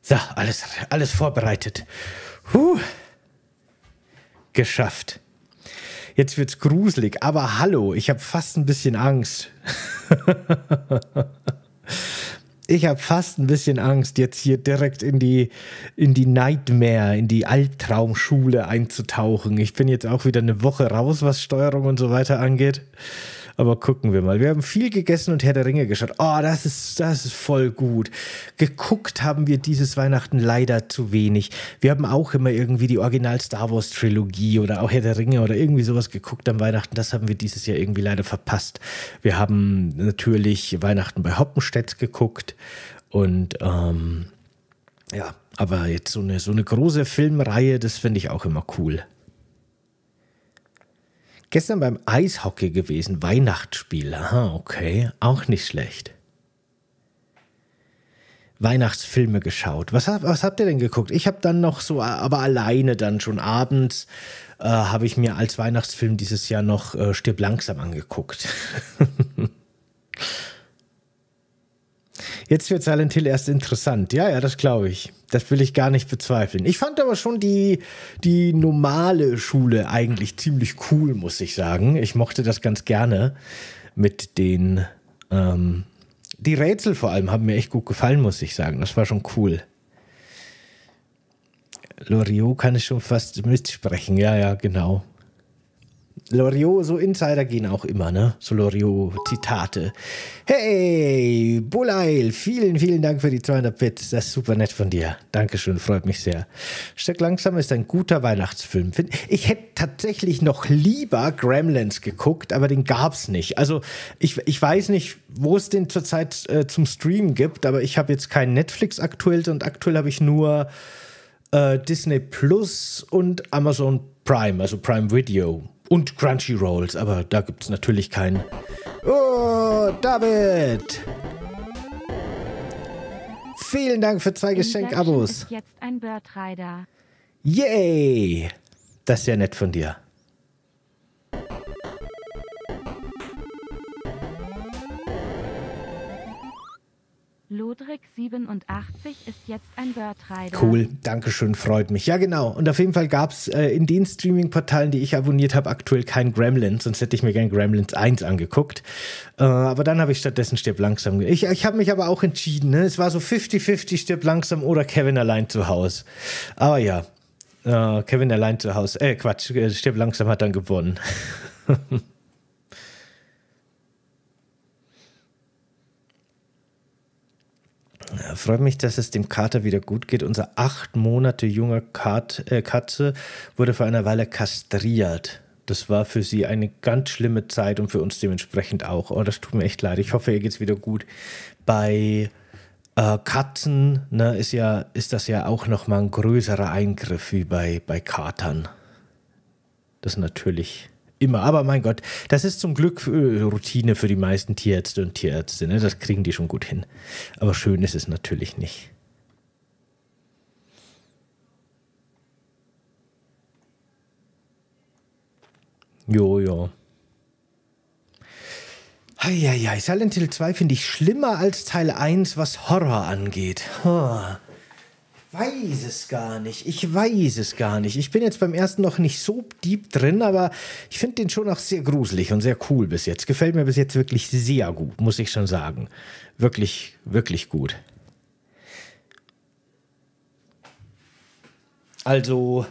So, alles vorbereitet. Geschafft. Jetzt wird's gruselig, aber hallo, ich habe fast ein bisschen Angst. Ich habe fast ein bisschen Angst, jetzt hier direkt in die Nightmare, in die Albtraumschule einzutauchen. Ich bin jetzt auch wieder eine Woche raus, was Steuerung und so weiter angeht. Aber gucken wir mal. Wir haben viel gegessen und Herr der Ringe geschaut. Oh, das ist voll gut. Geguckt haben wir dieses Weihnachten leider zu wenig. Wir haben auch immer irgendwie die Original Star Wars Trilogie oder auch Herr der Ringe oder irgendwie sowas geguckt am Weihnachten. Das haben wir dieses Jahr irgendwie leider verpasst. Wir haben natürlich Weihnachten bei Hoppenstedt geguckt und ja, aber jetzt so eine große Filmreihe, das finde ich auch immer cool. Gestern beim Eishockey gewesen, Weihnachtsspiel. Aha, okay, auch nicht schlecht. Weihnachtsfilme geschaut. Was habt ihr denn geguckt? Ich habe dann noch so, aber alleine dann schon abends, habe ich mir als Weihnachtsfilm dieses Jahr noch Stirb langsam angeguckt. Jetzt wird Silent Hill erst interessant. Ja, das glaube ich. Das will ich gar nicht bezweifeln. Ich fand aber schon die normale Schule eigentlich ziemlich cool, muss ich sagen. Ich mochte das ganz gerne mit den, die Rätsel vor allem haben mir echt gut gefallen, muss ich sagen. Das war schon cool. Loriot kann ich schon fast mitsprechen. Ja, genau. Loriot, so Insider gehen auch immer, ne? So Loriot-Zitate. Hey, Bulail, vielen Dank für die 200 Bits. Das ist super nett von dir. Dankeschön, freut mich sehr. Stirb langsam ist ein guter Weihnachtsfilm. Ich hätte tatsächlich noch lieber Gremlins geguckt, aber den gab's nicht. Also ich weiß nicht, wo es den zurzeit zum Streamen gibt, aber ich habe jetzt keinen Netflix aktuell und aktuell habe ich nur Disney Plus und Amazon Prime, also Prime Video. Und Crunchyrolls, aber da gibt es natürlich keinen. Oh, David! Vielen Dank für 2 Geschenk-Abos. Ist jetzt ein Bird Rider. Yay! Das ist ja nett von dir. Lodrik87 ist jetzt ein Bird Rider. Cool, dankeschön, freut mich. Ja, genau. Und auf jeden Fall gab es in den Streaming-Portalen, die ich abonniert habe, aktuell kein Gremlins, sonst hätte ich mir gern Gremlins 1 angeguckt. Aber dann habe ich stattdessen Stirb langsam. Ich habe mich aber auch entschieden, ne? Es war so 50-50 Stirb langsam oder Kevin allein zu Hause. Aber ja, Kevin allein zu Hause. Stirb langsam hat dann gewonnen. Ja, freut mich, dass es dem Kater wieder gut geht. Unser 8 Monate junger Katze wurde vor einer Weile kastriert. Das war für sie eine ganz schlimme Zeit und für uns dementsprechend auch. Oh, das tut mir echt leid. Ich hoffe, ihr geht's wieder gut. Bei Katzen, ne, ist das ja auch nochmal ein größerer Eingriff wie bei Katern. Das ist natürlich immer. Aber mein Gott, das ist zum Glück Routine für die meisten Tierärzte und Tierärzte. Ne? Das kriegen die schon gut hin. Aber schön ist es natürlich nicht. Jo. Heieiei, Silent Hill 2 finde ich schlimmer als Teil 1, was Horror angeht. Ich weiß es gar nicht. Ich bin jetzt beim ersten noch nicht so deep drin, aber ich finde den schon auch sehr gruselig und sehr cool bis jetzt. Gefällt mir bis jetzt wirklich sehr gut, muss ich schon sagen. Wirklich, wirklich gut. Also,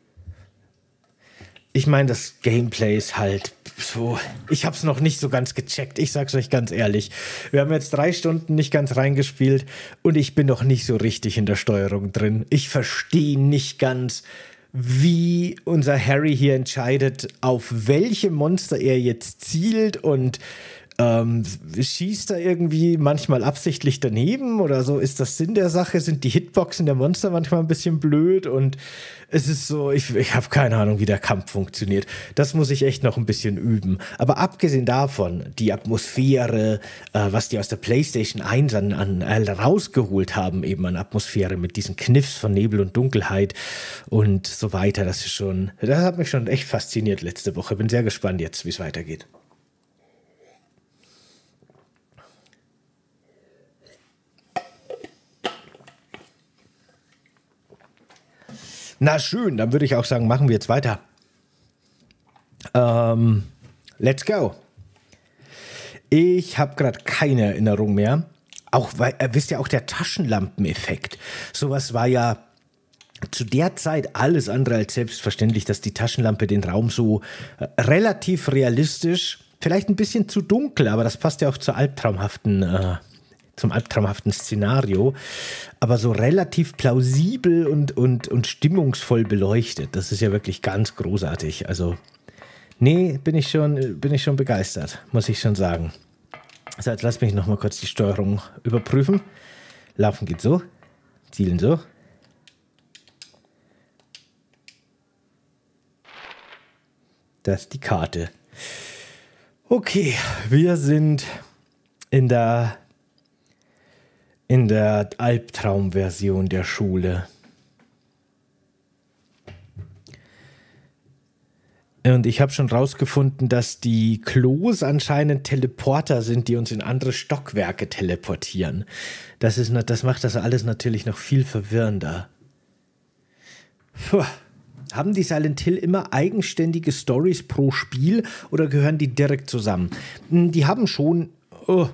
ich meine, das Gameplay ist halt so, ich habe es noch nicht so ganz gecheckt, ich sag's euch ganz ehrlich. Wir haben jetzt 3 Stunden nicht ganz reingespielt und ich bin noch nicht so richtig in der Steuerung drin. Ich verstehe nicht ganz, wie unser Harry hier entscheidet, auf welche Monster er jetzt zielt und schießt er irgendwie manchmal absichtlich daneben oder so? Ist das Sinn der Sache? Sind die Hitboxen der Monster manchmal ein bisschen blöd? Und es ist so, ich habe keine Ahnung, wie der Kampf funktioniert. Das muss ich echt noch ein bisschen üben. Aber abgesehen davon, die Atmosphäre, was die aus der PlayStation 1 rausgeholt haben, eben an Atmosphäre mit diesen Kniffs von Nebel und Dunkelheit und so weiter, das hat mich schon echt fasziniert letzte Woche. Bin sehr gespannt jetzt, wie es weitergeht. Na schön, dann würde ich auch sagen, machen wir jetzt weiter. Let's go. Ich habe gerade keine Erinnerung mehr. Auch, weil, wisst ihr, auch der Taschenlampeneffekt. Sowas war ja zu der Zeit alles andere als selbstverständlich, dass die Taschenlampe den Raum so relativ realistisch, vielleicht ein bisschen zu dunkel, aber das passt ja auch zum albtraumhaften Szenario, aber so relativ plausibel und stimmungsvoll beleuchtet. Das ist ja wirklich ganz großartig. Also, nee, bin ich schon begeistert, muss ich schon sagen. So, jetzt lass mich noch mal kurz die Steuerung überprüfen. Laufen geht so, zielen so. Das ist die Karte. Okay, wir sind in der Albtraumversion der Schule. Und ich habe schon rausgefunden, dass die Klos anscheinend Teleporter sind, die uns in andere Stockwerke teleportieren. Das macht das alles natürlich noch viel verwirrender. Puh. Haben die Silent Hill immer eigenständige Stories pro Spiel oder gehören die direkt zusammen? Die haben schon... Oh.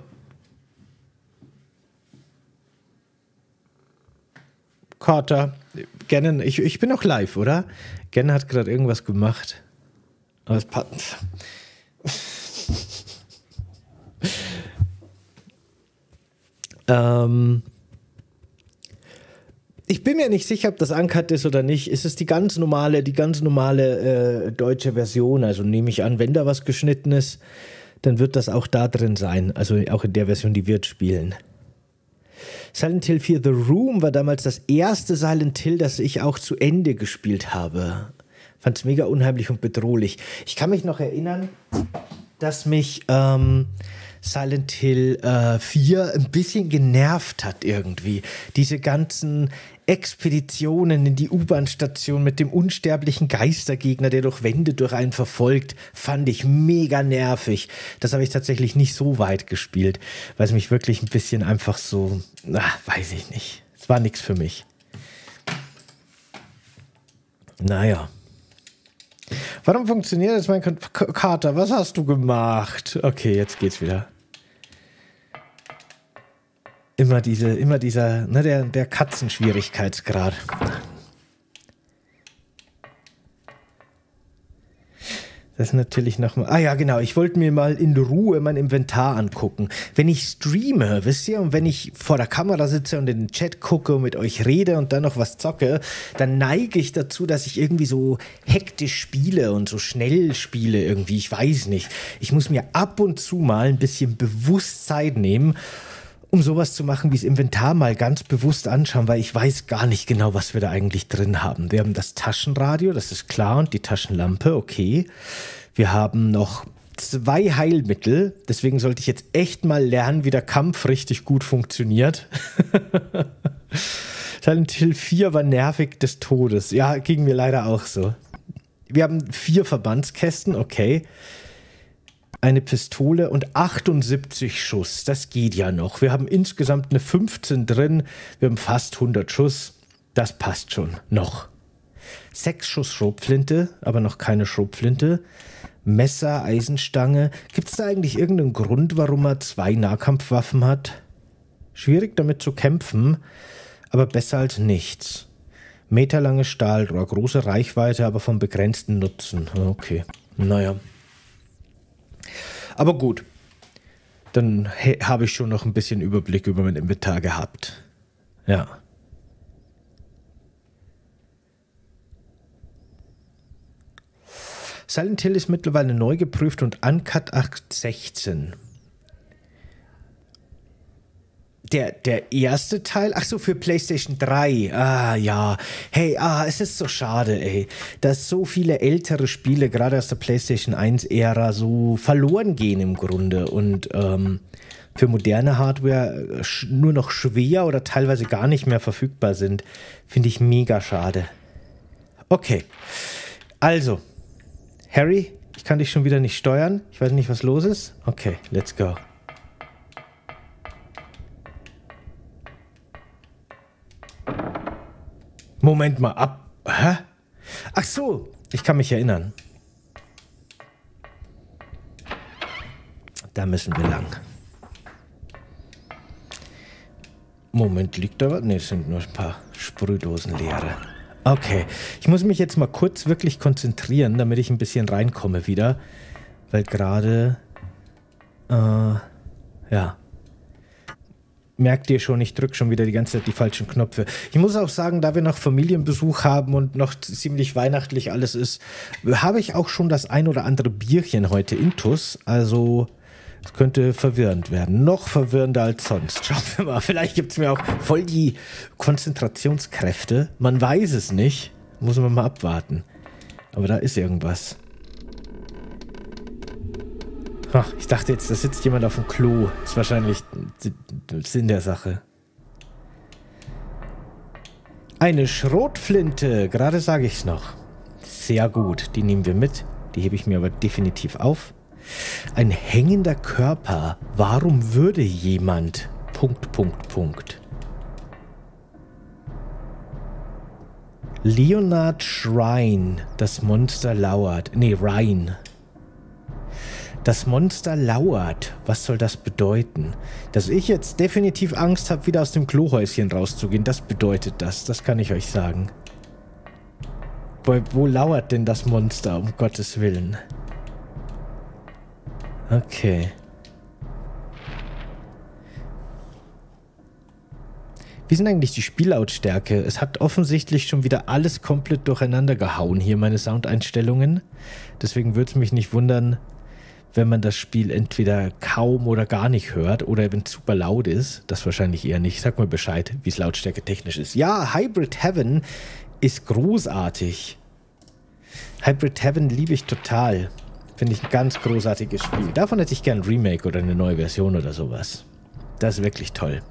Carter, Gannon, ich bin auch live, oder? Gannon hat gerade irgendwas gemacht. Aber es passt. Ich bin mir nicht sicher, ob das uncut ist oder nicht. Es ist die ganz normale deutsche Version. Also nehme ich an, wenn da was geschnitten ist, dann wird das auch da drin sein. Also auch in der Version, die wir spielen. Silent Hill 4 The Room war damals das erste Silent Hill, das ich auch zu Ende gespielt habe. Fand es mega unheimlich und bedrohlich. Ich kann mich noch erinnern, dass mich Silent Hill 4 ein bisschen genervt hat irgendwie. Diese ganzen Expeditionen in die U-Bahn-Station mit dem unsterblichen Geistergegner, der durch Wände durch einen verfolgt, fand ich mega nervig. Das habe ich tatsächlich nicht so weit gespielt, weil es mich wirklich ein bisschen einfach so, weiß ich nicht. Es war nichts für mich. Naja. Warum funktioniert jetzt mein Kater? Was hast du gemacht? Okay, jetzt geht's wieder. Immer dieser, ne, der Katzenschwierigkeitsgrad. Das ist natürlich nochmal... Ah ja, genau. Ich wollte mir mal in Ruhe mein Inventar angucken. Wenn ich streame, wisst ihr, und wenn ich vor der Kamera sitze und in den Chat gucke und mit euch rede und dann noch was zocke, dann neige ich dazu, dass ich irgendwie so hektisch spiele und so schnell spiele irgendwie. Ich weiß nicht. Ich muss mir ab und zu mal ein bisschen bewusst Zeit nehmen, um sowas zu machen, wie das Inventar mal ganz bewusst anschauen, weil ich weiß gar nicht genau, was wir da eigentlich drin haben. Wir haben das Taschenradio, das ist klar, und die Taschenlampe, okay. Wir haben noch 2 Heilmittel, deswegen sollte ich jetzt echt mal lernen, wie der Kampf richtig gut funktioniert. Silent Hill 4 war nervig des Todes. Ja, ging mir leider auch so. Wir haben 4 Verbandskästen, okay. Eine Pistole und 78 Schuss. Das geht ja noch. Wir haben insgesamt eine 15 drin. Wir haben fast 100 Schuss. Das passt schon. Noch. 6 Schuss Schrotflinte, aber noch keine Schrotflinte. Messer, Eisenstange. Gibt es da eigentlich irgendeinen Grund, warum er 2 Nahkampfwaffen hat? Schwierig damit zu kämpfen, aber besser als nichts. Meterlange Stahlrohr. Große Reichweite, aber vom begrenzten Nutzen. Okay. Naja. Aber gut, dann habe ich schon noch ein bisschen Überblick über mein Inventar gehabt. Ja. Silent Hill ist mittlerweile neu geprüft und uncut 816. Der erste Teil? Ach so, für PlayStation 3. Ah, ja. Hey, es ist so schade, ey, dass so viele ältere Spiele, gerade aus der PlayStation 1-Ära, so verloren gehen im Grunde und für moderne Hardware nur noch schwer oder teilweise gar nicht mehr verfügbar sind. Finde ich mega schade. Okay. Also, Harry, ich kann dich schon wieder nicht steuern. Ich weiß nicht, was los ist. Okay, let's go. Moment mal, Hä? Ach so, ich kann mich erinnern. Da müssen wir lang. Moment, liegt da was? Ne, es sind nur ein paar Sprühdosen leere. Okay, ich muss mich jetzt mal kurz wirklich konzentrieren, damit ich ein bisschen reinkomme wieder. Weil gerade, ja. Merkt ihr schon, ich drücke schon wieder die ganze Zeit die falschen Knöpfe. Ich muss auch sagen, da wir noch Familienbesuch haben und noch ziemlich weihnachtlich alles ist, habe ich auch schon das ein oder andere Bierchen heute intus. Also, es könnte verwirrend werden. Noch verwirrender als sonst. Schauen wir mal, vielleicht gibt es mir auch voll die Konzentrationskräfte. Man weiß es nicht. Muss man mal abwarten. Aber da ist irgendwas. Ach, ich dachte jetzt, da sitzt jemand auf dem Klo. Ist wahrscheinlich Sinn der Sache. Eine Schrotflinte, gerade sage ich es noch. Sehr gut, die nehmen wir mit. Die hebe ich mir aber definitiv auf. Ein hängender Körper. Warum würde jemand... ... Leonard Shrine. Das Monster lauert. Nee, Rhine. Das Monster lauert. Was soll das bedeuten? Dass ich jetzt definitiv Angst habe, wieder aus dem Klohäuschen rauszugehen, das bedeutet das. Das kann ich euch sagen. Wo lauert denn das Monster, um Gottes Willen? Okay. Wie sind eigentlich die Spiellautstärke? Es hat offensichtlich schon wieder alles komplett durcheinander gehauen hier, meine Soundeinstellungen. Deswegen würde es mich nicht wundern, wenn man das Spiel entweder kaum oder gar nicht hört oder wenn es super laut ist. Das wahrscheinlich eher nicht. Sag mal Bescheid, wie es Lautstärke technisch ist. Ja, Hybrid Heaven ist großartig. Hybrid Heaven liebe ich total. Finde ich ein ganz großartiges Spiel. Davon hätte ich gern ein Remake oder eine neue Version oder sowas. Das ist wirklich toll.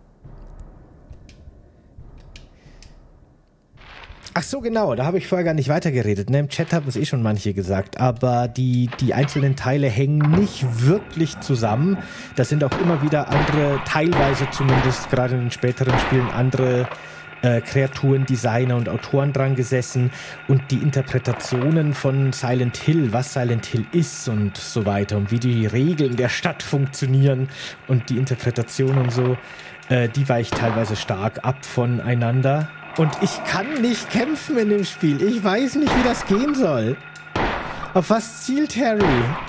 Ach so, genau, da habe ich vorher gar nicht weitergeredet. Ne? Im Chat haben es eh schon manche gesagt, aber die einzelnen Teile hängen nicht wirklich zusammen. Da sind auch immer wieder andere, teilweise zumindest, gerade in den späteren Spielen, andere Kreaturen, Designer und Autoren dran gesessen und die Interpretationen von Silent Hill, was Silent Hill ist und so weiter und wie die Regeln der Stadt funktionieren und die Interpretation und so, die weicht teilweise stark ab voneinander. Und ich kann nicht kämpfen in dem Spiel. Ich weiß nicht, wie das gehen soll. Auf was zielt Harry?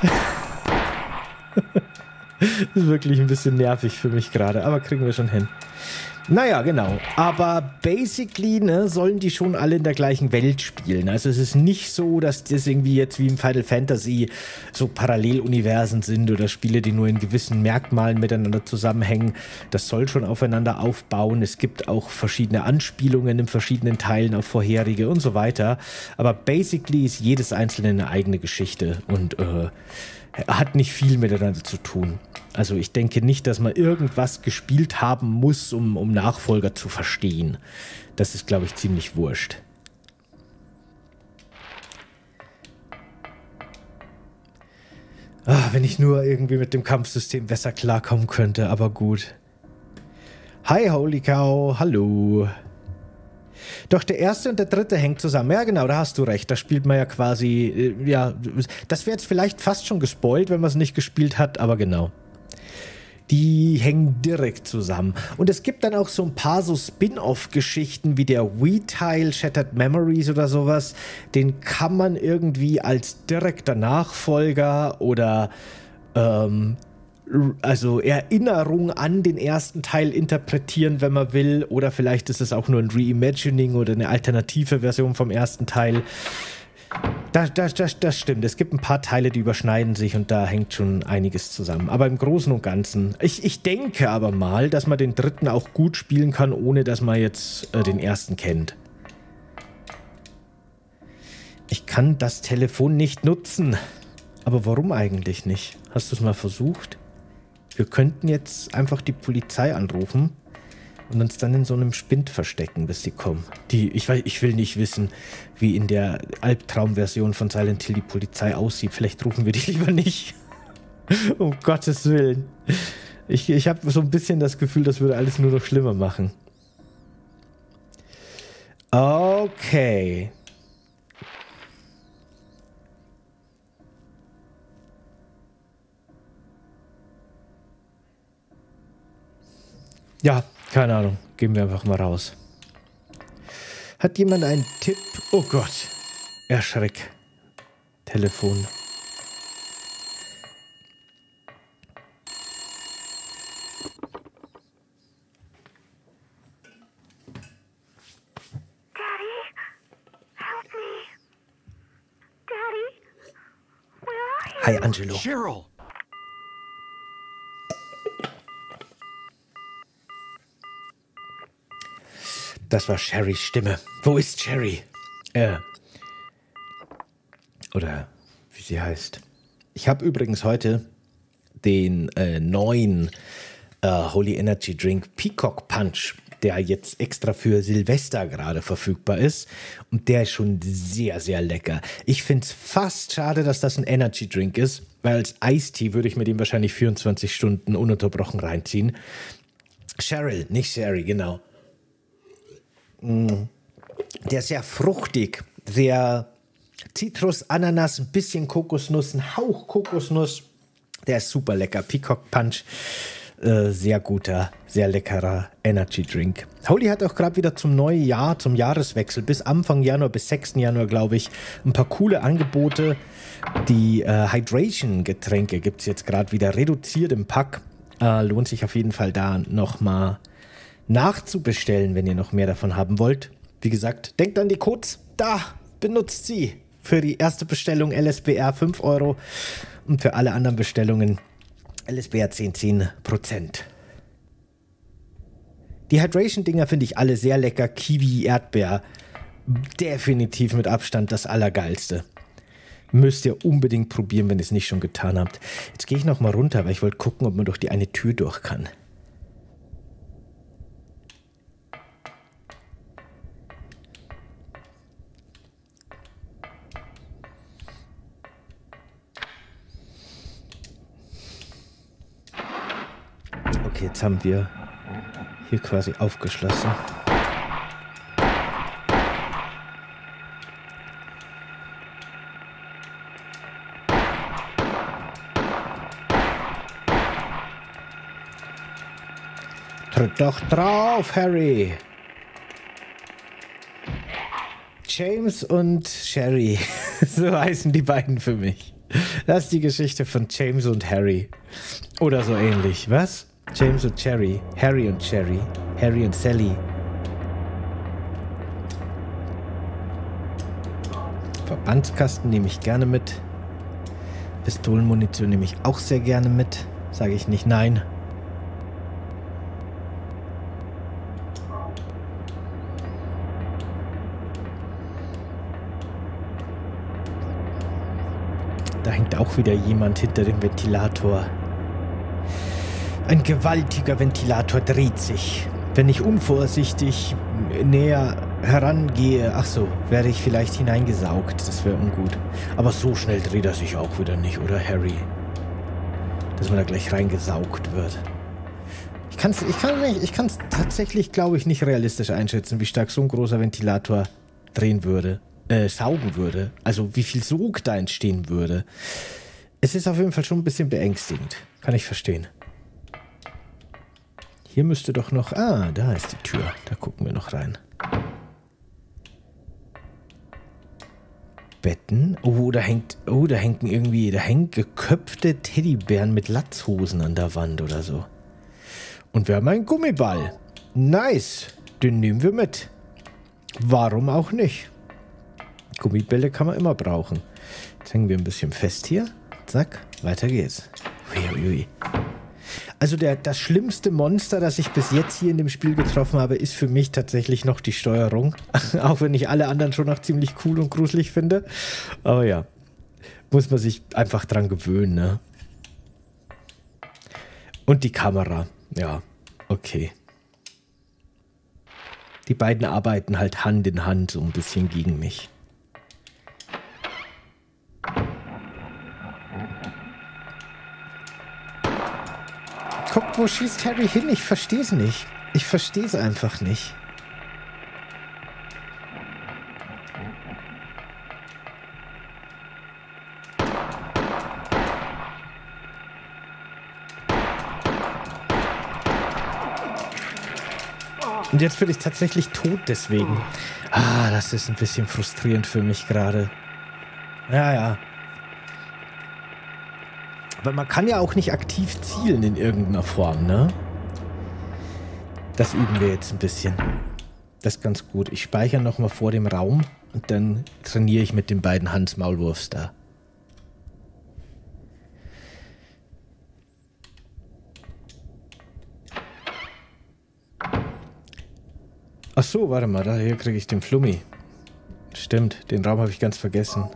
Das ist wirklich ein bisschen nervig für mich gerade, aber kriegen wir schon hin. Naja, genau. Aber basically, ne, sollen die schon alle in der gleichen Welt spielen. Also es ist nicht so, dass das irgendwie jetzt wie im Final Fantasy so Paralleluniversen sind oder Spiele, die nur in gewissen Merkmalen miteinander zusammenhängen. Das soll schon aufeinander aufbauen. Es gibt auch verschiedene Anspielungen in verschiedenen Teilen auf vorherige und so weiter. Aber basically ist jedes einzelne eine eigene Geschichte und hat nicht viel miteinander zu tun. Also ich denke nicht, dass man irgendwas gespielt haben muss, um Nachfolger zu verstehen. Das ist, glaube ich, ziemlich wurscht. Wenn ich nur irgendwie mit dem Kampfsystem besser klarkommen könnte, aber gut. Hi, Holy Cow, hallo. Doch der erste und der dritte hängt zusammen. Ja, genau, da hast du recht. Da spielt man ja quasi, ja, das wäre jetzt vielleicht fast schon gespoilt, wenn man es nicht gespielt hat, aber genau. Die hängen direkt zusammen. Und es gibt dann auch so ein paar so Spin-off-Geschichten wie der Wii-Teil, Shattered Memories oder sowas. Den kann man irgendwie als direkter Nachfolger oder also Erinnerung an den ersten Teil interpretieren, wenn man will. Oder vielleicht ist es auch nur ein Reimagining oder eine alternative Version vom ersten Teil. Das stimmt. Es gibt ein paar Teile, die überschneiden sich und da hängt schon einiges zusammen. Aber im Großen und Ganzen. Ich denke aber mal, dass man den dritten auch gut spielen kann, ohne dass man jetzt den ersten kennt. Ich kann das Telefon nicht nutzen. Aber warum eigentlich nicht? Hast du es mal versucht? Wir könnten jetzt einfach die Polizei anrufen und uns dann in so einem Spind verstecken, bis die kommen. Ich will nicht wissen, wie in der Albtraumversion von Silent Hill die Polizei aussieht. Vielleicht rufen wir die lieber nicht. Um Gottes Willen. Ich habe so ein bisschen das Gefühl, das würde alles nur noch schlimmer machen. Okay. Ja, keine Ahnung. Gehen wir einfach mal raus. Hat jemand einen Tipp? Oh Gott. Erschreck. Telefon. Hi, Angelo. Cheryl! Das war Sherrys Stimme. Wo ist Sherry? Oder wie sie heißt. Ich habe übrigens heute den neuen Holy Energy Drink Peacock Punch, der jetzt extra für Silvester gerade verfügbar ist. Und der ist schon sehr, sehr lecker. Ich finde es fast schade, dass das ein Energy Drink ist, weil als Eistee würde ich mir den wahrscheinlich 24 Stunden ununterbrochen reinziehen. Cheryl, nicht Sherry, genau. Der ist sehr fruchtig, sehr Zitrus, Ananas, ein bisschen Kokosnuss, ein Hauch Kokosnuss. Der ist super lecker. Peacock Punch, sehr guter, sehr leckerer Energy Drink. Holy hat auch gerade wieder zum neuen Jahr, zum Jahreswechsel, bis Anfang Januar, bis 6. Januar, glaube ich, ein paar coole Angebote. Die Hydration-Getränke gibt es jetzt gerade wieder reduziert im Pack. Lohnt sich auf jeden Fall da nochmal nachzubestellen, wenn ihr noch mehr davon haben wollt. Wie gesagt, denkt an die Codes. Da, benutzt sie. Für die erste Bestellung LSBR 5 € und für alle anderen Bestellungen LSBR 10%. Die Hydration-Dinger finde ich alle sehr lecker. Kiwi, Erdbeer, definitiv mit Abstand das Allergeilste. Müsst ihr unbedingt probieren, wenn ihr es nicht schon getan habt. Jetzt gehe ich noch mal runter, weil ich wollte gucken, ob man durch die eine Tür durch kann. Okay, jetzt haben wir hier quasi aufgeschlossen. Tritt doch drauf, Harry! James und Sherry, so heißen die beiden für mich. Das ist die Geschichte von James und Harry. Oder so ähnlich, was? James und Cherry, Harry und Cherry, Harry und Sally. Verbandskasten nehme ich gerne mit. Pistolenmunition nehme ich auch sehr gerne mit. Sage ich nicht nein. Da hängt auch wieder jemand hinter dem Ventilator. Ein gewaltiger Ventilator dreht sich. Wenn ich unvorsichtig näher herangehe, ach so, werde ich vielleicht hineingesaugt. Das wäre ungut. Aber so schnell dreht er sich auch wieder nicht, oder Harry? Dass man da gleich reingesaugt wird. Ich kann es tatsächlich, glaube ich, nicht realistisch einschätzen, wie stark so ein großer Ventilator drehen würde. Saugen würde. Also wie viel Sog da entstehen würde. Es ist auf jeden Fall schon ein bisschen beängstigend. Kann ich verstehen. Hier müsste doch noch... Ah, da ist die Tür. Da gucken wir noch rein. Betten. Oh, da hängen irgendwie... Da hängen geköpfte Teddybären mit Latzhosen an der Wand oder so. Und wir haben einen Gummiball. Nice. Den nehmen wir mit. Warum auch nicht? Gummibälle kann man immer brauchen. Jetzt hängen wir ein bisschen fest hier. Zack, weiter geht's. Uiuiui. Also das schlimmste Monster, das ich bis jetzt hier in dem Spiel getroffen habe, ist für mich tatsächlich noch die Steuerung. Auch wenn ich alle anderen schon noch ziemlich cool und gruselig finde. Aber ja, muss man sich einfach dran gewöhnen, ne? Und die Kamera. Ja, okay. Die beiden arbeiten halt Hand in Hand so ein bisschen gegen mich. Guckt, wo schießt Harry hin? Ich verstehe es nicht. Ich verstehe es einfach nicht. Und jetzt bin ich tatsächlich tot deswegen. Ah, das ist ein bisschen frustrierend für mich gerade. Ja. Aber man kann ja auch nicht aktiv zielen in irgendeiner Form, ne? Das üben wir jetzt ein bisschen. Das ist ganz gut. Ich speichere nochmal vor dem Raum und dann trainiere ich mit den beiden Hans Maulwurfs da. Ach so, warte mal, daher kriege ich den Flummi. Stimmt, den Raum habe ich ganz vergessen.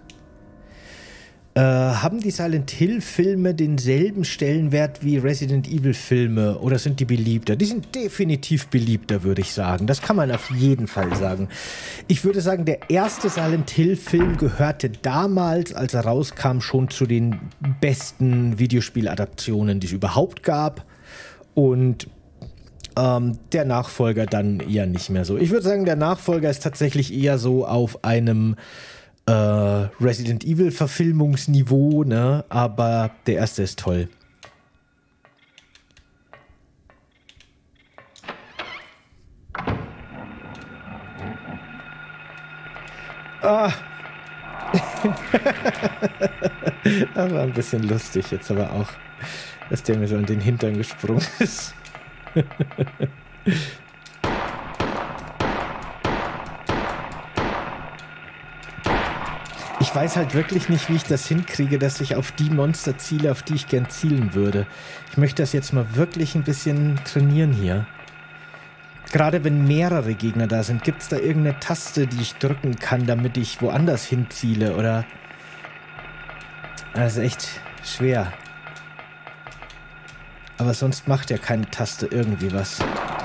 Haben die Silent Hill Filme denselben Stellenwert wie Resident Evil Filme oder sind die beliebter? Die sind definitiv beliebter, würde ich sagen. Das kann man auf jeden Fall sagen. Ich würde sagen, der erste Silent Hill Film gehörte damals, als er rauskam, schon zu den besten Videospieladaptionen, die es überhaupt gab. Und der Nachfolger dann eher nicht mehr so. Ich würde sagen, der Nachfolger ist tatsächlich eher so auf einem Resident Evil Verfilmungsniveau, ne? Aber der erste ist toll. Ah. Das war ein bisschen lustig jetzt aber auch, dass der mir so in den Hintern gesprungen ist. Ich weiß halt wirklich nicht, wie ich das hinkriege, dass ich auf die Monster ziele, auf die ich gern zielen würde. Ich möchte das jetzt mal wirklich ein bisschen trainieren hier. Gerade wenn mehrere Gegner da sind, gibt es da irgendeine Taste, die ich drücken kann, damit ich woanders hinziele, oder? Das ist echt schwer. Aber sonst macht ja keine Taste irgendwie was.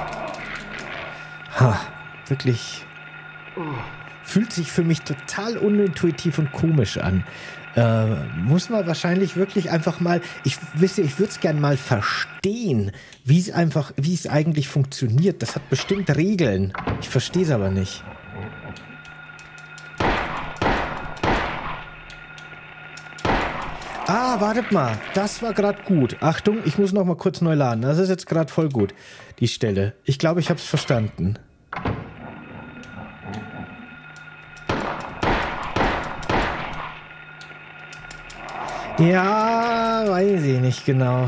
Ha, wirklich... Fühlt sich für mich total unintuitiv und komisch an. Muss man wahrscheinlich wirklich einfach mal... Ich würde es gerne mal verstehen, wie es eigentlich funktioniert. Das hat bestimmt Regeln. Ich verstehe es aber nicht. Ah, wartet mal. Das war gerade gut. Achtung, ich muss noch mal kurz neu laden. Das ist jetzt gerade voll gut, die Stelle. Ich glaube, ich habe es verstanden. Ja, weiß ich nicht genau.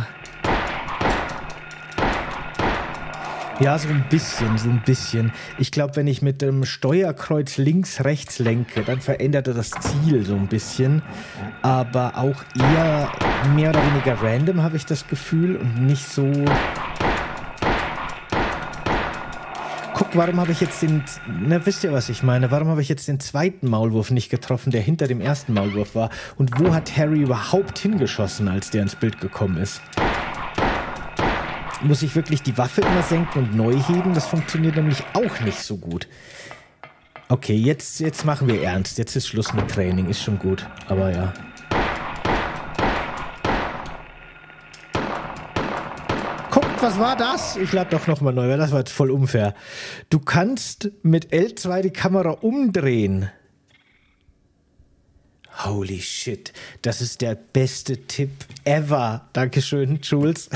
Ja, so ein bisschen. Ich glaube, wenn ich mit dem Steuerkreuz links, rechts lenke, dann verändert er das Ziel so ein bisschen. Aber auch eher mehr oder weniger random, habe ich das Gefühl. Und nicht so... Guck, warum habe ich jetzt den... Na, wisst ihr, was ich meine? Warum habe ich jetzt den zweiten Maulwurf nicht getroffen, der hinter dem ersten Maulwurf war? Und wo hat Harry überhaupt hingeschossen, als der ins Bild gekommen ist? Muss ich wirklich die Waffe immer senken und neu heben? Das funktioniert nämlich auch nicht so gut. Okay, jetzt machen wir ernst. Jetzt ist Schluss mit Training. Ist schon gut. Aber ja. Guckt, was war das? Ich lade doch nochmal neu, weil das war jetzt voll unfair. Du kannst mit L2 die Kamera umdrehen. Holy shit. Das ist der beste Tipp ever. Dankeschön, Jules.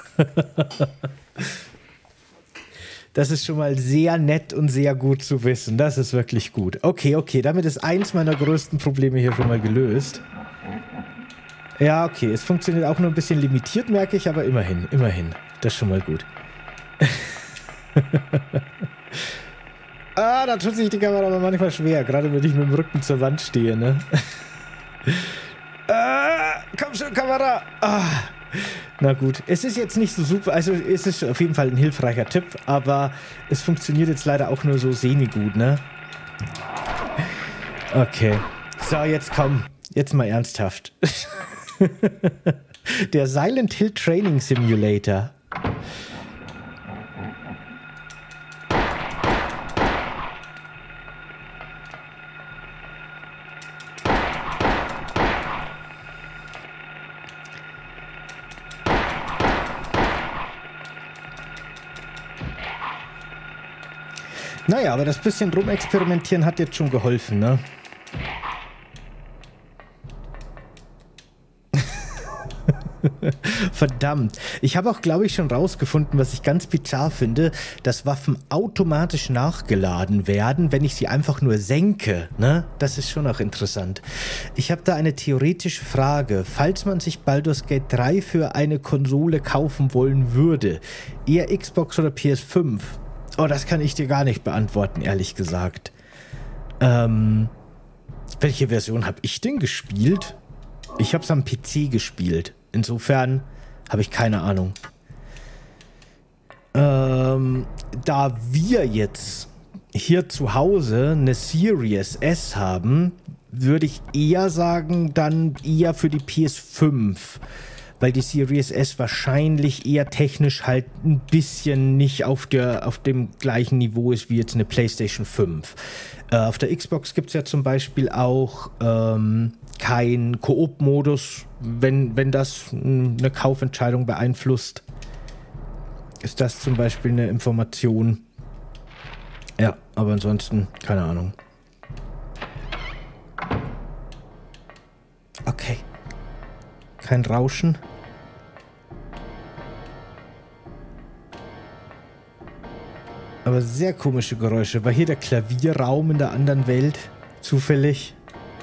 Das ist schon mal sehr nett und sehr gut zu wissen. Das ist wirklich gut. Okay, damit ist eins meiner größten Probleme hier schon mal gelöst. Ja, okay, es funktioniert auch nur ein bisschen limitiert, merke ich, aber immerhin. Das ist schon mal gut. Da tut sich die Kamera aber manchmal schwer, gerade wenn ich mit dem Rücken zur Wand stehe, ne? Komm schon, Kamera! Na gut, es ist jetzt nicht so super, also es ist auf jeden Fall ein hilfreicher Tipp, aber es funktioniert jetzt leider auch nur so semi-gut, ne? Okay, so jetzt komm, jetzt mal ernsthaft. Der Silent Hill Training Simulator. Naja, aber das bisschen rumexperimentieren hat jetzt schon geholfen, ne? Verdammt. Ich habe auch, glaube ich, schon rausgefunden, was ich ganz bizarr finde, dass Waffen automatisch nachgeladen werden, wenn ich sie einfach nur senke. Ne? Das ist schon auch interessant. Ich habe da eine theoretische Frage. Falls man sich Baldur's Gate 3 für eine Konsole kaufen wollen würde, eher Xbox oder PS5? Oh, das kann ich dir gar nicht beantworten, ehrlich gesagt. Welche Version habe ich denn gespielt? Ich habe es am PC gespielt. Insofern habe ich keine Ahnung. Da wir jetzt hier zu Hause eine Series S haben, würde ich eher sagen, dann eher für die PS5. Weil die Series S wahrscheinlich eher technisch halt ein bisschen nicht auf dem gleichen Niveau ist wie jetzt eine PlayStation 5. Auf der Xbox gibt es ja zum Beispiel auch keinen Koop-Modus, wenn das eine Kaufentscheidung beeinflusst. Ist das zum Beispiel eine Information? Ja, aber ansonsten keine Ahnung. Okay. Kein Rauschen. Aber sehr komische Geräusche. War hier der Klavierraum in der anderen Welt? Zufällig?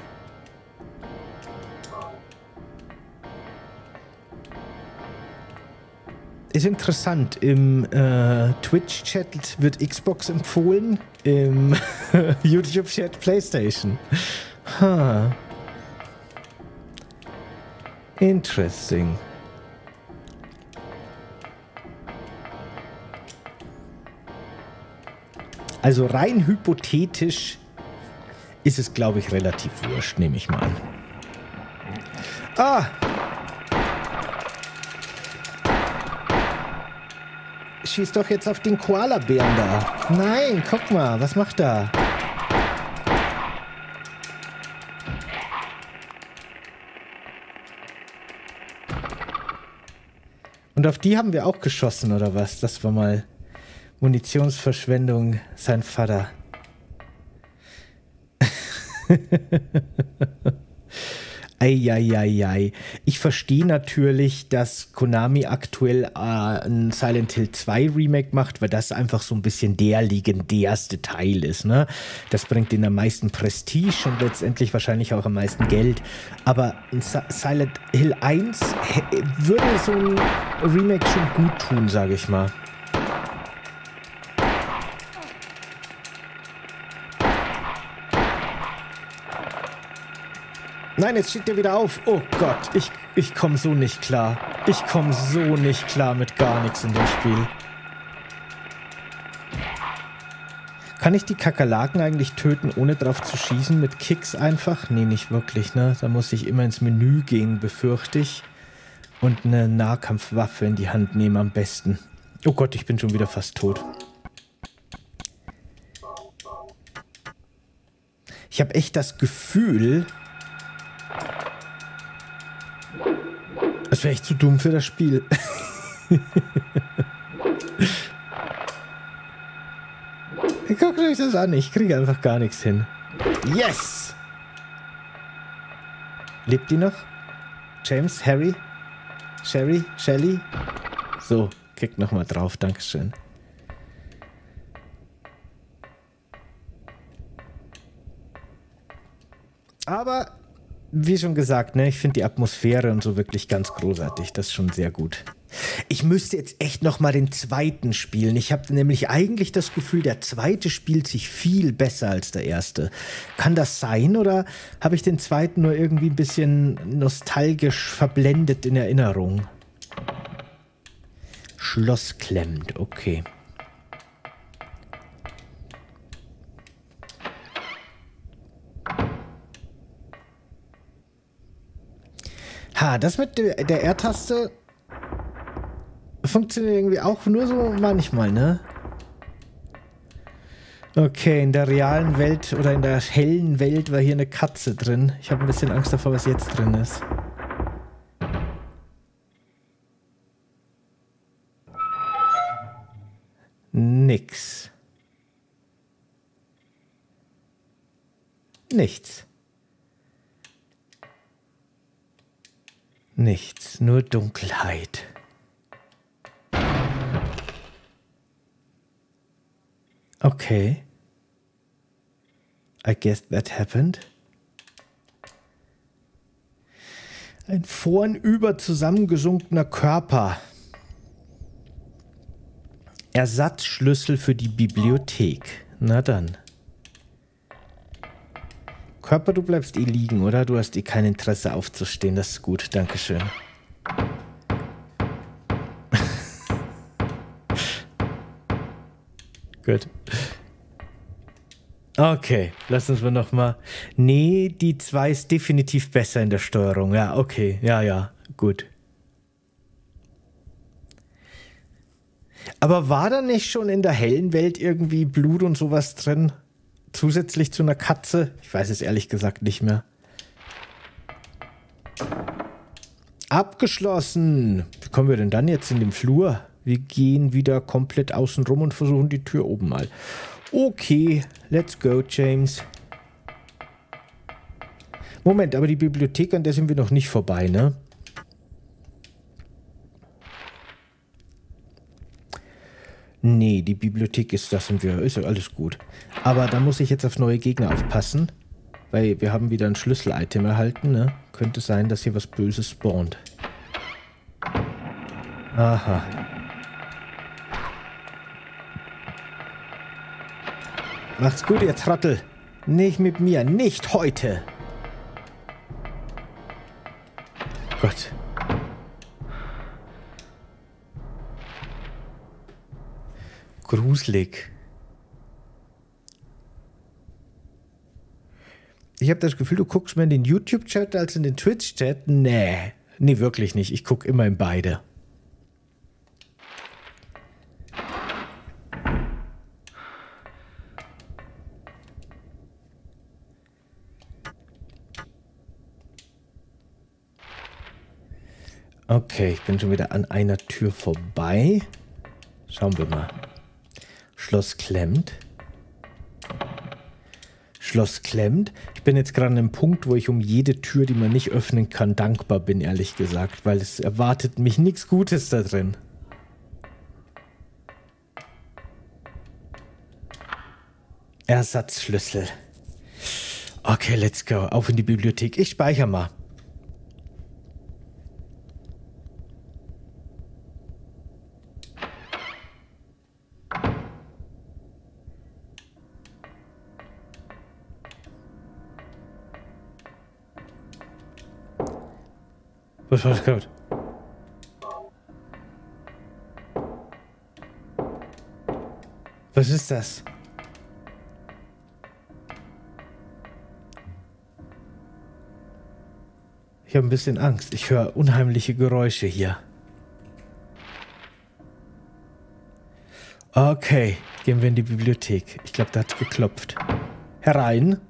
Ist interessant. Im Twitch-Chat wird Xbox empfohlen. Im YouTube-Chat PlayStation. Huh. Interesting. Also rein hypothetisch ist es, glaube ich, relativ wurscht, nehme ich mal an. Ah! Schieß doch jetzt auf den Koalabären da. Nein, guck mal, was macht er? Und auf die haben wir auch geschossen, oder was? Das war mal Munitionsverschwendung, sein Vater. Eieiei. Ich verstehe natürlich, dass Konami aktuell ein Silent Hill 2 Remake macht, weil das einfach so ein bisschen der legendärste Teil ist. Ne? Das bringt ihnen am meisten Prestige und letztendlich wahrscheinlich auch am meisten Geld. Aber ein Silent Hill 1 würde so ein Remake schon gut tun, sage ich mal. Nein, jetzt steht der wieder auf. Oh Gott, ich komme so nicht klar. Ich komme so nicht klar mit gar nichts in dem Spiel. Kann ich die Kakerlaken eigentlich töten, ohne drauf zu schießen? Mit Kicks einfach? Nee, nicht wirklich, ne? Da muss ich immer ins Menü gehen, befürchte ich. Und eine Nahkampfwaffe in die Hand nehmen am besten. Oh Gott, ich bin schon wieder fast tot. Ich habe echt das Gefühl... Das wäre echt zu dumm für das Spiel. Guckt euch das an, ich kriege einfach gar nichts hin. Yes! Lebt die noch? James? Harry? Sherry? Shelly? So, kriegt nochmal drauf, dankeschön. Aber... Wie schon gesagt, ne, ich finde die Atmosphäre und so wirklich ganz großartig. Das ist schon sehr gut. Ich müsste jetzt echt noch mal den zweiten spielen. Ich habe nämlich eigentlich das Gefühl, der zweite spielt sich viel besser als der erste. Kann das sein oder habe ich den zweiten nur irgendwie ein bisschen nostalgisch verblendet in Erinnerung? Schloss klemmt, okay. Ha, das mit der R-Taste funktioniert irgendwie auch nur so manchmal, ne? Okay, in der realen Welt oder in der hellen Welt war hier eine Katze drin. Ich habe ein bisschen Angst davor, was jetzt drin ist. Nix. Nichts. Nichts, nur Dunkelheit. Okay. I guess that happened. Ein vornüber zusammengesunkener Körper. Ersatzschlüssel für die Bibliothek. Na dann. Körper, du bleibst eh liegen, oder? Du hast eh kein Interesse aufzustehen. Das ist gut. Dankeschön. Gut. Okay, lass uns mal nochmal. Nee, die 2 ist definitiv besser in der Steuerung. Ja, okay. Ja, gut. Aber war da nicht schon in der hellen Welt irgendwie Blut und sowas drin? Zusätzlich zu einer Katze? Ich weiß es ehrlich gesagt nicht mehr. Abgeschlossen. Wie kommen wir denn dann jetzt in den Flur? Wir gehen wieder komplett außen rum und versuchen die Tür oben mal. Okay, let's go, James. Moment, aber die Bibliothek, an der sind wir noch nicht vorbei, ne? Nee, die Bibliothek ist das und wir. Ist ja alles gut. Aber da muss ich jetzt auf neue Gegner aufpassen. Weil wir haben wieder ein Schlüssel-Item erhalten, ne? Könnte sein, dass hier was Böses spawnt. Aha. Macht's gut, ihr Trottel. Nicht mit mir, nicht heute. Gott. Gruselig. Ich habe das Gefühl, du guckst mehr in den YouTube-Chat als in den Twitch-Chat. Nee, wirklich nicht. Ich gucke immer in beide. Okay, ich bin schon wieder an einer Tür vorbei. Schauen wir mal. Schloss klemmt. Schloss klemmt. Ich bin jetzt gerade an einem Punkt, wo ich um jede Tür, die man nicht öffnen kann, dankbar bin, ehrlich gesagt, weil es erwartet mich nichts Gutes da drin. Ersatzschlüssel. Okay, let's go. Auf in die Bibliothek. Ich speichere mal. Was war das gerade? Was ist das? Ich habe ein bisschen Angst. Ich höre unheimliche Geräusche hier. Okay, gehen wir in die Bibliothek. Ich glaube, da hat es geklopft. Herein.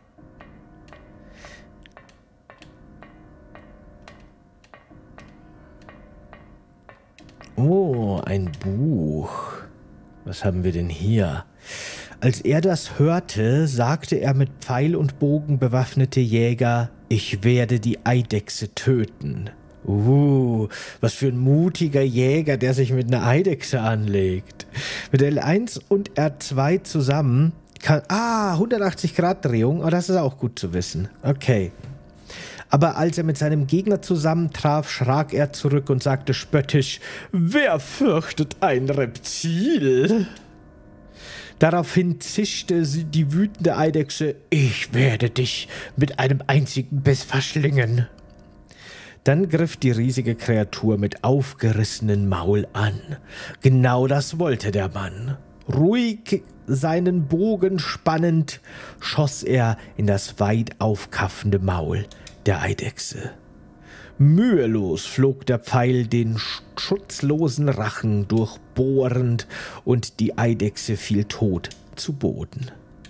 Oh, ein Buch. Was haben wir denn hier? Als er das hörte, sagte er mit Pfeil und Bogen bewaffnete Jäger, ich werde die Eidechse töten. Was für ein mutiger Jäger, der sich mit einer Eidechse anlegt. Mit L1 und R2 zusammen kann... 180 Grad Drehung. Oh, das ist auch gut zu wissen. Okay. Aber als er mit seinem Gegner zusammentraf, schrak er zurück und sagte spöttisch, wer fürchtet ein Reptil? Daraufhin zischte die wütende Eidechse, ich werde dich mit einem einzigen Biss verschlingen. Dann griff die riesige Kreatur mit aufgerissenen Maul an. Genau das wollte der Mann. Ruhig seinen Bogen spannend, schoss er in das weit aufkaffende Maul der Eidechse. Mühelos flog der Pfeil den schutzlosen Rachen durchbohrend und die Eidechse fiel tot zu Boden.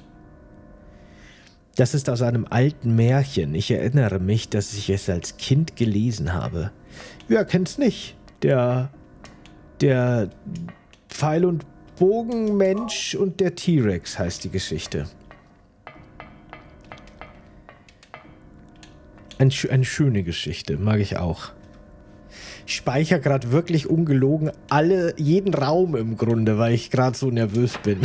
Das ist aus einem alten Märchen. Ich erinnere mich, dass ich es als Kind gelesen habe. Wer kennt's nicht? Der Pfeil- und Bogenmensch und der T-Rex heißt die Geschichte. Eine schöne Geschichte, mag ich auch. Ich speichere gerade wirklich ungelogen jeden Raum im Grunde, weil ich gerade so nervös bin.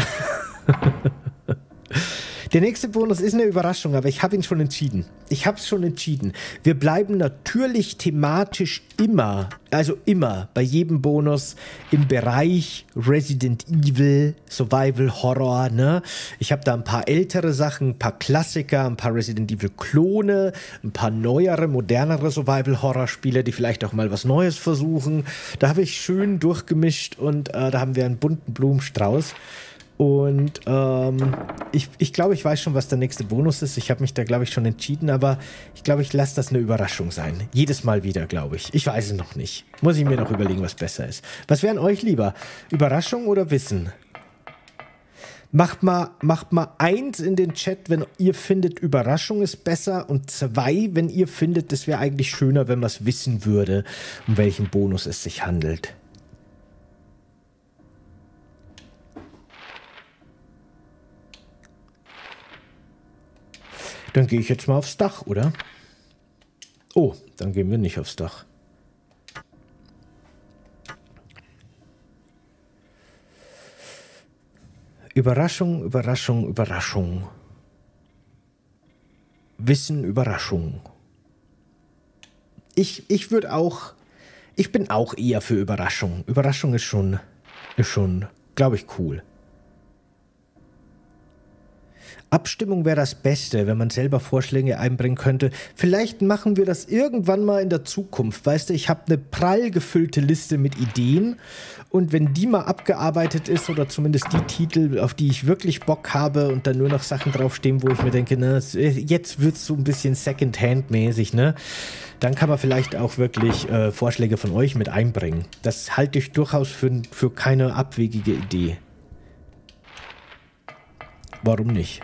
Der nächste Bonus ist eine Überraschung, aber ich habe ihn schon entschieden. Ich habe es schon entschieden. Wir bleiben natürlich thematisch immer, also immer bei jedem Bonus im Bereich Resident Evil, Survival Horror, ne? Ich habe da ein paar ältere Sachen, ein paar Klassiker, ein paar Resident Evil Klone, ein paar neuere, modernere Survival Horror Spiele, die vielleicht auch mal was Neues versuchen. Da habe ich schön durchgemischt und da haben wir einen bunten Blumenstrauß. Und ich glaube, ich weiß schon, was der nächste Bonus ist. Ich habe mich da, glaube ich, schon entschieden, aber ich glaube, ich lasse das eine Überraschung sein. Jedes Mal wieder, glaube ich. Ich weiß es noch nicht. Muss ich mir noch überlegen, was besser ist. Was wären euch lieber? Überraschung oder Wissen? Macht mal 1 in den Chat, wenn ihr findet, Überraschung ist besser, und 2, wenn ihr findet, es wäre eigentlich schöner, wenn man es wissen würde, um welchen Bonus es sich handelt. Dann gehe ich jetzt mal aufs Dach, oder? Oh, dann gehen wir nicht aufs Dach. Überraschung, Überraschung, Überraschung. Wissen, Überraschung. Ich bin auch eher für Überraschung. Überraschung ist schon, glaube ich, cool. Abstimmung wäre das Beste, wenn man selber Vorschläge einbringen könnte. Vielleicht machen wir das irgendwann mal in der Zukunft. Weißt du, ich habe eine prall gefüllte Liste mit Ideen, und wenn die mal abgearbeitet ist, oder zumindest die Titel, auf die ich wirklich Bock habe, und dann nur noch Sachen draufstehen, wo ich mir denke, na, jetzt wird es so ein bisschen Second-Hand-mäßig, ne? Dann kann man vielleicht auch wirklich Vorschläge von euch mit einbringen. Das halte ich durchaus für keine abwegige Idee. Warum nicht?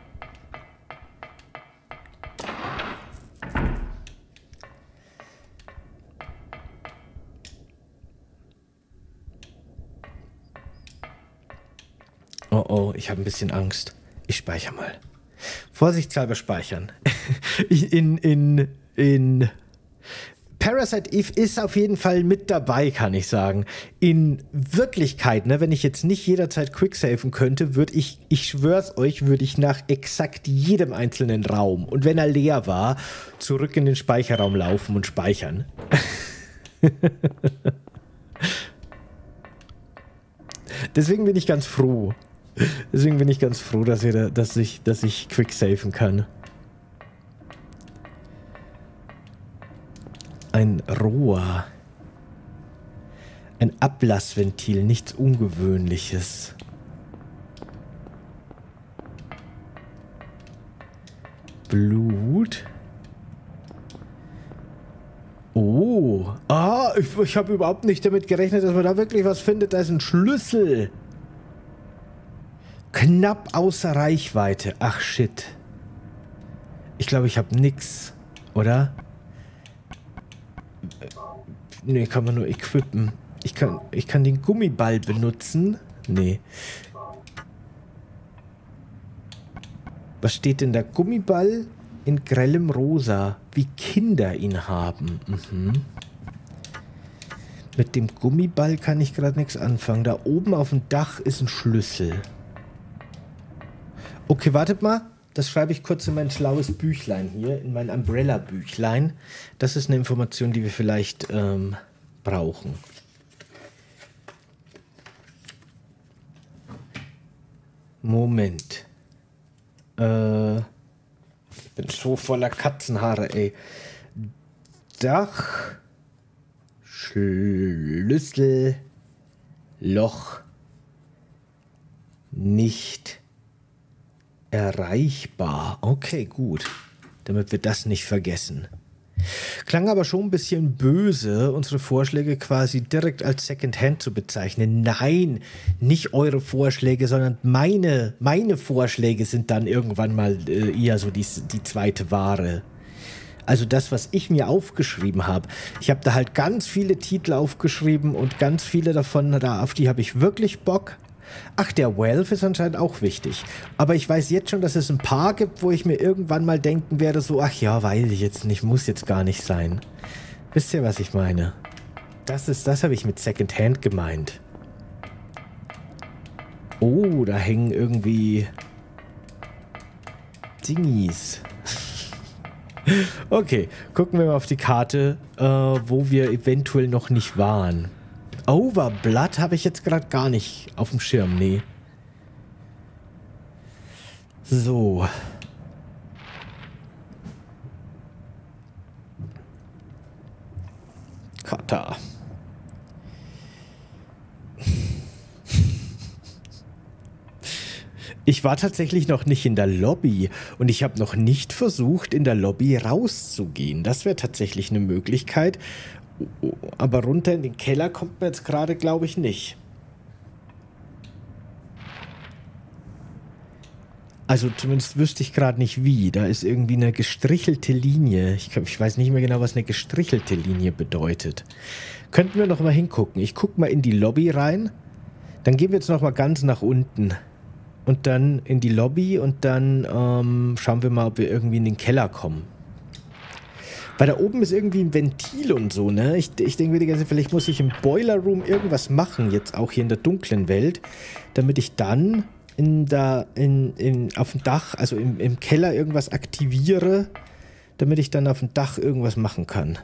Oh oh, ich habe ein bisschen Angst. Ich speichere mal. Vorsichtshalber speichern. in Parasite Eve ist auf jeden Fall mit dabei, kann ich sagen. In Wirklichkeit, ne, wenn ich jetzt nicht jederzeit quicksafen könnte, würde ich schwör's euch, würde ich nach exakt jedem einzelnen Raum, und wenn er leer war, zurück in den Speicherraum laufen und speichern. Deswegen bin ich ganz froh. Dass ich quicksafen kann. Ein Rohr. Ein Ablassventil, nichts Ungewöhnliches. Blut. Oh. Ah, ich habe überhaupt nicht damit gerechnet, dass man da wirklich was findet. Da ist ein Schlüssel. Knapp außer Reichweite. Ach, shit. Ich glaube, ich habe nix. Oder? Nee, kann man nur equippen. Ich kann den Gummiball benutzen. Nee. Was steht denn da? Gummiball in grellem Rosa. Wie Kinder ihn haben. Mhm. Mit dem Gummiball kann ich gerade nichts anfangen. Da oben auf dem Dach ist ein Schlüssel. Okay, wartet mal. Das schreibe ich kurz in mein schlaues Büchlein hier, in mein Umbrella-Büchlein. Das ist eine Information, die wir vielleicht brauchen. Moment. Ich bin so voller Katzenhaare, ey. Dach, Schlüssel, Loch, nicht erreichbar. Okay, gut. Damit wir das nicht vergessen. Klang aber schon ein bisschen böse, unsere Vorschläge quasi direkt als Secondhand zu bezeichnen. Nein, nicht eure Vorschläge, sondern meine Vorschläge sind dann irgendwann mal eher so die zweite Ware. Also das, was ich mir aufgeschrieben habe. Ich habe da halt ganz viele Titel aufgeschrieben, und ganz viele davon, auf die habe ich wirklich Bock. Ach, der Valve ist anscheinend auch wichtig. Aber ich weiß jetzt schon, dass es ein paar gibt, wo ich mir irgendwann mal denken werde, so, ach ja, weiß ich jetzt nicht, muss jetzt gar nicht sein. Wisst ihr, was ich meine? Das habe ich mit Secondhand gemeint. Oh, da hängen irgendwie Dingies. Okay, gucken wir mal auf die Karte, wo wir eventuell noch nicht waren. Overblood habe ich jetzt gerade gar nicht auf dem Schirm, nee. So. Kata. Ich war tatsächlich noch nicht in der Lobby und ich habe noch nicht versucht, in der Lobby rauszugehen. Das wäre tatsächlich eine Möglichkeit. Aber runter in den Keller kommt man jetzt gerade, glaube ich, nicht. Also zumindest wüsste ich gerade nicht wie. Da ist irgendwie eine gestrichelte Linie. Ich weiß nicht mehr genau, was eine gestrichelte Linie bedeutet. Könnten wir noch mal hingucken. Ich gucke mal in die Lobby rein. Dann gehen wir jetzt noch mal ganz nach unten. Und dann in die Lobby und dann schauen wir mal, ob wir irgendwie in den Keller kommen. Weil da oben ist irgendwie ein Ventil und so, ne? Ich denke mir die ganze Zeit, vielleicht muss ich im Boiler Room irgendwas machen, jetzt auch hier in der dunklen Welt, damit ich dann auf dem Dach, also im Keller irgendwas aktiviere, damit ich dann auf dem Dach irgendwas machen kann.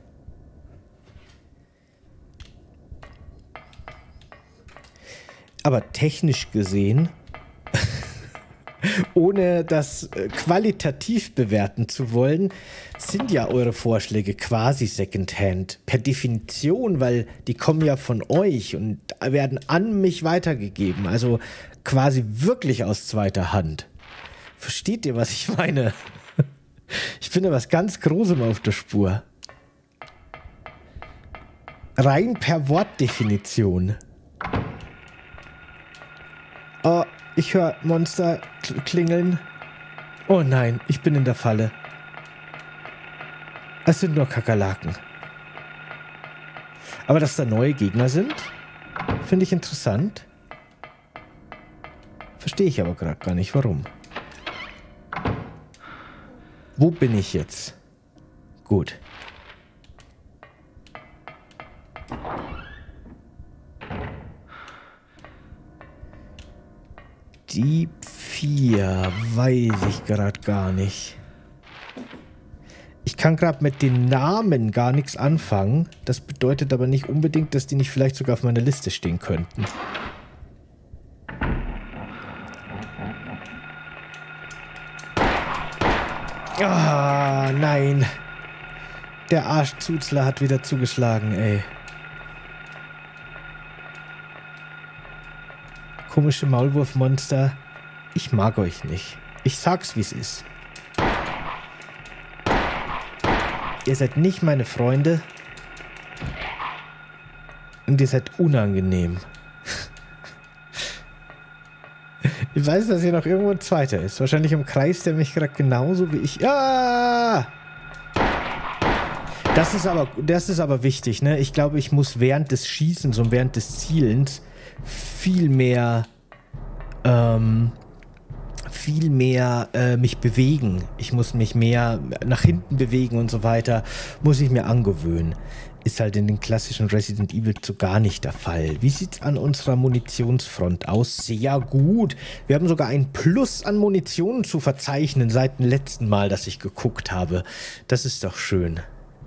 Aber technisch gesehen, ohne das qualitativ bewerten zu wollen, sind ja eure Vorschläge quasi Secondhand. Per Definition, weil die kommen ja von euch und werden an mich weitergegeben. Also quasi wirklich aus zweiter Hand. Versteht ihr, was ich meine? Ich bin da was ganz Großem auf der Spur. Rein per Wortdefinition. Oh, ich höre Monster klingeln. Oh nein, ich bin in der Falle. Es sind nur Kakerlaken. Aber dass da neue Gegner sind, finde ich interessant. Verstehe ich aber gerade gar nicht, warum. Wo bin ich jetzt? Gut. Die 4 weiß ich gerade gar nicht. Ich kann gerade mit den Namen gar nichts anfangen. Das bedeutet aber nicht unbedingt, dass die nicht vielleicht sogar auf meiner Liste stehen könnten. Ah, nein. Der Arschzuzler hat wieder zugeschlagen, ey. Komische Maulwurfmonster. Ich mag euch nicht. Ich sag's, wie es ist. Ihr seid nicht meine Freunde. Und ihr seid unangenehm. Ich weiß, dass hier noch irgendwo ein zweiter ist. Wahrscheinlich im Kreis, der mich gerade genauso wie ich... Ah! Das ist aber wichtig, ne? Ich glaube, ich muss während des Schießens und während des Zielens viel mehr mich bewegen. Ich muss mich mehr nach hinten bewegen und so weiter. Muss ich mir angewöhnen. Ist halt in den klassischen Resident Evil so gar nicht der Fall. Wie sieht's an unserer Munitionsfront aus? Sehr gut. Wir haben sogar ein Plus an Munition zu verzeichnen seit dem letzten Mal, dass ich geguckt habe. Das ist doch schön.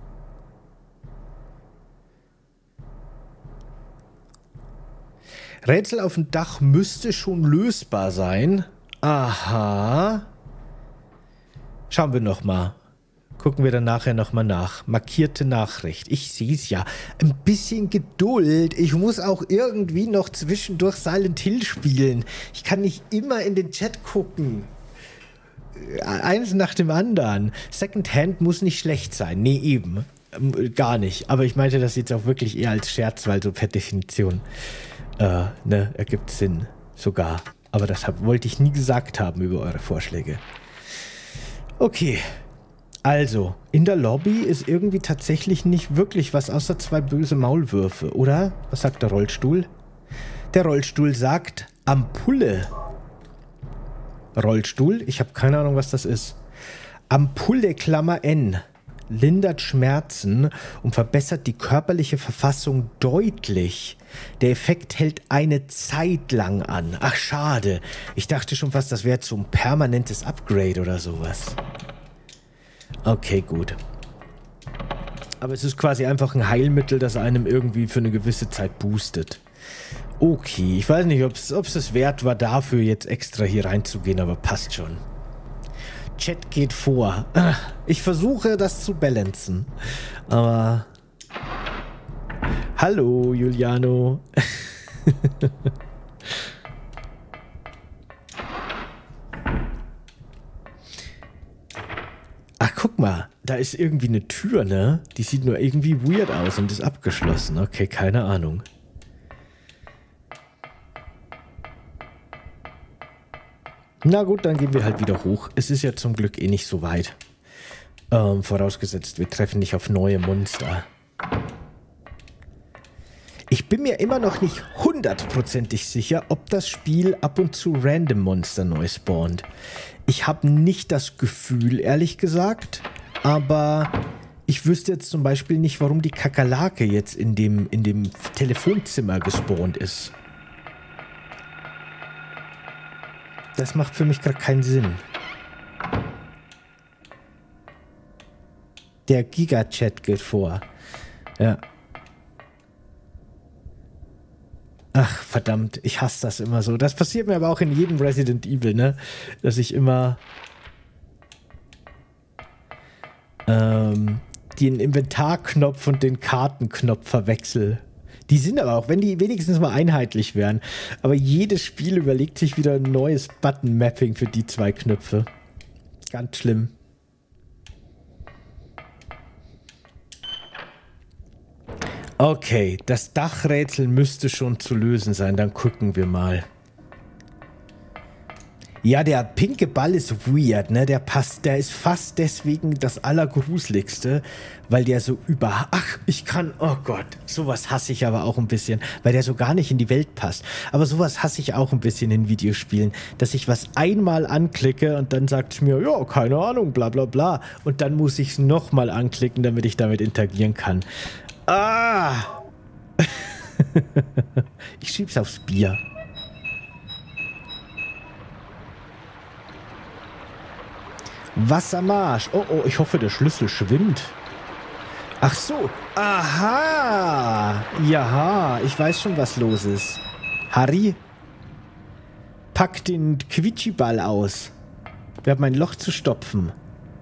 Rätsel auf dem Dach müsste schon lösbar sein. Aha. Schauen wir nochmal. Gucken wir dann nachher nochmal nach. Markierte Nachricht. Ich sehe es ja. Ein bisschen Geduld. Ich muss auch irgendwie noch zwischendurch Silent Hill spielen. Ich kann nicht immer in den Chat gucken. Eins nach dem anderen. Secondhand muss nicht schlecht sein. Nee, eben. Gar nicht. Aber ich meinte das jetzt auch wirklich eher als Scherz, weil so per Definition ergibt Sinn. Sogar. Aber das wollte ich nie gesagt haben über eure Vorschläge. Okay. Also, in der Lobby ist irgendwie tatsächlich nicht wirklich was außer 2 böse Maulwürfe, oder? Was sagt der Rollstuhl? Der Rollstuhl sagt Ampulle. Rollstuhl? Ich habe keine Ahnung, was das ist. Ampulle, Klammer N. lindert Schmerzen und verbessert die körperliche Verfassung deutlich. Der Effekt hält eine Zeit lang an. Ach, schade. Ich dachte schon fast, das wäre jetzt so ein permanentes Upgrade oder sowas. Okay, gut. Aber es ist quasi einfach ein Heilmittel, das einem irgendwie für eine gewisse Zeit boostet. Okay, ich weiß nicht, ob es wert war, dafür jetzt extra hier reinzugehen, aber passt schon. Chat geht vor. Ich versuche, das zu balancen. Aber... Hallo, Juliano. Ach, guck mal. Da ist irgendwie eine Tür, ne? Die sieht nur irgendwie weird aus und ist abgeschlossen. Okay, keine Ahnung. Na gut, dann gehen wir halt wieder hoch. Es ist ja zum Glück eh nicht so weit. Vorausgesetzt, wir treffen nicht auf neue Monster. Ich bin mir immer noch nicht hundertprozentig sicher, ob das Spiel ab und zu random Monster neu spawnt. Ich habe nicht das Gefühl, ehrlich gesagt, aber ich wüsste jetzt zum Beispiel nicht, warum die Kakerlake jetzt in dem Telefonzimmer gespawnt ist. Das macht für mich gerade keinen Sinn. Der Giga-Chat geht vor. Ja. Ach, verdammt, ich hasse das immer so. Das passiert mir aber auch in jedem Resident Evil, ne? Dass ich immer den Inventarknopf und den Kartenknopf verwechsel. Die sind aber auch, wenn die wenigstens mal einheitlich wären. Aber jedes Spiel überlegt sich wieder ein neues Button-Mapping für die zwei Knöpfe. Ganz schlimm. Okay, das Dachrätsel müsste schon zu lösen sein. Dann gucken wir mal. Ja, der pinke Ball ist weird, ne? Der ist fast deswegen das Allergruseligste, weil der so oh Gott, sowas hasse ich aber auch ein bisschen, weil der so gar nicht in die Welt passt. Aber sowas hasse ich auch ein bisschen in Videospielen, dass ich was einmal anklicke und dann sagt es mir, ja, keine Ahnung, bla bla bla. Und dann muss ich es nochmal anklicken, damit ich damit interagieren kann. Ah! Ich schieb's aufs Bier. Wassermarsch. Oh, oh, ich hoffe, der Schlüssel schwimmt. Ach so. Aha. Jaha, ich weiß schon, was los ist. Harry, pack den Quietschiball aus. Wir haben ein Loch zu stopfen.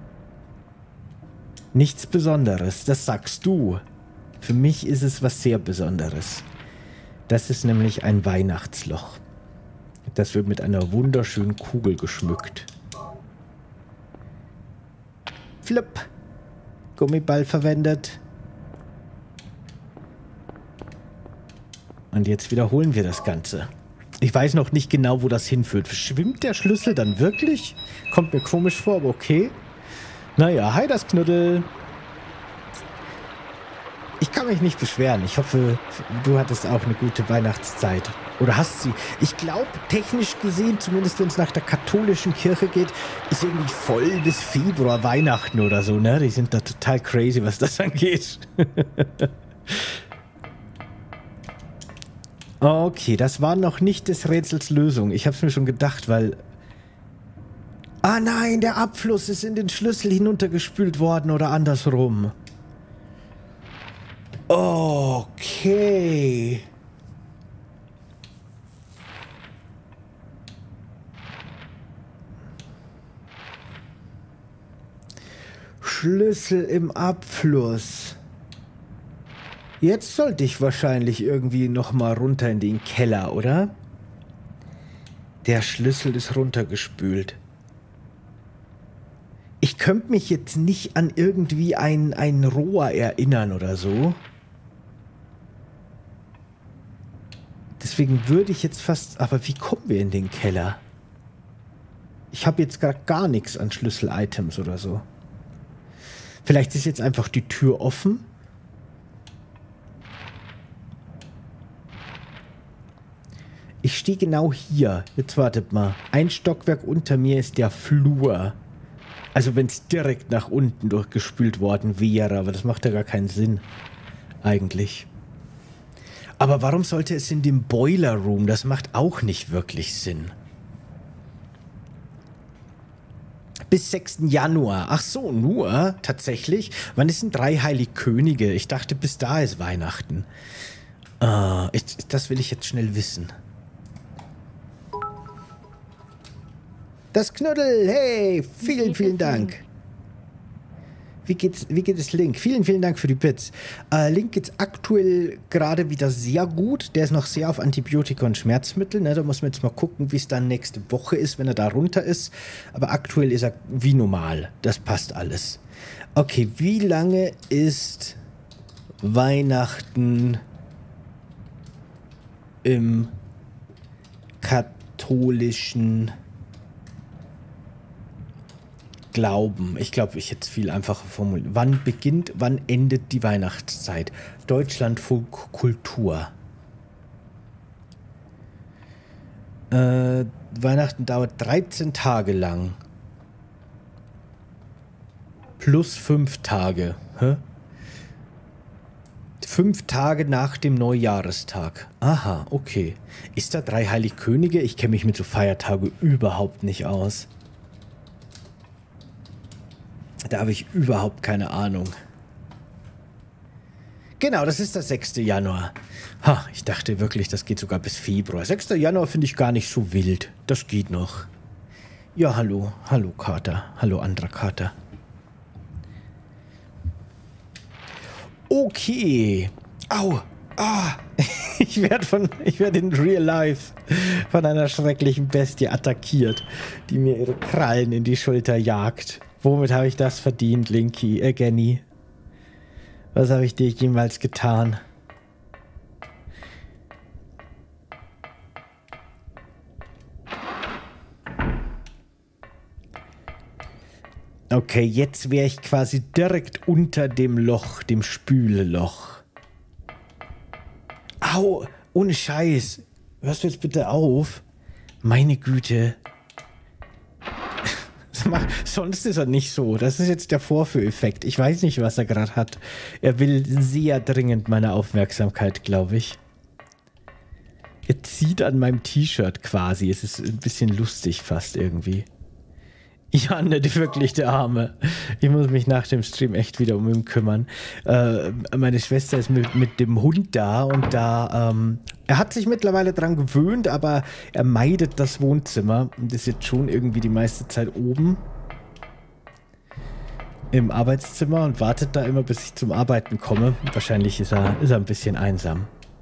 Nichts Besonderes, das sagst du. Für mich ist es was sehr Besonderes. Das ist nämlich ein Weihnachtsloch. Das wird mit einer wunderschönen Kugel geschmückt. Flip. Gummiball verwendet. Und jetzt wiederholen wir das Ganze. Ich weiß noch nicht genau, wo das hinführt. Schwimmt der Schlüssel dann wirklich? Kommt mir komisch vor, aber okay. Naja, hi das Knuddel. Ich kann mich nicht beschweren. Ich hoffe, du hattest auch eine gute Weihnachtszeit. Oder hast sie? Ich glaube, technisch gesehen, zumindest wenn es nach der katholischen Kirche geht, ist irgendwie voll bis Februar Weihnachten oder so, ne? Die sind da total crazy, was das angeht. Okay, das war noch nicht des Rätsels Lösung. Ich habe es mir schon gedacht, weil... Ah nein, der Abfluss ist in den Schlüssel hinuntergespült worden oder andersrum. Okay. Schlüssel im Abfluss. Jetzt sollte ich wahrscheinlich irgendwie noch mal runter in den Keller, oder? Der Schlüssel ist runtergespült. Ich könnte mich jetzt nicht an irgendwie ein Rohr erinnern oder so. Deswegen würde ich jetzt fast... Aber wie kommen wir in den Keller? Ich habe jetzt gar nichts an Schlüssel-Items oder so. Vielleicht ist jetzt einfach die Tür offen. Ich stehe genau hier. Jetzt wartet mal. Ein Stockwerk unter mir ist der Flur. Also wenn es direkt nach unten durchgespült worden wäre, aber das macht ja gar keinen Sinn. Eigentlich. Aber warum sollte es in dem Boiler Room? Das macht auch nicht wirklich Sinn. Bis 6. Januar. Ach so, nur? Tatsächlich? Wann ist denn drei Heiligkönige? Ich dachte, bis da ist Weihnachten. Das will ich jetzt schnell wissen. Das Knuddel, hey, vielen Dank. Wie geht es Link? Vielen Dank für die Bits. Link geht's aktuell gerade wieder sehr gut. Der ist noch sehr auf Antibiotika und Schmerzmittel. Ne? Da muss man jetzt mal gucken, wie es dann nächste Woche ist, wenn er da runter ist. Aber aktuell ist er wie normal. Das passt alles. Okay, wie lange ist Weihnachten im katholischen Glauben? Ich glaube, ich hätte es viel einfacher formuliert. Wann endet die Weihnachtszeit? Deutschlandfunk Kultur. Weihnachten dauert 13 Tage lang. Plus 5 Tage. Hä? 5 Tage nach dem Neujahrestag. Aha, okay. Ist da drei Heiligkönige? Ich kenne mich mit so Feiertagen überhaupt nicht aus. Da habe ich überhaupt keine Ahnung. Genau, das ist der 6. Januar. Ha, ich dachte wirklich, das geht sogar bis Februar. 6. Januar finde ich gar nicht so wild. Das geht noch. Ja, hallo. Hallo, Kater. Hallo, anderer Kater. Okay. Au. Ah. Ich werde in Real Life von einer schrecklichen Bestie attackiert, die mir ihre Krallen in die Schulter jagt. Womit habe ich das verdient, Linky, Genny? Was habe ich dir jemals getan? Okay, jetzt wäre ich quasi direkt unter dem Loch, dem Spüleloch. Au, ohne Scheiß. Hörst du jetzt bitte auf? Meine Güte. Sonst ist er nicht so. Das ist jetzt der Vorführeffekt. Ich weiß nicht, was er gerade hat. Er will sehr dringend meine Aufmerksamkeit, glaube ich. Er zieht an meinem T-Shirt quasi. Es ist ein bisschen lustig fast irgendwie. Ja, nicht wirklich, der Arme. Ich muss mich nach dem Stream echt wieder um ihn kümmern. Meine Schwester ist mit dem Hund da und da, er hat sich mittlerweile dran gewöhnt, aber er meidet das Wohnzimmer und ist jetzt schon irgendwie die meiste Zeit oben im Arbeitszimmer und wartet da immer, bis ich zum Arbeiten komme. Wahrscheinlich ist er ein bisschen einsam.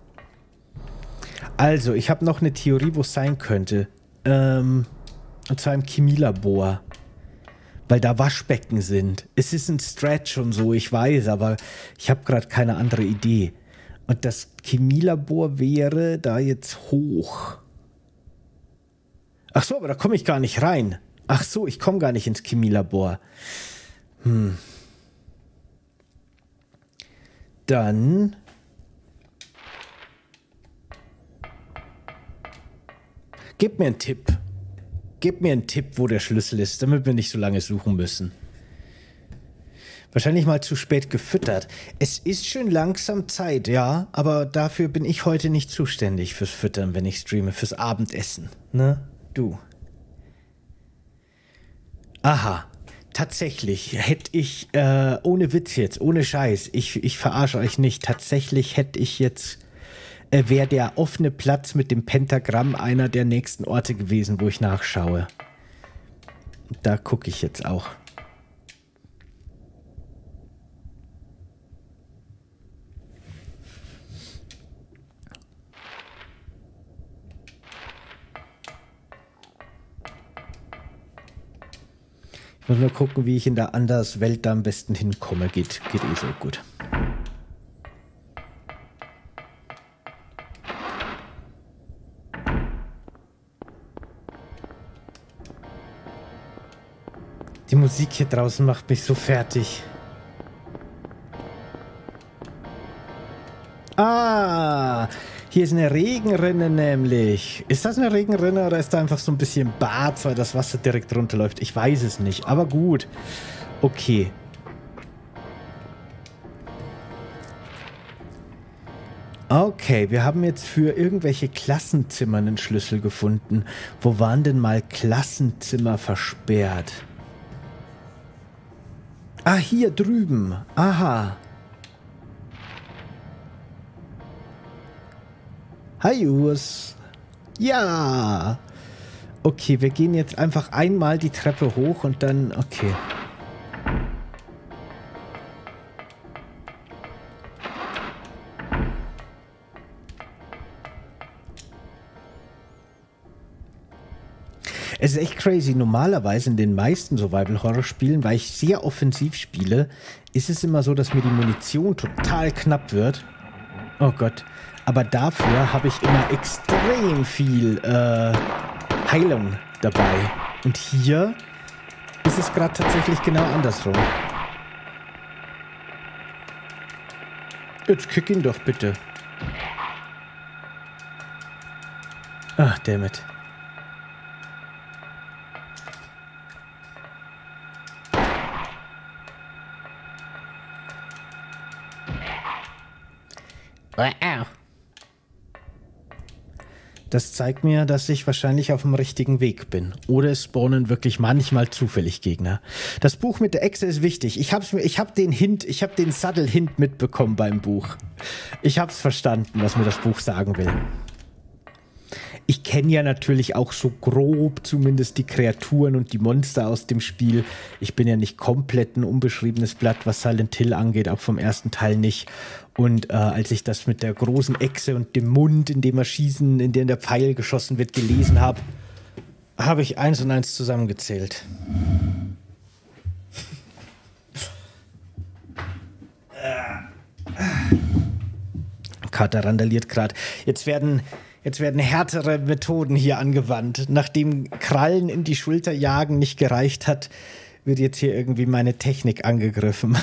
Also, ich habe noch eine Theorie, wo es sein könnte. Und zwar im Chemielabor. Weil da Waschbecken sind. Es ist ein Stretch und so, ich weiß, aber ich habe gerade keine andere Idee. Und das Chemielabor wäre da jetzt hoch. Ach so, aber da komme ich gar nicht rein. Ach so, ich komme gar nicht ins Chemielabor. Dann... Gib mir einen Tipp. Gib mir einen Tipp, wo der Schlüssel ist, damit wir nicht so lange suchen müssen. Wahrscheinlich mal zu spät gefüttert. Es ist schon langsam Zeit, ja, aber dafür bin ich heute nicht zuständig fürs Füttern, wenn ich streame, fürs Abendessen. Ne? Du. Aha. Tatsächlich hätte ich, ohne Witz jetzt, ohne Scheiß, ich verarsche euch nicht, tatsächlich hätte ich jetzt... wäre der offene Platz mit dem Pentagramm einer der nächsten Orte gewesen, wo ich nachschaue. Da gucke ich jetzt auch. Ich muss nur gucken, wie ich in der Anderswelt da am besten hinkomme. Geht eh so gut. Die Musik hier draußen macht mich so fertig. Ah, Hier ist eine Regenrinne nämlich. Ist das eine Regenrinne oder ist da einfach so ein bisschen Bad, weil das Wasser direkt runterläuft? Ich weiß es nicht, aber gut. Okay. Okay, wir haben jetzt für irgendwelche Klassenzimmer einen Schlüssel gefunden. Wo waren denn mal Klassenzimmer versperrt? Ah, hier drüben. Aha. Hi, Urs. Ja. Okay, wir gehen jetzt einfach einmal die Treppe hoch und dann... Okay. Es ist echt crazy. Normalerweise in den meisten Survival-Horror-Spielen, weil ich sehr offensiv spiele, ist es immer so, dass mir die Munition total knapp wird. Oh Gott. Aber dafür habe ich immer extrem viel Heilung dabei. Und hier ist es gerade tatsächlich genau andersrum. Jetzt kick ihn doch bitte. Ach, dammit. Das zeigt mir, dass ich wahrscheinlich auf dem richtigen Weg bin. Oder es spawnen wirklich manchmal zufällig Gegner. Das Buch mit der Echse ist wichtig. Ich hab den Subtle-Hint mitbekommen beim Buch. Ich hab's verstanden, was mir das Buch sagen will. Ich kenne ja natürlich auch so grob zumindest die Kreaturen und die Monster aus dem Spiel. Ich bin ja nicht komplett ein unbeschriebenes Blatt, was Silent Hill angeht, auch vom ersten Teil nicht. Und als ich das mit der großen Echse und dem Mund, in dem er schießen, in dem der Pfeil geschossen wird, gelesen habe, habe ich 1 und 1 zusammengezählt. Kater randaliert gerade. Jetzt werden härtere Methoden hier angewandt. Nachdem Krallen in die Schulter jagen nicht gereicht hat, wird jetzt hier irgendwie meine Technik angegriffen.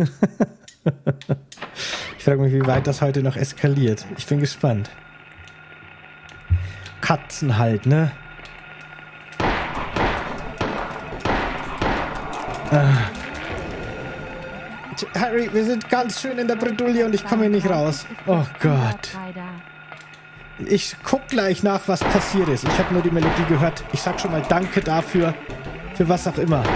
Ich frage mich, wie weit das heute noch eskaliert. Ich bin gespannt. Katzen halt, ne? Harry, wir sind ganz schön in der Bredouille und ich komme hier nicht raus. Oh Gott. Ich guck gleich nach, was passiert ist. Ich habe nur die Melodie gehört. Ich sag schon mal Danke dafür. Für was auch immer.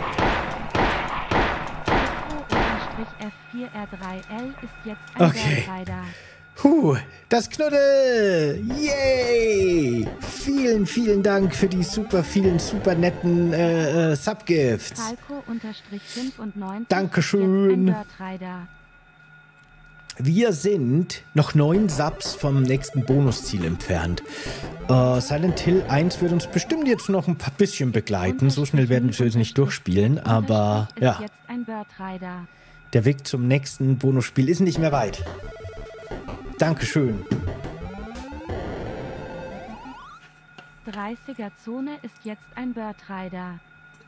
F4R3L ist jetzt ein Bergrider. Das Knuddel! Yay! Vielen, vielen Dank für die vielen super netten Subgifts. Falco_95 Dankeschön. ist jetzt ein Bergrider. Wir sind noch 9 Subs vom nächsten Bonusziel entfernt. Silent Hill 1 wird uns bestimmt jetzt noch ein bisschen begleiten. So schnell werden wir es nicht durchspielen, aber ja. Jetzt ein Bergrider. Der Weg zum nächsten Bonusspiel ist nicht mehr weit. Dankeschön. 30er Zone ist jetzt ein Bergrider.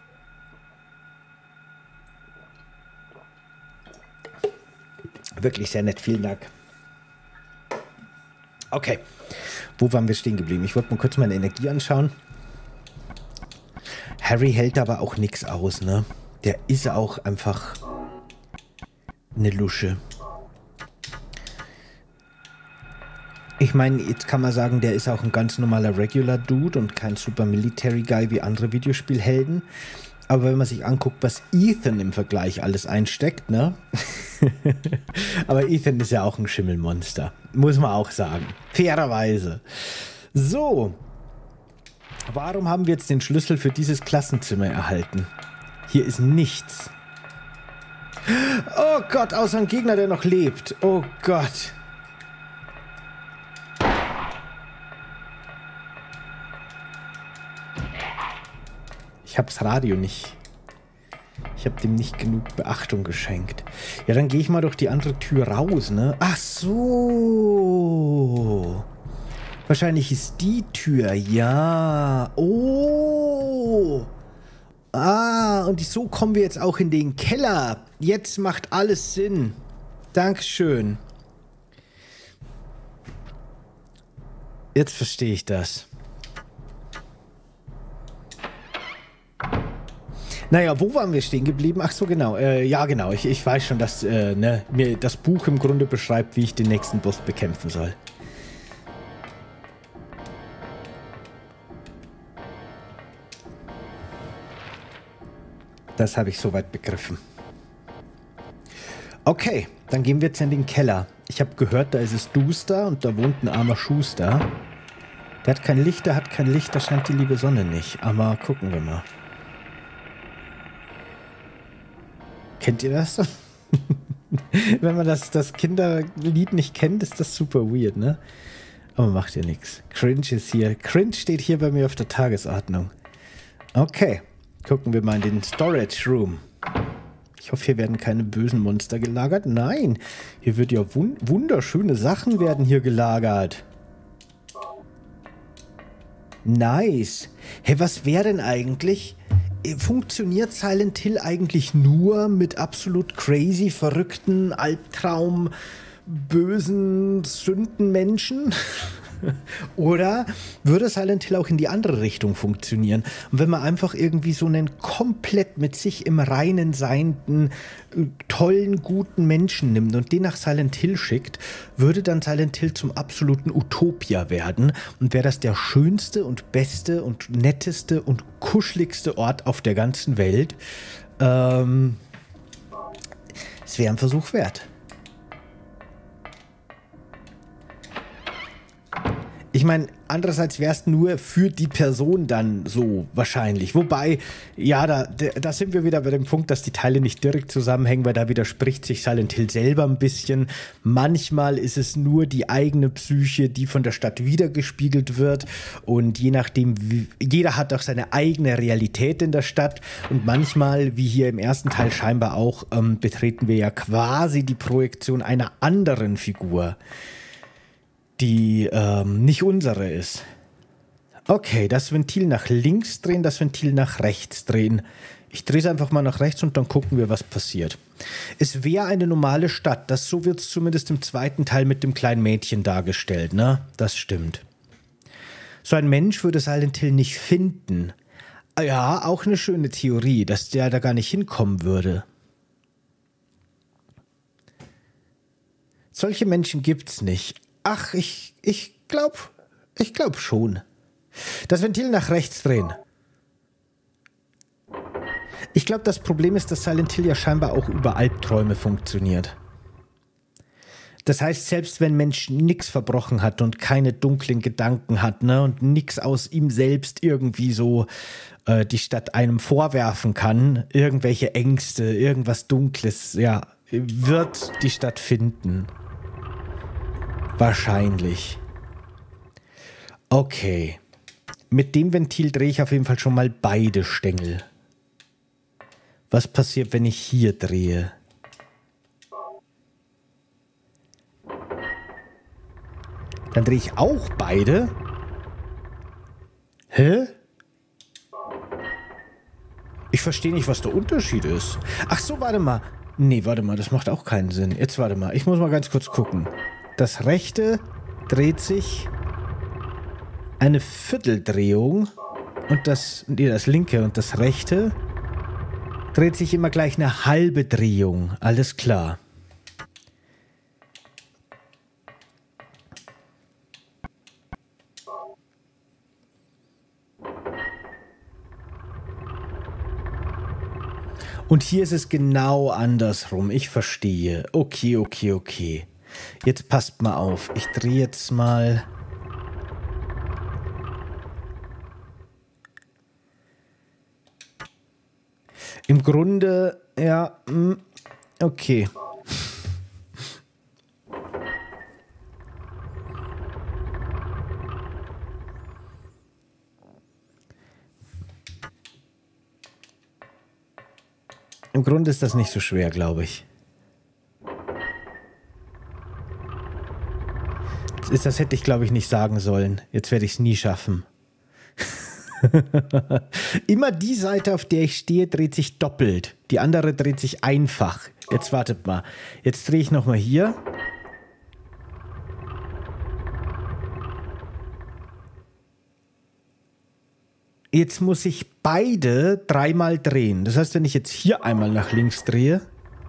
Wirklich sehr nett, vielen Dank. Okay, wo waren wir stehen geblieben? Ich wollte mal kurz meine Energie anschauen. Harry hält aber auch nichts aus, ne? Der ist auch einfach eine Lusche. Ich meine, jetzt kann man sagen, der ist auch ein ganz normaler Regular Dude und kein super Military Guy wie andere Videospielhelden. Aber wenn man sich anguckt, was Ethan im Vergleich alles einsteckt, ne? Aber Ethan ist ja auch ein Schimmelmonster. Muss man auch sagen. Fairerweise. So. Warum haben wir jetzt den Schlüssel für dieses Klassenzimmer erhalten? Hier ist nichts. Oh Gott, außer ein Gegner, der noch lebt. Oh Gott. Ich habe das Radio nicht. Ich habe dem nicht genug Beachtung geschenkt. Ja, dann gehe ich mal durch die andere Tür raus, ne? Ach so. Wahrscheinlich ist die Tür, ja. Oh. Ah, und so kommen wir jetzt auch in den Keller. Jetzt macht alles Sinn. Dankeschön. Jetzt verstehe ich das. Naja, wo waren wir stehen geblieben? Ach so, genau. Ja, genau. Ich weiß schon, dass mir das Buch im Grunde beschreibt, wie ich den nächsten Boss bekämpfen soll. Das habe ich soweit begriffen. Okay, dann gehen wir jetzt in den Keller. Ich habe gehört, da ist es duster und da wohnt ein armer Schuster. Der hat kein Licht, da scheint die liebe Sonne nicht. Aber gucken wir mal. Kennt ihr das? Wenn man das Kinderlied nicht kennt, ist das super weird, ne? Aber macht ja nichts. Cringe ist hier. Cringe steht hier bei mir auf der Tagesordnung. Okay, gucken wir mal in den Storage Room. Ich hoffe, hier werden keine bösen Monster gelagert. Nein, hier wird ja wunderschöne Sachen werden hier gelagert. Nice. Hey, was wäre denn eigentlich? Funktioniert Silent Hill eigentlich nur mit absolut crazy, verrückten, Albtraum, bösen Sündenmenschen? Oder würde Silent Hill auch in die andere Richtung funktionieren? Und wenn man einfach irgendwie so einen komplett mit sich im Reinen seienden, tollen, guten Menschen nimmt und den nach Silent Hill schickt, würde dann Silent Hill zum absoluten Utopia werden und wäre das der schönste und beste und netteste und kuscheligste Ort auf der ganzen Welt. Es wäre ein Versuch wert. Ich meine, andererseits wäre es nur für die Person dann so wahrscheinlich. Wobei, ja, da sind wir wieder bei dem Punkt, dass die Teile nicht direkt zusammenhängen, weil da widerspricht sich Silent Hill selber ein bisschen. Manchmal ist es nur die eigene Psyche, die von der Stadt wiedergespiegelt wird. Und je nachdem, jeder hat auch seine eigene Realität in der Stadt. Und manchmal, wie hier im ersten Teil scheinbar auch, betreten wir ja quasi die Projektion einer anderen Figur, die nicht unsere ist. Okay, das Ventil nach links drehen, das Ventil nach rechts drehen. Ich drehe es einfach mal nach rechts und dann gucken wir, was passiert. Es wäre eine normale Stadt. So wird es zumindest im zweiten Teil mit dem kleinen Mädchen dargestellt, ne? Das stimmt. So ein Mensch würde Silent Hill nicht finden. Ja, auch eine schöne Theorie, dass der da gar nicht hinkommen würde. Solche Menschen gibt's nicht. Ach, ich glaub schon. Das Ventil nach rechts drehen. Ich glaube, das Problem ist, dass Silent Hill ja scheinbar auch über Albträume funktioniert. Das heißt, selbst wenn Mensch nichts verbrochen hat und keine dunklen Gedanken hat, ne, und nichts aus ihm selbst irgendwie so die Stadt einem vorwerfen kann, irgendwelche Ängste, irgendwas Dunkles, ja, wird die Stadt finden. Wahrscheinlich. Okay. Mit dem Ventil drehe ich auf jeden Fall schon mal beide Stängel. Was passiert, wenn ich hier drehe? Dann drehe ich auch beide? Hä? Ich verstehe nicht, was der Unterschied ist. Ach so, warte mal. Nee, warte mal, das macht auch keinen Sinn. Jetzt warte mal, ich muss mal ganz kurz gucken. Das rechte dreht sich eine Vierteldrehung und das linke und das rechte dreht sich immer gleich eine halbe Drehung. Alles klar. Und hier ist es genau andersrum. Ich verstehe. Okay. Jetzt passt mal auf. Ich drehe jetzt mal. Im Grunde, ja, okay. Im Grunde ist das nicht so schwer, glaube ich. Das hätte ich, glaube ich, nicht sagen sollen. Jetzt werde ich es nie schaffen. Immer die Seite, auf der ich stehe, dreht sich doppelt. Die andere dreht sich einfach. Jetzt wartet mal. Jetzt drehe ich nochmal hier. Jetzt muss ich beide dreimal drehen. Das heißt, wenn ich jetzt hier einmal nach links drehe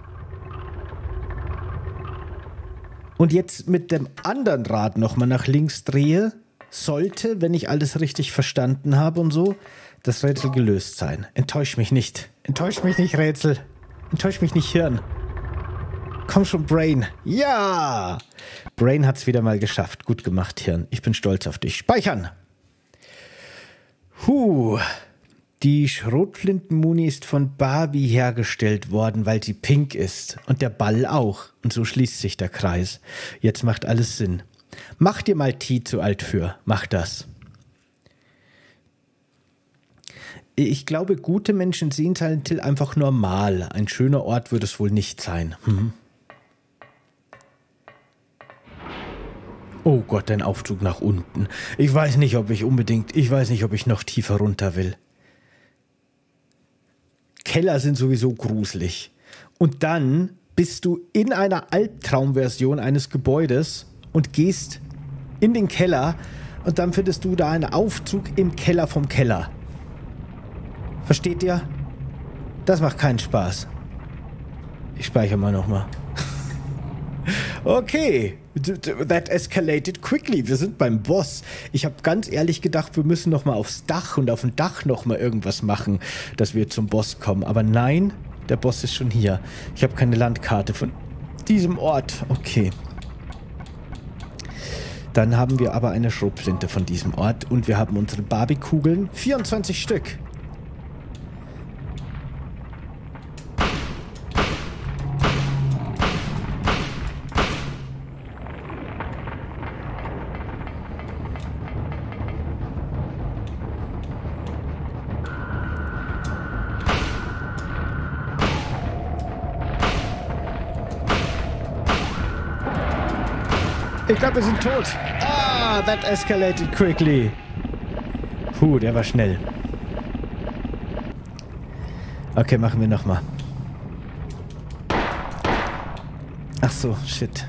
und jetzt mit dem anderen Rad nochmal nach links drehe, sollte, wenn ich alles richtig verstanden habe und so, das Rätsel gelöst sein. Enttäusch mich nicht. Enttäusch mich nicht, Rätsel. Enttäusch mich nicht, Hirn. Komm schon, Brain. Ja! Brain hat's wieder mal geschafft. Gut gemacht, Hirn. Ich bin stolz auf dich. Speichern! Die Schrotflinten-Muni ist von Barbie hergestellt worden, weil sie pink ist. Und der Ball auch. Und so schließt sich der Kreis. Jetzt macht alles Sinn. Mach dir mal T zu alt für. Mach das. Ich glaube, gute Menschen sehen Silent Hill einfach normal. Ein schöner Ort würde es wohl nicht sein. Oh Gott, ein Aufzug nach unten. Ich weiß nicht, ob ich noch tiefer runter will. Keller sind sowieso gruselig. Und dann bist du in einer Albtraumversion eines Gebäudes und gehst in den Keller und dann findest du da einen Aufzug im Keller vom Keller. Versteht ihr? Das macht keinen Spaß. Ich speichere mal nochmal. Okay, that escalated quickly. Wir sind beim Boss. Ich habe ganz ehrlich gedacht, wir müssen nochmal aufs Dach und auf dem Dach nochmal irgendwas machen, dass wir zum Boss kommen. Aber nein, der Boss ist schon hier. Ich habe keine Landkarte von diesem Ort. Okay. Dann haben wir aber eine Schrotflinte von diesem Ort und wir haben unsere Barbie-Kugeln. 24 Stück. Ich glaube, wir sind tot. Ah, that escalated quickly. Der war schnell. Okay, machen wir nochmal. Ach so, shit.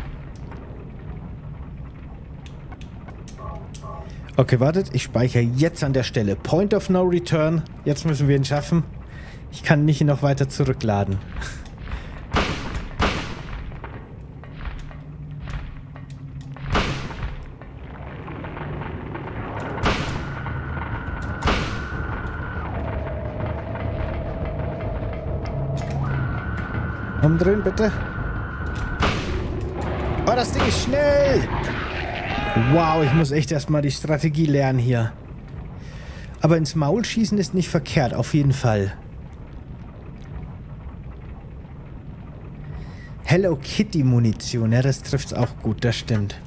Okay, wartet. Ich speichere jetzt an der Stelle. Point of no return. Jetzt müssen wir ihn schaffen. Ich kann nicht noch weiter zurückladen. Umdrehen, bitte. Oh, das Ding ist schnell. Wow, ich muss echt erstmal die Strategie lernen hier. Aber ins Maul schießen ist nicht verkehrt, auf jeden Fall. Hello Kitty Munition, ja, das trifft's auch gut, das stimmt.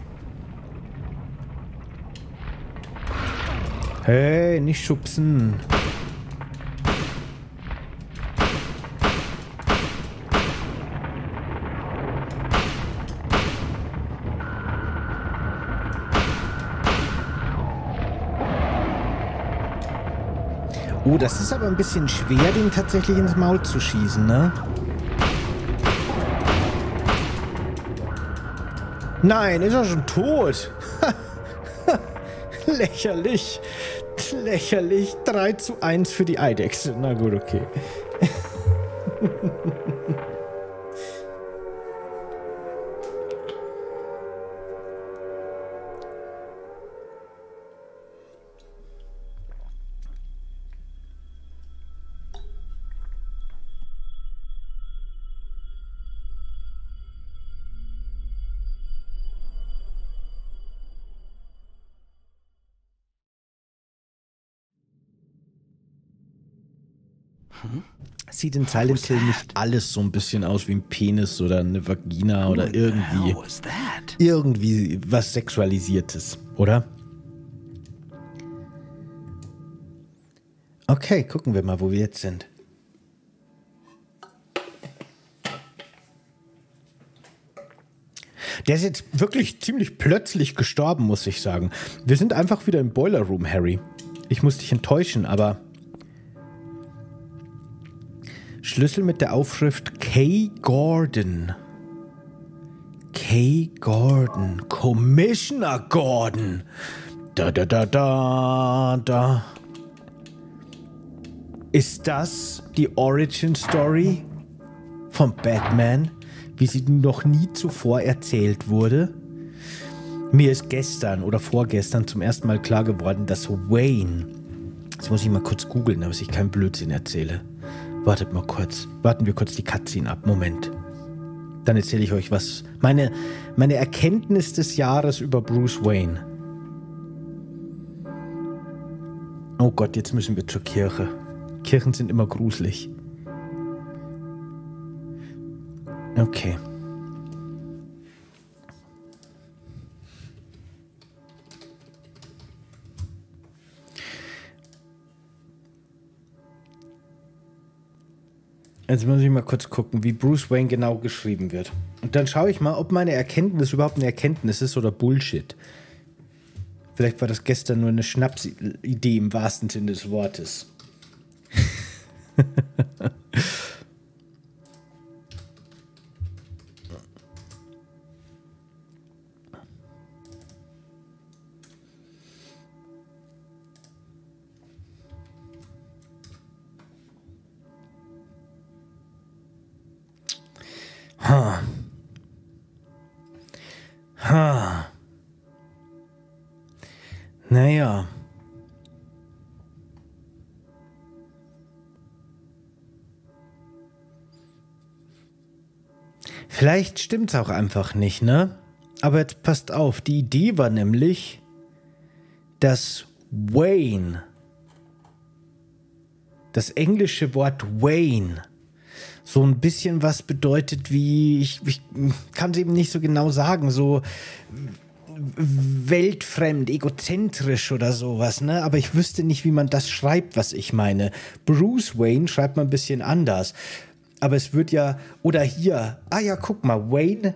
Hey, nicht schubsen. Oh, das ist aber ein bisschen schwer, den tatsächlich ins Maul zu schießen, ne? Nein, ist er schon tot. Lächerlich. Lächerlich. 3:1 für die Eidechse. Na gut, okay. Sieht in Silent Hill nicht alles so ein bisschen aus wie ein Penis oder eine Vagina oder irgendwie was Sexualisiertes, oder? Okay, gucken wir mal, wo wir jetzt sind. Der ist jetzt wirklich ziemlich plötzlich gestorben, muss ich sagen. Wir sind einfach wieder im Boiler Room, Harry. Ich muss dich enttäuschen, aber... Schlüssel mit der Aufschrift K. Gordon. K. Gordon. Commissioner Gordon. Da. Ist das die Origin Story von Batman, wie sie noch nie zuvor erzählt wurde? Mir ist gestern oder vorgestern zum ersten Mal klar geworden, dass Wayne, jetzt muss ich mal kurz googeln, dass ich keinen Blödsinn erzähle. Wartet mal kurz. Warten wir kurz die Cutscene ab. Moment. Dann erzähle ich euch was. Meine Erkenntnis des Jahres über Bruce Wayne. Oh Gott, jetzt müssen wir zur Kirche. Kirchen sind immer gruselig. Okay. Jetzt muss ich mal kurz gucken, wie Bruce Wayne genau geschrieben wird. Und dann schaue ich mal, ob meine Erkenntnis überhaupt eine Erkenntnis ist oder Bullshit. Vielleicht war das gestern nur eine Schnapsidee im wahrsten Sinne des Wortes. Naja. Vielleicht stimmt's auch einfach nicht, ne? Aber jetzt passt auf, die Idee war nämlich, dass Wayne, das englische Wort Wayne, so ein bisschen was bedeutet wie, ich kann es eben nicht so genau sagen, so weltfremd, egozentrisch oder sowas, ne? Aber ich wüsste nicht, wie man das schreibt, was ich meine. Bruce Wayne schreibt man ein bisschen anders. Aber es wird ja, oder hier, ja, guck mal, Wayne.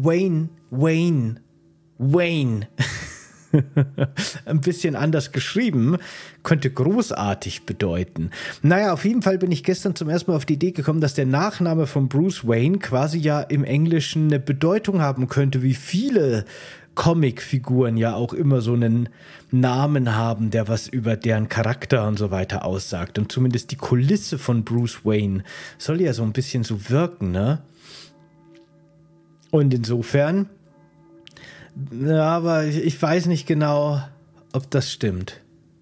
Ein bisschen anders geschrieben, könnte großartig bedeuten. Naja, auf jeden Fall bin ich gestern zum ersten Mal auf die Idee gekommen, dass der Nachname von Bruce Wayne quasi ja im Englischen eine Bedeutung haben könnte, wie viele Comicfiguren ja auch immer so einen Namen haben, der was über deren Charakter und so weiter aussagt. Und zumindest die Kulisse von Bruce Wayne soll ja so ein bisschen so wirken, ne? Und insofern, ja, aber ich weiß nicht genau, ob das stimmt.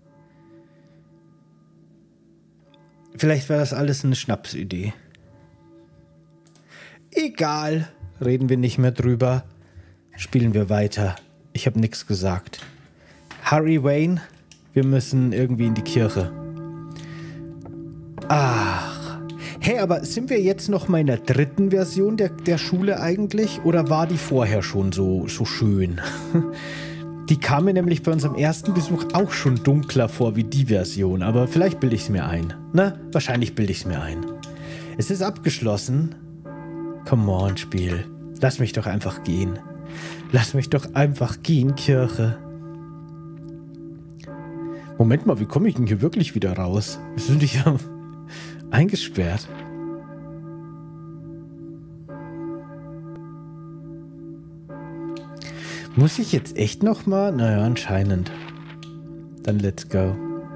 Vielleicht war das alles eine Schnapsidee. Egal, reden wir nicht mehr drüber. Spielen wir weiter. Ich habe nichts gesagt. Harry Wayne, wir müssen irgendwie in die Kirche. Ach. Hey, aber sind wir jetzt noch mal in der dritten Version der Schule eigentlich? Oder war die vorher schon so schön? Die kam mir nämlich bei unserem ersten Besuch auch schon dunkler vor wie die Version. Aber vielleicht bilde ich es mir ein. Ne? Wahrscheinlich bilde ich es mir ein. Es ist abgeschlossen. Come on, Spiel. Lass mich doch einfach gehen. Lass mich doch einfach gehen, Kirche. Moment mal, wie komme ich denn hier wirklich wieder raus? Wir sind hier eingesperrt. Muss ich jetzt echt noch mal? Naja, anscheinend. Dann let's go.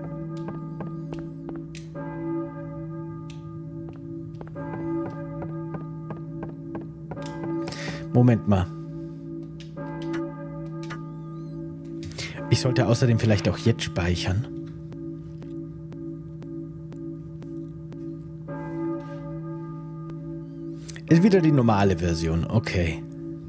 Moment mal. Ich sollte außerdem vielleicht auch jetzt speichern. Ist wieder die normale Version, okay.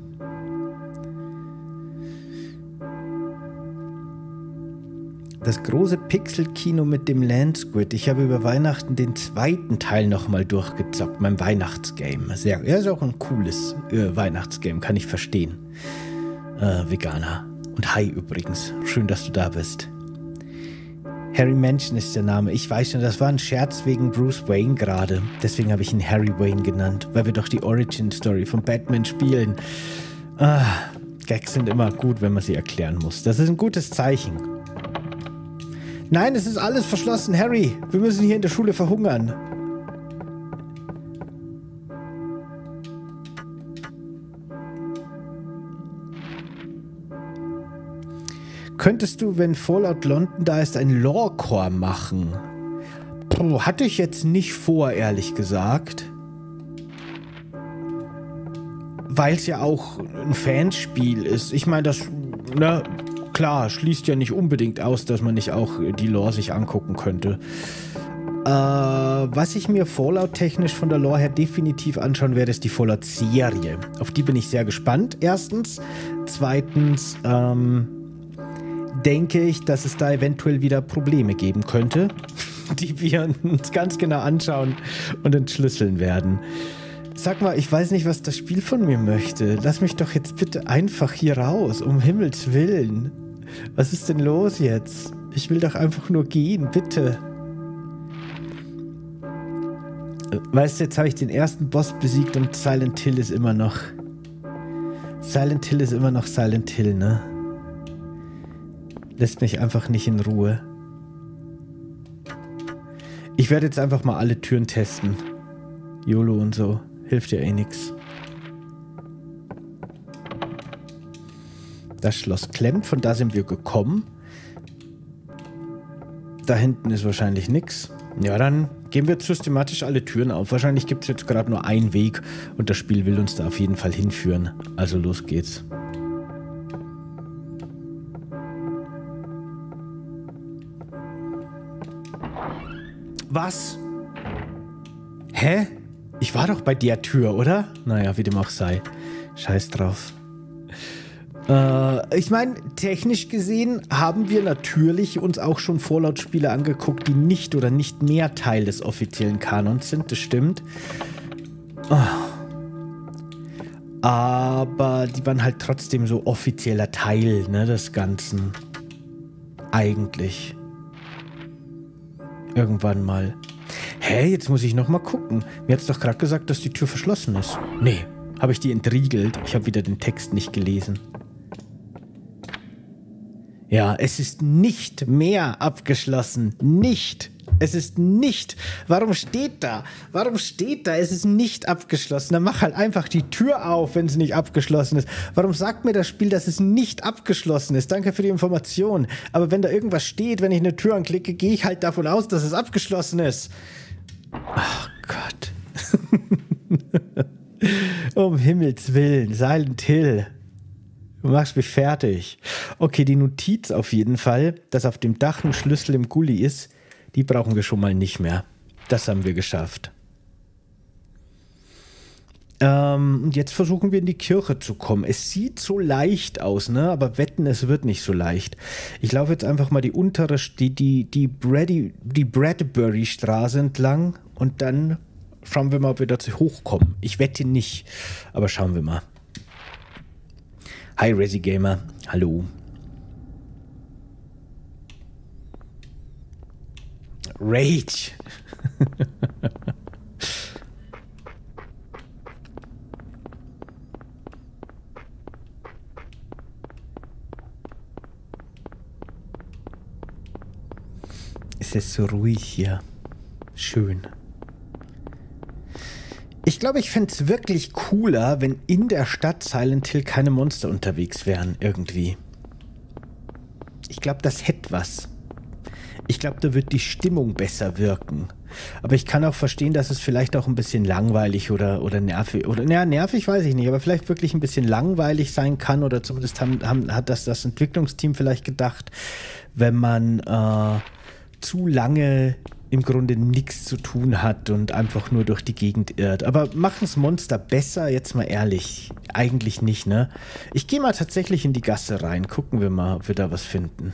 Das große Pixel-Kino mit dem Landsquid. Ich habe über Weihnachten den zweiten Teil nochmal durchgezockt, mein Weihnachtsgame. Ja, ist auch ein cooles Weihnachtsgame, kann ich verstehen. Veganer. Und hi übrigens, schön, dass du da bist. Harry Mansion ist der Name. Ich weiß schon, das war ein Scherz wegen Bruce Wayne gerade. Deswegen habe ich ihn Harry Wayne genannt, weil wir doch die Origin-Story von Batman spielen. Gags sind immer gut, wenn man sie erklären muss. Das ist ein gutes Zeichen. Nein, es ist alles verschlossen, Harry. Wir müssen hier in der Schule verhungern. Könntest du, wenn Fallout London da ist, ein Lore-Core machen? Hatte ich jetzt nicht vor, ehrlich gesagt. Weil es ja auch ein Fanspiel ist. Ich meine, das, ne, klar, schließt ja nicht unbedingt aus, dass man nicht auch die Lore sich angucken könnte. Was ich mir Fallout-technisch von der Lore her definitiv anschauen werde, ist die Fallout-Serie. Auf die bin ich sehr gespannt, erstens. Zweitens, denke ich, dass es da eventuell wieder Probleme geben könnte, die wir uns ganz genau anschauen und entschlüsseln werden. Sag mal, ich weiß nicht, was das Spiel von mir möchte. Lass mich doch jetzt bitte einfach hier raus, um Himmels Willen. Was ist denn los jetzt? Ich will doch einfach nur gehen, bitte. Weißt du, jetzt habe ich den ersten Boss besiegt und Silent Hill ist immer noch... Silent Hill ist immer noch Silent Hill, ne? Lässt mich einfach nicht in Ruhe. Ich werde jetzt einfach mal alle Türen testen. YOLO und so. Hilft ja eh nix. Das Schloss klemmt, von da sind wir gekommen. Da hinten ist wahrscheinlich nix. Ja, dann gehen wir jetzt systematisch alle Türen auf. Wahrscheinlich gibt es jetzt gerade nur einen Weg und das Spiel will uns da auf jeden Fall hinführen. Also los geht's. Was? Hä? Ich war doch bei der Tür, oder? Naja, wie dem auch sei. Scheiß drauf. Ich meine, technisch gesehen haben wir natürlich uns auch schon Fallout-Spiele angeguckt, die nicht oder nicht mehr Teil des offiziellen Kanons sind, das stimmt. Aber die waren halt trotzdem so offizieller Teil, ne, des Ganzen. Eigentlich. Irgendwann mal. Hä, jetzt muss ich noch mal gucken. Mir hat's doch gerade gesagt, dass die Tür verschlossen ist. Nee, habe ich die entriegelt. Ich habe wieder den Text nicht gelesen. Ja, es ist nicht mehr abgeschlossen. Nicht. Es ist nicht. Warum steht da? Warum steht da, es ist nicht abgeschlossen? Dann mach halt einfach die Tür auf, wenn es nicht abgeschlossen ist. Warum sagt mir das Spiel, dass es nicht abgeschlossen ist? Danke für die Information. Aber wenn da irgendwas steht, wenn ich eine Tür anklicke, gehe ich halt davon aus, dass es abgeschlossen ist. Ach Gott. Um Himmels Willen. Silent Hill. Du machst mich fertig. Okay, die Notiz auf jeden Fall, dass auf dem Dach ein Schlüssel im Gully ist, die brauchen wir schon mal nicht mehr. Das haben wir geschafft. Und jetzt versuchen wir in die Kirche zu kommen. Es sieht so leicht aus, ne? Aber wetten, es wird nicht so leicht. Ich laufe jetzt einfach mal die untere, die Bradbury-Straße entlang und dann schauen wir mal, ob wir dazu hochkommen. Ich wette nicht, aber schauen wir mal. Hi Resi Gamer, hallo. Rage. Es ist so ruhig hier. Schön. Ich glaube, ich fände es wirklich cooler, wenn in der Stadt Silent Hill keine Monster unterwegs wären, irgendwie. Ich glaube, das hätte was. Ich glaube, da wird die Stimmung besser wirken. Aber ich kann auch verstehen, dass es vielleicht auch ein bisschen langweilig oder nervig, oder naja, nervig weiß ich nicht, aber vielleicht wirklich ein bisschen langweilig sein kann, oder zumindest hat das Entwicklungsteam vielleicht gedacht, wenn man zu lange im Grunde nichts zu tun hat und einfach nur durch die Gegend irrt. Aber machen es Monster besser? Jetzt mal ehrlich. Eigentlich nicht, ne? Ich gehe mal tatsächlich in die Gasse rein. Gucken wir mal, ob wir da was finden.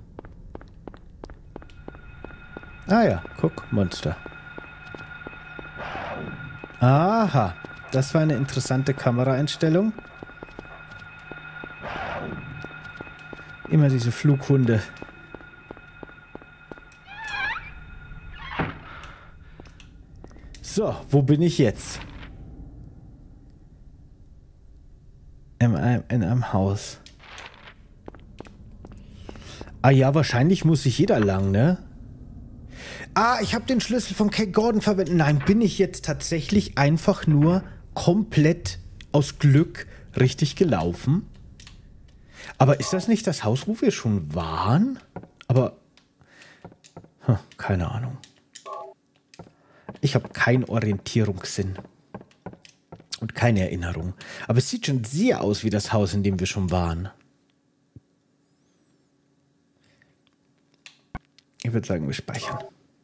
Ah ja, guck, Monster. Aha, das war eine interessante Kameraeinstellung. Immer diese Flughunde. So, wo bin ich jetzt? In einem Haus. Ah ja, wahrscheinlich muss sich jeder lang, ne? Ah, ich habe den Schlüssel von Kate Gordon verwendet. Nein, bin ich jetzt tatsächlich einfach nur komplett aus Glück richtig gelaufen? Aber ist das nicht das Haus, wo wir schon waren? Aber, keine Ahnung. Ich habe keinen Orientierungssinn. Und keine Erinnerung. Aber es sieht schon sehr aus wie das Haus, in dem wir schon waren. Ich würde sagen, wir speichern.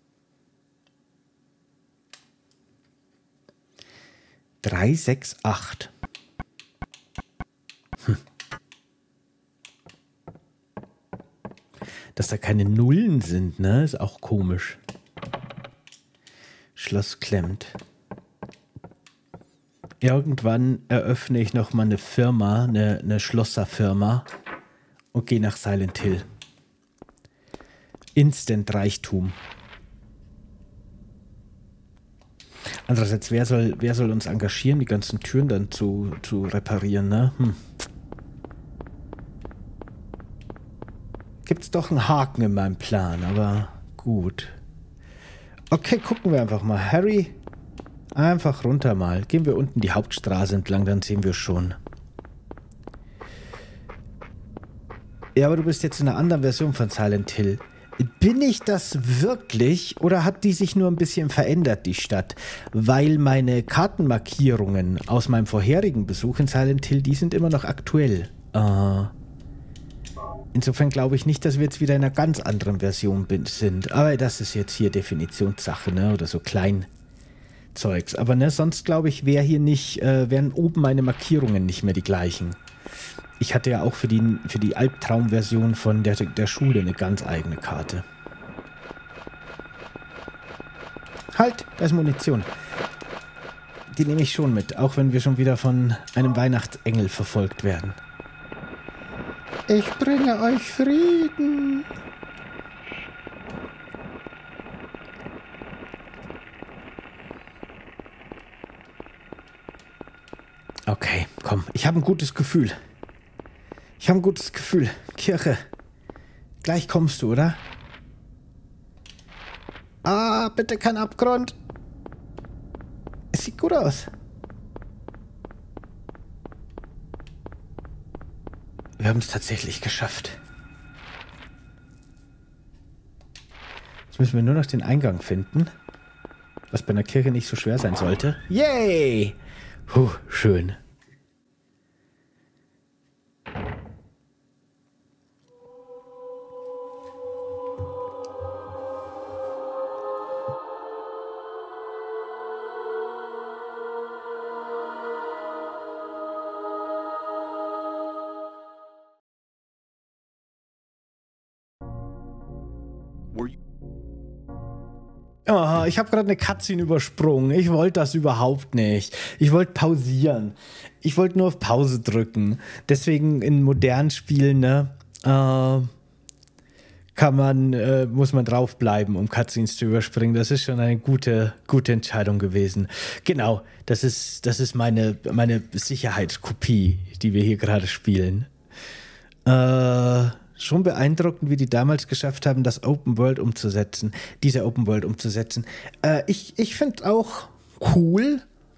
Drei, sechs, acht. Dass da keine Nullen sind, ne? Ist auch komisch. Schloss klemmt. Irgendwann eröffne ich noch mal eine Firma, eine Schlosserfirma und gehe nach Silent Hill. Instant Reichtum. Andererseits, wer soll uns engagieren, die ganzen Türen dann zu reparieren, ne? Gibt's doch einen Haken in meinem Plan, aber gut. Okay, gucken wir einfach mal. Harry, einfach runter mal. Gehen wir unten die Hauptstraße entlang, dann sehen wir schon. Ja, aber du bist jetzt in einer anderen Version von Silent Hill. Bin ich das wirklich oder hat die sich nur ein bisschen verändert, die Stadt? Weil meine Kartenmarkierungen aus meinem vorherigen Besuch in Silent Hill, die sind immer noch aktuell. Insofern glaube ich nicht, dass wir jetzt wieder in einer ganz anderen Version sind. Aber das ist jetzt hier Definitionssache, ne? Oder so Kleinzeugs. Aber ne, sonst glaube ich, wären oben meine Markierungen nicht mehr die gleichen. Ich hatte ja auch für die Albtraumversion von der Schule eine ganz eigene Karte. Halt, da ist Munition. Die nehme ich schon mit, auch wenn wir schon wieder von einem Weihnachtsengel verfolgt werden. Ich bringe euch Frieden. Okay, komm, ich habe ein gutes Gefühl. Kirche. Gleich kommst du, oder? Ah, bitte kein Abgrund. Es sieht gut aus. Wir haben es tatsächlich geschafft. Jetzt müssen wir nur noch den Eingang finden. Was bei einer Kirche nicht so schwer sein sollte. Yay! Schön. Oh, ich habe gerade eine Cutscene übersprungen. Ich wollte das überhaupt nicht. Ich wollte pausieren. Ich wollte nur auf Pause drücken. Deswegen in modernen Spielen, ne, muss man draufbleiben, um Cutscenes zu überspringen. Das ist schon eine gute Entscheidung gewesen. Genau, das ist meine Sicherheitskopie, die wir hier gerade spielen. Schon beeindruckend, wie die damals geschafft haben, diese Open World umzusetzen. Ich finde auch cool.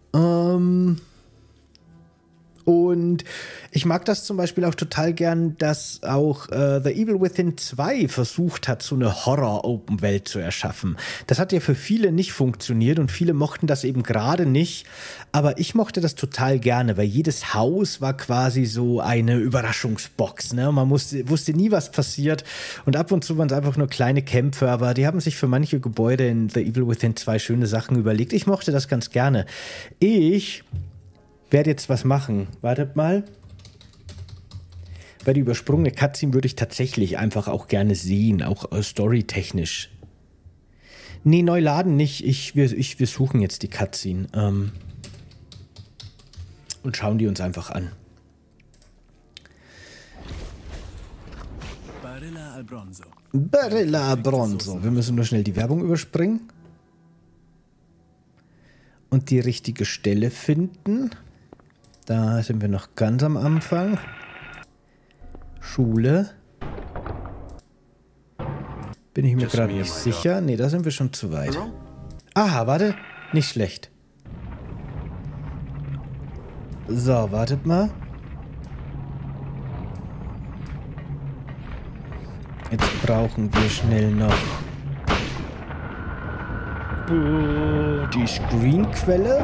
Und ich mag das zum Beispiel auch total gern, dass auch The Evil Within 2 versucht hat, so eine Horror-Open-Welt zu erschaffen. Das hat ja für viele nicht funktioniert und viele mochten das eben gerade nicht. Aber ich mochte das total gerne, weil jedes Haus war quasi so eine Überraschungsbox. Ne? Man wusste nie, was passiert. Und ab und zu waren es einfach nur kleine Kämpfe. Aber die haben sich für manche Gebäude in The Evil Within 2 schöne Sachen überlegt. Ich mochte das ganz gerne. Ich werde jetzt was machen. Wartet mal. Bei der übersprungene Cutscene würde ich tatsächlich einfach auch gerne sehen, auch storytechnisch. Nee, neu laden nicht. Wir suchen jetzt die Cutscene. Und schauen die uns einfach an. Barilla al Bronzo. Wir müssen nur schnell die Werbung überspringen. Und die richtige Stelle finden. Da sind wir noch ganz am Anfang. Schule. Bin ich mir gerade nicht sicher. Nee, da sind wir schon zu weit. Aha, warte. Nicht schlecht. So, wartet mal. Jetzt brauchen wir schnell noch Die Screenquelle.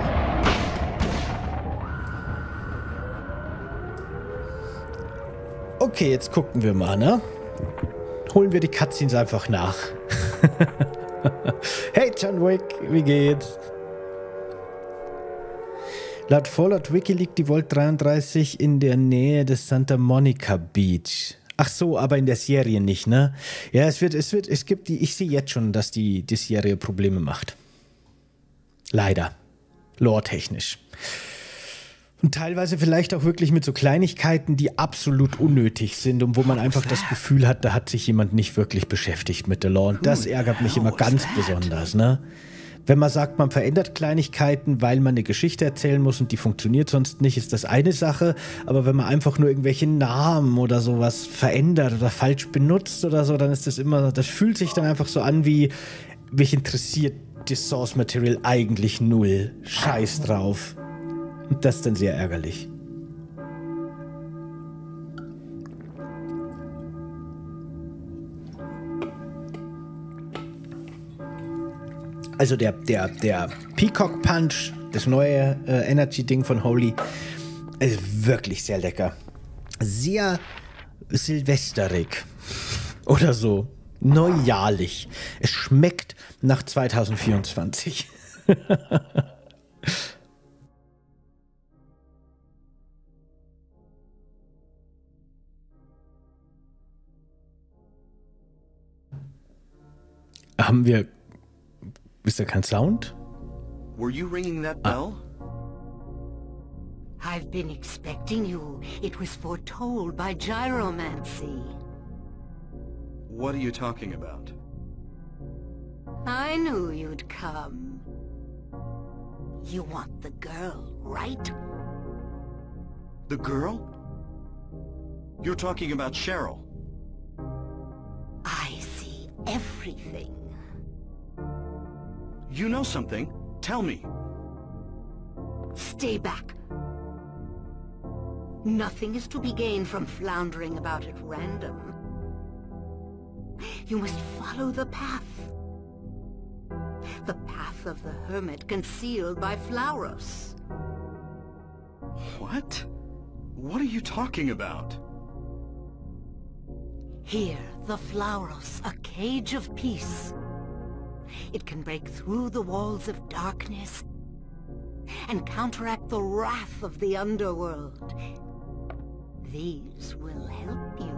Okay, jetzt gucken wir mal, ne? Holen wir die Cutscenes einfach nach. Hey John Wick, wie geht's? Laut Fallout Wiki liegt die Vault 33 in der Nähe des Santa Monica Beach. Ach so, aber in der Serie nicht, ne? Ja, es gibt die, ich sehe jetzt schon, dass die Serie Probleme macht. Leider. Lore-technisch. Und teilweise vielleicht auch wirklich mit so Kleinigkeiten, die absolut unnötig sind und wo man einfach das Gefühl hat, da hat sich jemand nicht wirklich beschäftigt mit der Lore. Und das ärgert mich immer ganz besonders, ne? Wenn man sagt, man verändert Kleinigkeiten, weil man eine Geschichte erzählen muss und die funktioniert sonst nicht, ist das eine Sache. Aber wenn man einfach nur irgendwelche Namen oder sowas verändert oder falsch benutzt oder so, dann ist das immer, das fühlt sich dann einfach so an wie, mich interessiert das Source Material eigentlich null. Scheiß drauf. Und das ist dann sehr ärgerlich. Also der Peacock Punch, das neue Energy-Ding von Holy, ist wirklich sehr lecker. Sehr silvesterig. Oder so. Neujahrlich. Es schmeckt nach 2024. Haben wir... Ist da kein Sound? Were you ringing that bell? I've been expecting you. It was foretold by gyromancy. What are you talking about? I knew you'd come. You want the girl, right? The girl? You're talking about Cheryl. I see everything. You know something? Tell me. Stay back. Nothing is to be gained from floundering about at random. You must follow the path. The path of the hermit concealed by Flauros. What? What are you talking about? Here, the Flauros, a cage of peace. It can break through the walls of darkness and counteract the wrath of the underworld. These will help you.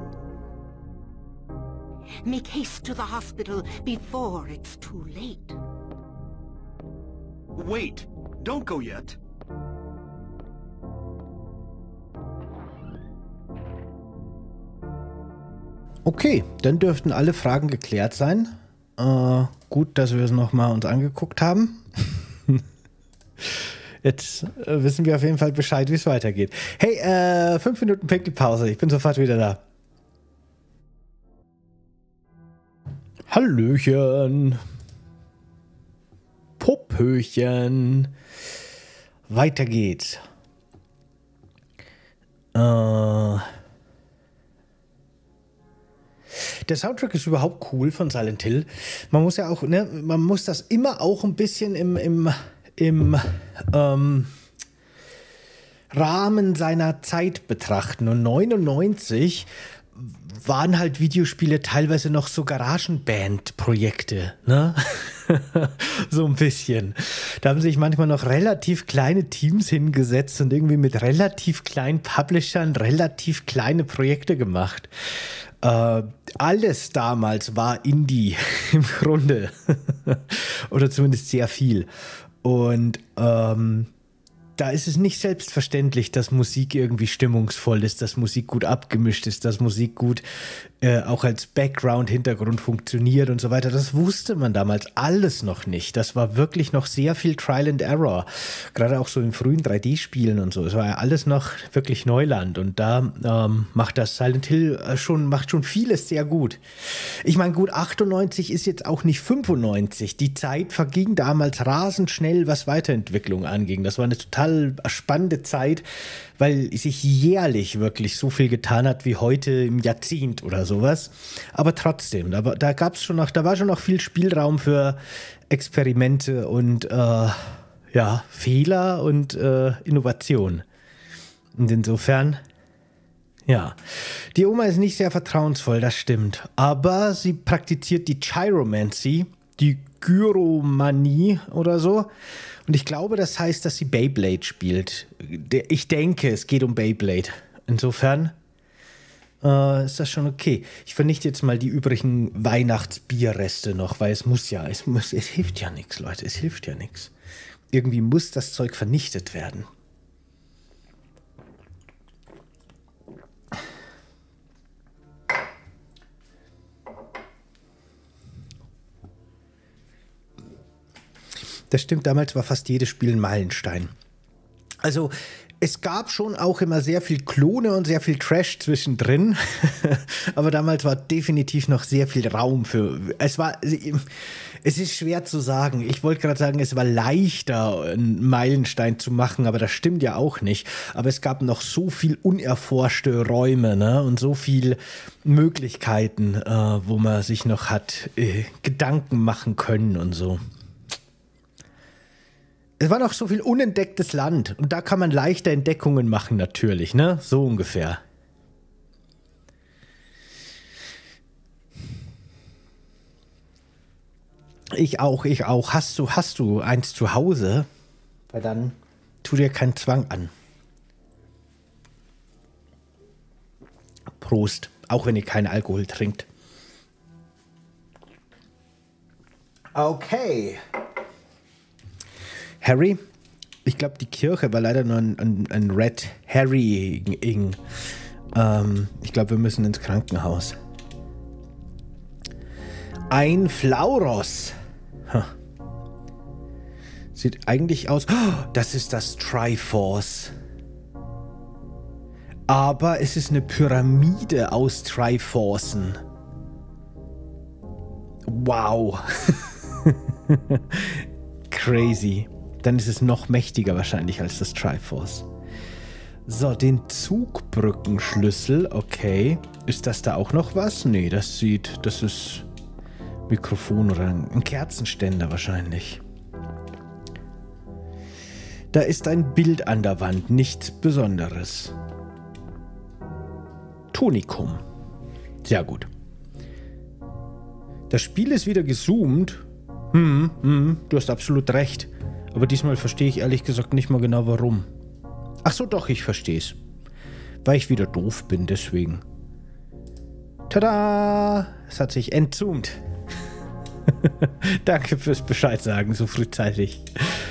Make haste to the hospital before it's too late. Wait! Don't go yet! Okay, dann dürften alle Fragen geklärt sein. Gut, dass wir es nochmal uns angeguckt haben. Jetzt wissen wir auf jeden Fall Bescheid, wie es weitergeht. Hey, 5 Minuten Pinkelpause. Ich bin sofort wieder da. Hallöchen. Popöchen. Weiter geht's. Der Soundtrack ist überhaupt cool von Silent Hill. Man muss ja auch, ne, man muss das immer auch ein bisschen im Rahmen seiner Zeit betrachten. Und 99 waren halt Videospiele teilweise noch so Garagenband-Projekte, ne? So ein bisschen. Da haben sich manchmal noch relativ kleine Teams hingesetzt und irgendwie mit relativ kleinen Publishern relativ kleine Projekte gemacht. Alles damals war Indie im Grunde. Oder zumindest sehr viel. Und da ist es nicht selbstverständlich, dass Musik irgendwie stimmungsvoll ist, dass Musik gut abgemischt ist, dass Musik gut auch als Background-Hintergrund funktioniert und so weiter. Das wusste man damals alles noch nicht. Das war wirklich noch sehr viel Trial and Error. Gerade auch so in frühen 3D-Spielen und so. Es war ja alles noch wirklich Neuland. Und da macht das Silent Hill macht schon vieles sehr gut. Ich meine, gut, 98 ist jetzt auch nicht 95. Die Zeit verging damals rasend schnell, was Weiterentwicklung anging. Das war eine total total spannende Zeit, weil sich jährlich wirklich so viel getan hat wie heute im Jahrzehnt oder sowas. Aber trotzdem, da war schon noch viel Spielraum für Experimente und Fehler und Innovation. Und insofern, ja, die Oma ist nicht sehr vertrauensvoll, das stimmt. Aber sie praktiziert die Chiromancy, die Gyromanie oder so. Und ich glaube, das heißt, dass sie Beyblade spielt. Ich denke, es geht um Beyblade. Insofern ist das schon okay. Ich vernichte jetzt mal die übrigen Weihnachtsbierreste noch, weil es hilft ja nichts, Leute, es hilft ja nichts. Irgendwie muss das Zeug vernichtet werden. Das stimmt, damals war fast jedes Spiel ein Meilenstein. Also es gab schon auch immer sehr viel Klone und sehr viel Trash zwischendrin, aber damals war definitiv noch sehr viel Raum für... Es ist schwer zu sagen. Ich wollte gerade sagen, es war leichter, einen Meilenstein zu machen, aber das stimmt ja auch nicht. Aber es gab noch so viel unerforschte Räume, ne? Und so viel Möglichkeiten, wo man sich noch hat Gedanken machen können und so. Es war noch so viel unentdecktes Land und da kann man leichter Entdeckungen machen natürlich, ne? So ungefähr. Ich auch. Hast du eins zu Hause? Weil dann tu dir keinen Zwang an. Prost, auch wenn ihr keinen Alkohol trinkt. Okay. Harry, ich glaube, die Kirche war leider nur ein Red Herring. Ich glaube, wir müssen ins Krankenhaus. Ein Flauros. Huh. Sieht eigentlich aus... Oh, das ist das Triforce. Aber es ist eine Pyramide aus Triforcen. Wow. Crazy. Dann ist es noch mächtiger wahrscheinlich als das Triforce. So, den Zugbrückenschlüssel. Okay. Ist das da auch noch was? Nee, das ist Mikrofon oder ein Kerzenständer wahrscheinlich. Da ist ein Bild an der Wand. Nichts Besonderes. Tonikum. Sehr gut. Das Spiel ist wieder gezoomt. Du hast absolut recht. Aber diesmal verstehe ich ehrlich gesagt nicht mal genau warum. Ach so, doch, ich verstehe es. Weil ich wieder doof bin, deswegen. Tada! Es hat sich entzoomt. Danke fürs Bescheid sagen, so frühzeitig.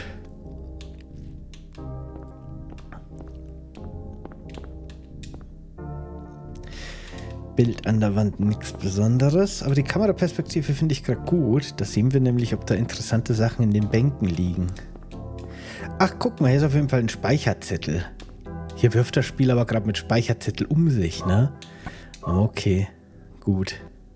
Bild an der Wand, nichts Besonderes. Aber die Kameraperspektive finde ich gerade gut. Da sehen wir nämlich, ob da interessante Sachen in den Bänken liegen. Ach, guck mal, hier ist auf jeden Fall ein Speicherzettel. Hier wirft das Spiel aber gerade mit Speicherzettel um sich, ne? Okay, gut.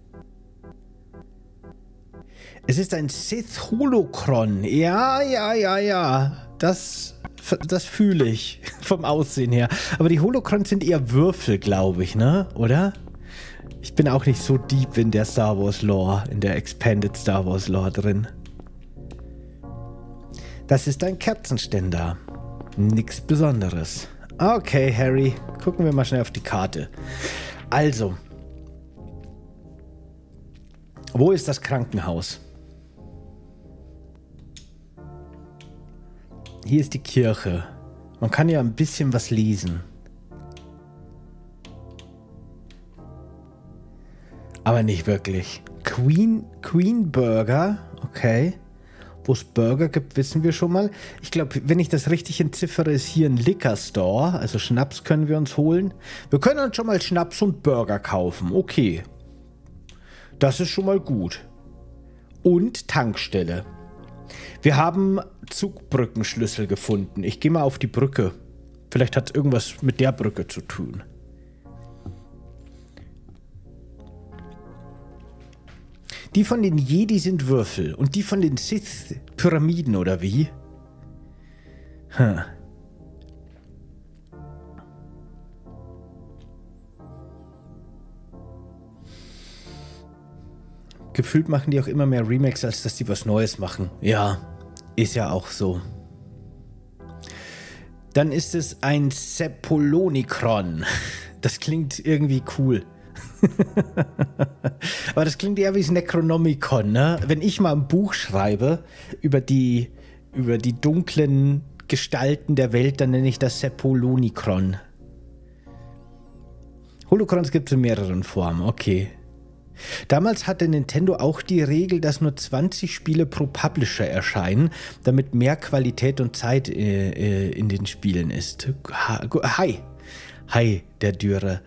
Es ist ein Sith-Holocron. Ja. Das fühle ich vom Aussehen her. Aber die Holocrons sind eher Würfel, glaube ich, ne? Oder? Ich bin auch nicht so deep in der Star Wars Lore, in der Expanded Star Wars Lore drin. Das ist ein Kerzenständer. Nichts Besonderes. Okay, Harry, gucken wir mal schnell auf die Karte. Also, wo ist das Krankenhaus? Hier ist die Kirche. Man kann ja ein bisschen was lesen. Aber nicht wirklich. Queen Burger, okay. Wo es Burger gibt, wissen wir schon mal. Ich glaube, wenn ich das richtig entziffere, ist hier ein Liquor Store. Also Schnaps können wir uns holen. Wir können uns schon mal Schnaps und Burger kaufen. Okay. Das ist schon mal gut. Und Tankstelle. Wir haben Zugbrückenschlüssel gefunden. Ich gehe mal auf die Brücke. Vielleicht hat es irgendwas mit der Brücke zu tun. Die von den Jedi sind Würfel und die von den Sith Pyramiden, oder wie? Gefühlt machen die auch immer mehr Remakes, als dass die was Neues machen. Ja, ist ja auch so. Dann ist es ein Sepolonicron. Das klingt irgendwie cool. Aber das klingt eher wie das Necronomicon, ne? Wenn ich mal ein Buch schreibe über die dunklen Gestalten der Welt, dann nenne ich das Sepolonicron. Holocrons gibt es in mehreren Formen, okay. Damals hatte Nintendo auch die Regel, dass nur 20 Spiele pro Publisher erscheinen, damit mehr Qualität und Zeit in den Spielen ist. Hi, der Dürre.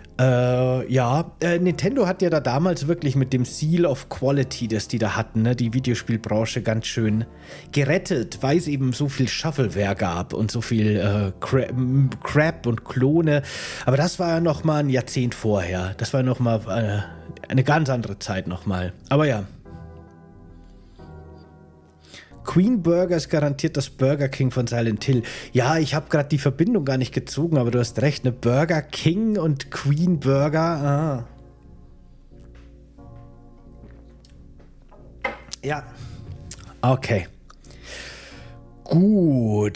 Nintendo hat ja da damals wirklich mit dem Seal of Quality, das die da hatten, ne, die Videospielbranche ganz schön gerettet, weil es eben so viel Shovelware gab und so viel Crap und Klone. Aber das war ja noch mal ein Jahrzehnt vorher. Das war noch mal eine ganz andere Zeit noch mal. Aber ja. Queen Burger ist garantiert das Burger King von Silent Hill. Ja, ich habe gerade die Verbindung gar nicht gezogen, aber du hast recht, ne? Burger King und Queen Burger. Ah. Ja. Okay. Gut.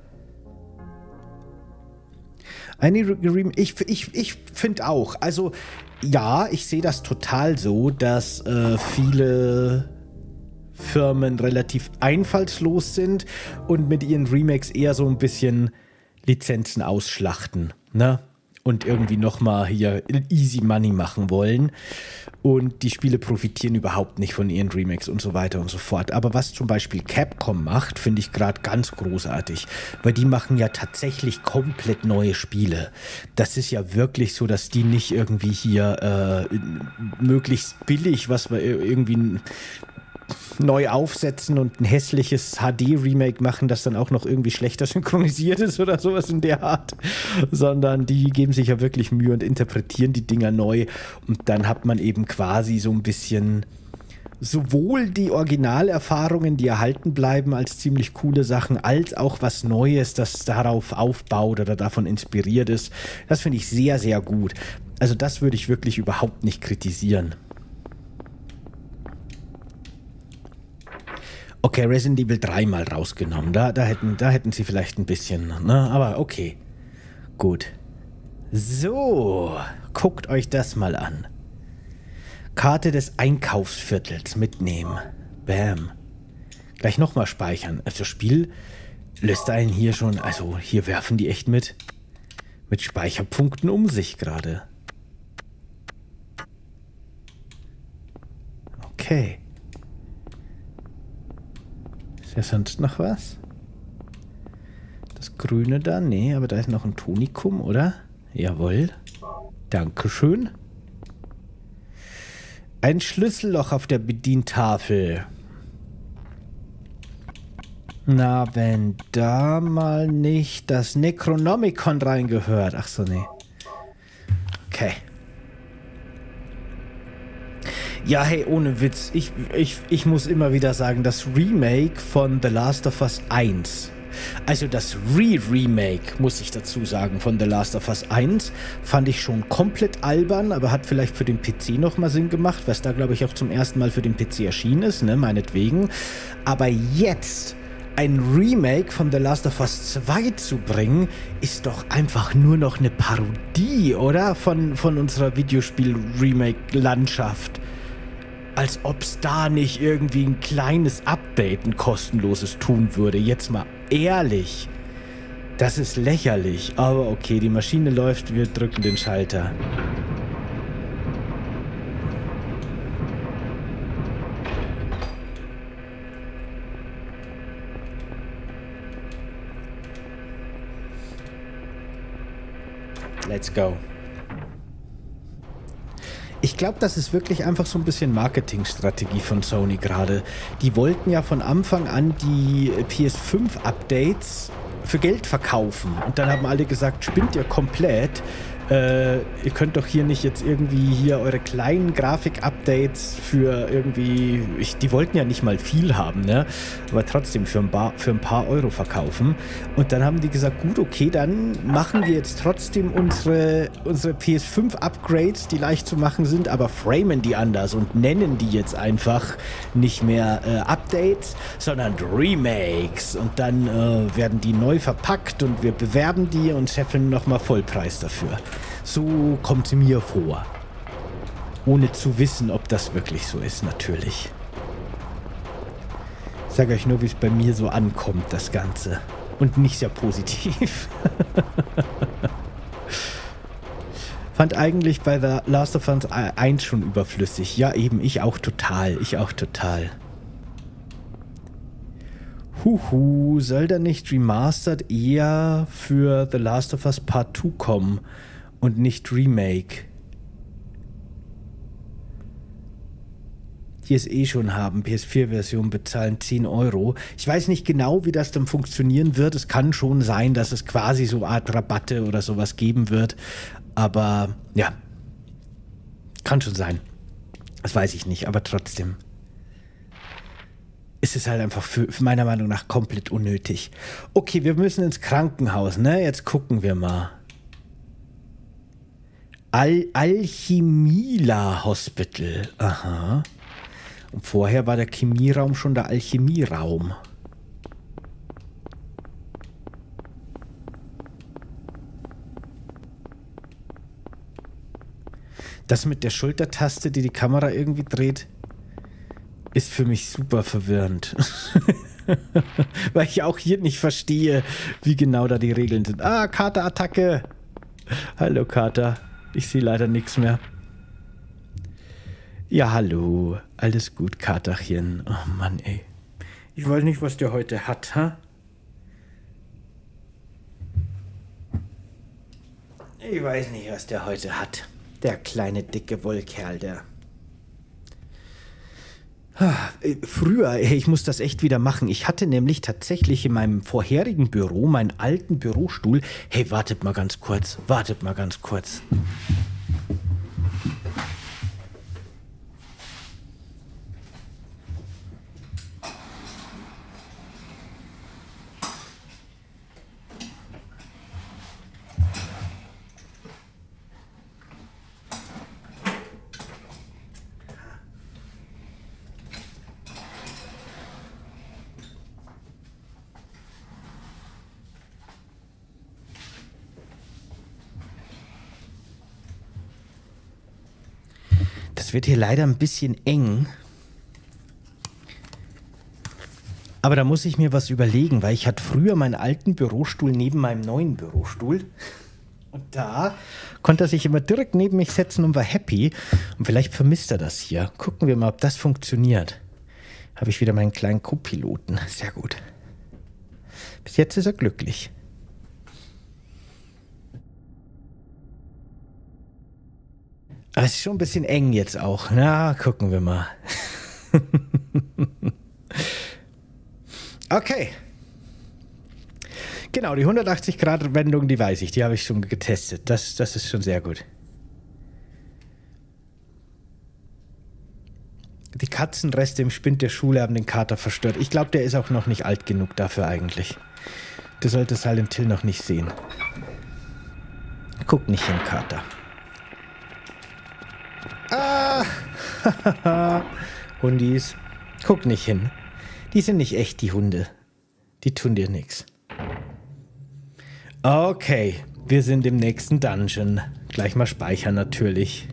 Ich finde auch, also ja, ich sehe das total so, dass viele Firmen relativ einfallslos sind und mit ihren Remakes eher so ein bisschen Lizenzen ausschlachten, ne? Und irgendwie nochmal hier easy money machen wollen. Und die Spiele profitieren überhaupt nicht von ihren Remakes und so weiter und so fort. Aber was zum Beispiel Capcom macht, finde ich gerade ganz großartig. Weil die machen ja tatsächlich komplett neue Spiele. Das ist ja wirklich so, dass die nicht irgendwie hier möglichst billig, was wir irgendwie neu aufsetzen und ein hässliches HD-Remake machen, das dann auch noch irgendwie schlechter synchronisiert ist oder sowas in der Art, sondern die geben sich ja wirklich Mühe und interpretieren die Dinger neu und dann hat man eben quasi so ein bisschen sowohl die Originalerfahrungen, die erhalten bleiben als ziemlich coole Sachen, als auch was Neues, das darauf aufbaut oder davon inspiriert ist. Das finde ich sehr, sehr gut. Also das würde ich wirklich überhaupt nicht kritisieren. Okay, Resident Evil 3 mal rausgenommen. Da hätten sie vielleicht ein bisschen, ne? Aber okay. Gut. So, guckt euch das mal an. Karte des Einkaufsviertels mitnehmen. Bam. Gleich nochmal speichern. Also das Spiel lässt einen hier schon, also hier werfen die echt mit Speicherpunkten um sich gerade. Okay. Ist ja sonst noch was? Das Grüne da? Nee, aber da ist noch ein Tonikum, oder? Jawohl. Dankeschön. Ein Schlüsselloch auf der Bedientafel. Na, wenn da mal nicht das Necronomicon reingehört. Ach so, nee. Okay. Ja, hey, ohne Witz. Ich muss immer wieder sagen, das Remake von The Last of Us 1, also das Remake, muss ich dazu sagen, von The Last of Us 1, fand ich schon komplett albern, aber hat vielleicht für den PC nochmal Sinn gemacht, was da, glaube ich, auch zum ersten Mal für den PC erschienen ist, ne, meinetwegen. Aber jetzt ein Remake von The Last of Us 2 zu bringen, ist doch einfach nur noch eine Parodie, oder? Von unserer Videospiel-Remake-Landschaft. Als ob es da nicht irgendwie ein kleines Update, ein kostenloses tun würde. Jetzt mal ehrlich. Das ist lächerlich. Aber okay, die Maschine läuft, wir drücken den Schalter. Let's go. Ich glaube, das ist wirklich einfach so ein bisschen Marketingstrategie von Sony gerade. Die wollten ja von Anfang an die PS5-Updates für Geld verkaufen. Und dann haben alle gesagt, spinnt ihr komplett. Ihr könnt doch hier nicht jetzt irgendwie hier eure kleinen Grafik-Updates für irgendwie, die wollten ja nicht mal viel haben, ne? Aber trotzdem für ein paar Euro verkaufen. Und dann haben die gesagt, gut, okay, dann machen wir jetzt trotzdem unsere PS5-Upgrades, die leicht zu machen sind, aber framen die anders und nennen die jetzt einfach nicht mehr Updates, sondern Remakes. Und dann werden die neu verpackt und wir bewerben die und scheffeln nochmal Vollpreis dafür. So kommt es mir vor. Ohne zu wissen, ob das wirklich so ist, natürlich. Ich sage euch nur, wie es bei mir so ankommt, das Ganze. Und nicht sehr positiv. Fand eigentlich bei The Last of Us 1 schon überflüssig. Ja, eben, ich auch total. Huhu, soll da nicht Remastered eher für The Last of Us Part 2 kommen und nicht Remake? Die es eh schon haben, PS4-Version bezahlen 10 Euro. Ich weiß nicht genau, wie das dann funktionieren wird. Es kann schon sein, dass es quasi so eine Art Rabatte oder sowas geben wird. Aber ja, kann schon sein. Das weiß ich nicht, aber trotzdem. Es ist halt einfach für meiner Meinung nach komplett unnötig. Okay, wir müssen ins Krankenhaus, ne? Jetzt gucken wir mal. Alchemila Hospital. Aha. Und vorher war der Chemieraum schon der Alchemieraum. Das mit der Schultertaste, die die Kamera irgendwie dreht, ist für mich super verwirrend. Weil ich auch hier nicht verstehe, wie genau da die Regeln sind. Ah, Kater-Attacke. Hallo, Kater. Ich sehe leider nichts mehr. Ja, hallo. Alles gut, Katerchen. Oh Mann, ey. Ich weiß nicht, was der heute hat, ha? Ich weiß nicht, was der heute hat. Der kleine, dicke Wollkerl, der... Früher, ich muss das echt wieder machen. Ich hatte nämlich tatsächlich in meinem vorherigen Büro, meinen alten Bürostuhl... Hey, wartet mal ganz kurz. Das wird hier leider ein bisschen eng. Aber da muss ich mir was überlegen, weil ich hatte früher meinen alten Bürostuhl neben meinem neuen Bürostuhl. Und da konnte er sich immer direkt neben mich setzen und war happy. Und vielleicht vermisst er das hier. Gucken wir mal, ob das funktioniert. Habe ich wieder meinen kleinen Co-Piloten. Sehr gut. Bis jetzt ist er glücklich. Aber es ist schon ein bisschen eng jetzt auch. Na, gucken wir mal. Okay. Genau, die 180-Grad-Wendung, die weiß ich. Die habe ich schon getestet. Das ist schon sehr gut. Die Katzenreste im Spind der Schule haben den Kater verstört. Ich glaube, der ist auch noch nicht alt genug dafür eigentlich. Du solltest Silent Hill noch nicht sehen. Guck nicht hin, Kater. Ah! Hundis. Guck nicht hin. Die sind nicht echt, die Hunde. Die tun dir nichts. Okay, wir sind im nächsten Dungeon. Gleich mal speichern natürlich.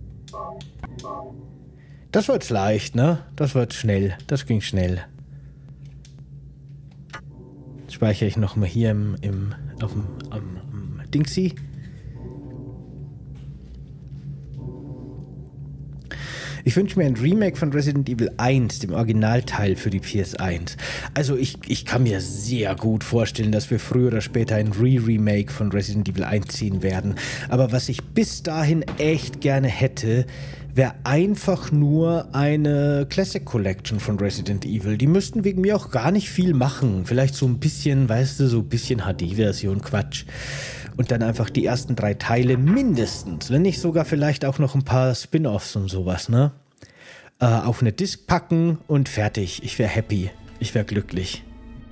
Das war jetzt leicht, ne? Das war jetzt schnell. Das ging schnell. Speichere ich nochmal hier am Dingsy. Ich wünsche mir ein Remake von Resident Evil 1, dem Originalteil für die PS1. Also ich kann mir sehr gut vorstellen, dass wir früher oder später ein Remake von Resident Evil 1 ziehen werden. Aber was ich bis dahin echt gerne hätte, wäre einfach nur eine Classic Collection von Resident Evil. Die müssten wegen mir auch gar nicht viel machen. Vielleicht so ein bisschen, weißt du, so ein bisschen HD-Version Quatsch. und dann einfach die ersten 3 Teile mindestens, wenn nicht sogar vielleicht auch noch ein paar Spin-Offs und sowas, ne? Auf eine Disc packen und fertig. Ich wäre happy. Ich wäre glücklich.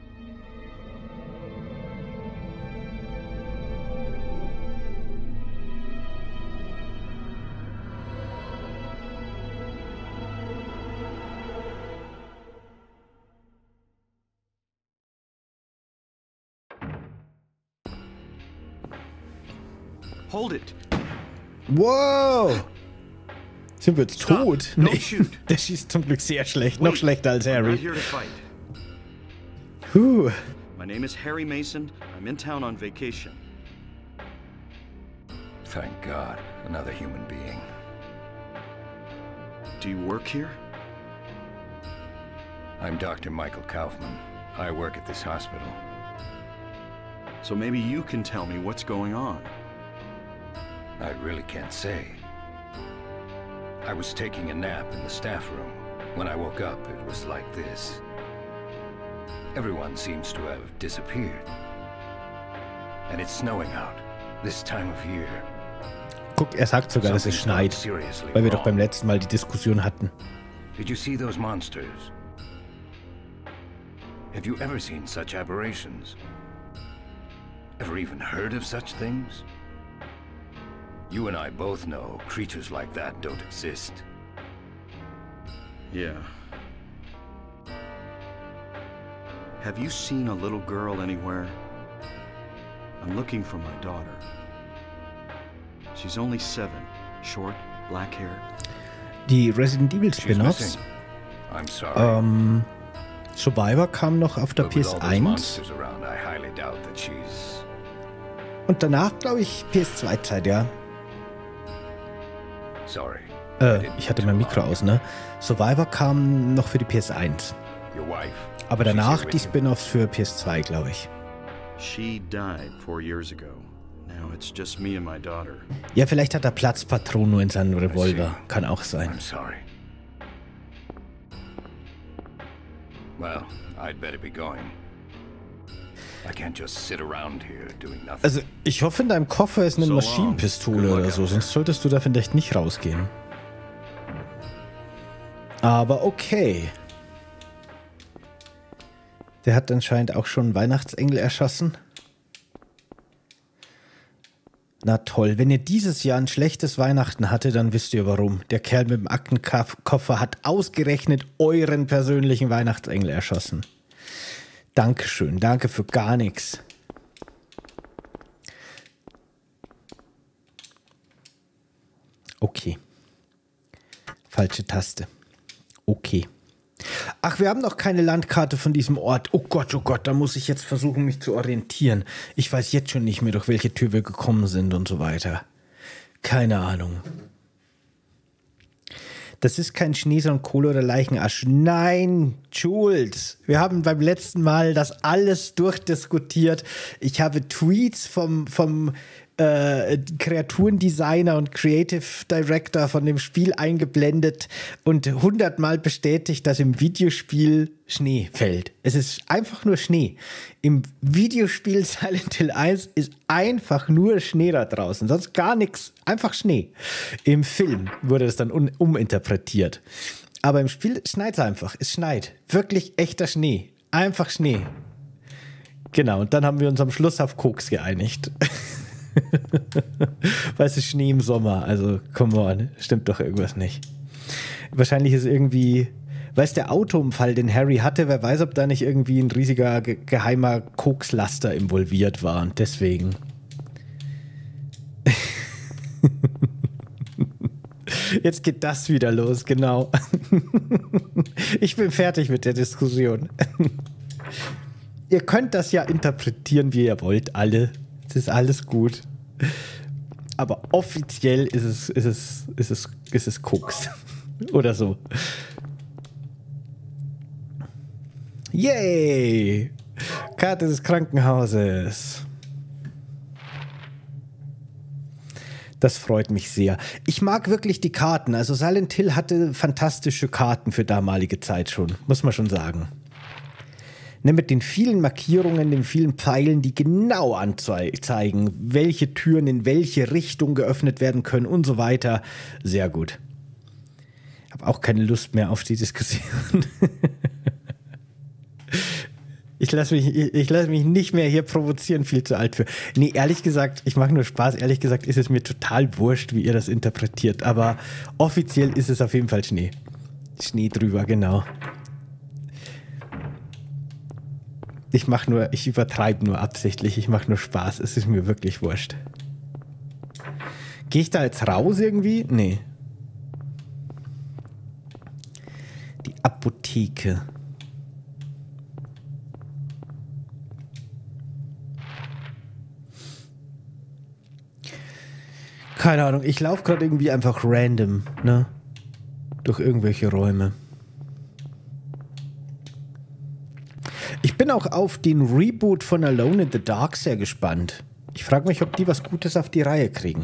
Hold it. Wow! Sind wir jetzt Stop. tot? Don't Nee, shoot. der schießt zum Glück sehr schlecht. Noch Wait. schlechter als I'm not Harry. here to fight. Puh. My name is Harry Mason. I'm in town on vacation. Thank God, another human being. Do you work here? I'm Dr. Michael Kaufman. I work at this hospital. So maybe you can tell me what's going on. I really can't say. I was taking a nap in the staff room. When I woke up, it was like this. Everyone seems to have disappeared. And it's snowing out, this time of year. Guck, er sagt sogar, dass es Something's gone schneit. seriously Weil wir doch wrong. beim letzten Mal die Diskussion hatten. Did you see those monsters? Have you ever seen such aberrations? Ever even heard of such things? You and I both know creatures like that don't exist. Yeah. Have you seen a little girl anywhere? I'm looking for my daughter. She's only 7. Short, black hair. Die Resident Evil She's Spin-Offs. missing. I'm sorry. Survivor kam noch auf der But with all those PS1 monsters around, I highly doubt that she's... und danach, glaube ich, PS2-Zeit, ja. Sorry. I didn't Ich hatte mean mein to Mikro alarm aus, you. ne? Survivor kam noch für die PS1. Your wife. Aber she's danach here die with you? Spin-Offs für PS2, glaube ich. She died 4 years ago. Now it's just me and my daughter. Ja, vielleicht hat er Platzpatronen nur in seinem Revolver. Kann auch sein. I'm sorry. Well, I'd better be going. I can't just sit around here doing nothing. Also, ich hoffe, in deinem Koffer ist eine So long. Maschinenpistole Good luck oder so, out sonst solltest du da vielleicht nicht rausgehen. Aber okay. Der hat anscheinend auch schon einen Weihnachtsengel erschossen. Na toll, wenn ihr dieses Jahr ein schlechtes Weihnachten hatte, dann wisst ihr warum. Der Kerl mit dem Aktenkoffer hat ausgerechnet euren persönlichen Weihnachtsengel erschossen. Dankeschön, danke für gar nichts. Okay. Falsche Taste. Okay. Ach, wir haben noch keine Landkarte von diesem Ort. Oh Gott, da muss ich jetzt versuchen, mich zu orientieren. Ich weiß jetzt schon nicht mehr, durch welche Tür wir gekommen sind und so weiter. Keine Ahnung. Das ist kein Schnee, sondern Kohle oder Leichenasch. Nein, Jules, wir haben beim letzten Mal das alles durchdiskutiert. Ich habe Tweets vom Kreaturendesigner und Creative Director von dem Spiel eingeblendet und 100-mal bestätigt, dass im Videospiel Schnee fällt. Es ist einfach nur Schnee. Im Videospiel Silent Hill 1 ist einfach nur Schnee da draußen, sonst gar nichts, einfach Schnee. Im Film wurde das dann uminterpretiert. Aber im Spiel schneit es einfach, es schneit. Wirklich echter Schnee, einfach Schnee. Genau, und dann haben wir uns am Schluss auf Koks geeinigt. Weil es ist Schnee im Sommer, also come on, stimmt doch irgendwas nicht. Wahrscheinlich ist irgendwie, weiß der Autounfall, den Harry hatte, wer weiß, ob da nicht irgendwie ein riesiger geheimer Kokslaster involviert war und deswegen. Jetzt geht das wieder los, genau. Ich bin fertig mit der Diskussion. Ihr könnt das ja interpretieren, wie ihr wollt, alle. Es ist alles gut. Aber offiziell ist es Koks. Oder so. Yay! Karte des Krankenhauses. Das freut mich sehr. Ich mag wirklich die Karten. Also Silent Hill hatte fantastische Karten für damalige Zeit schon. Muss man schon sagen. Ne, mit den vielen Markierungen, den vielen Pfeilen, die genau anzeigen, welche Türen in welche Richtung geöffnet werden können und so weiter. Sehr gut. Ich habe auch keine Lust mehr auf die Diskussion. Ich lasse mich nicht mehr hier provozieren, viel zu alt für. Nee, ehrlich gesagt, ich mache nur Spaß. Ehrlich gesagt ist es mir total wurscht, wie ihr das interpretiert. Aber offiziell ist es auf jeden Fall Schnee. Schnee drüber, genau. Ich übertreibe nur absichtlich. Ich mache nur Spaß. Es ist mir wirklich wurscht. Gehe ich da jetzt raus irgendwie? Nee. Die Apotheke. Keine Ahnung, ich laufe gerade irgendwie einfach random, ne? Durch irgendwelche Räume. Ich bin auch auf den Reboot von Alone in the Dark sehr gespannt. Ich frage mich, ob die was Gutes auf die Reihe kriegen.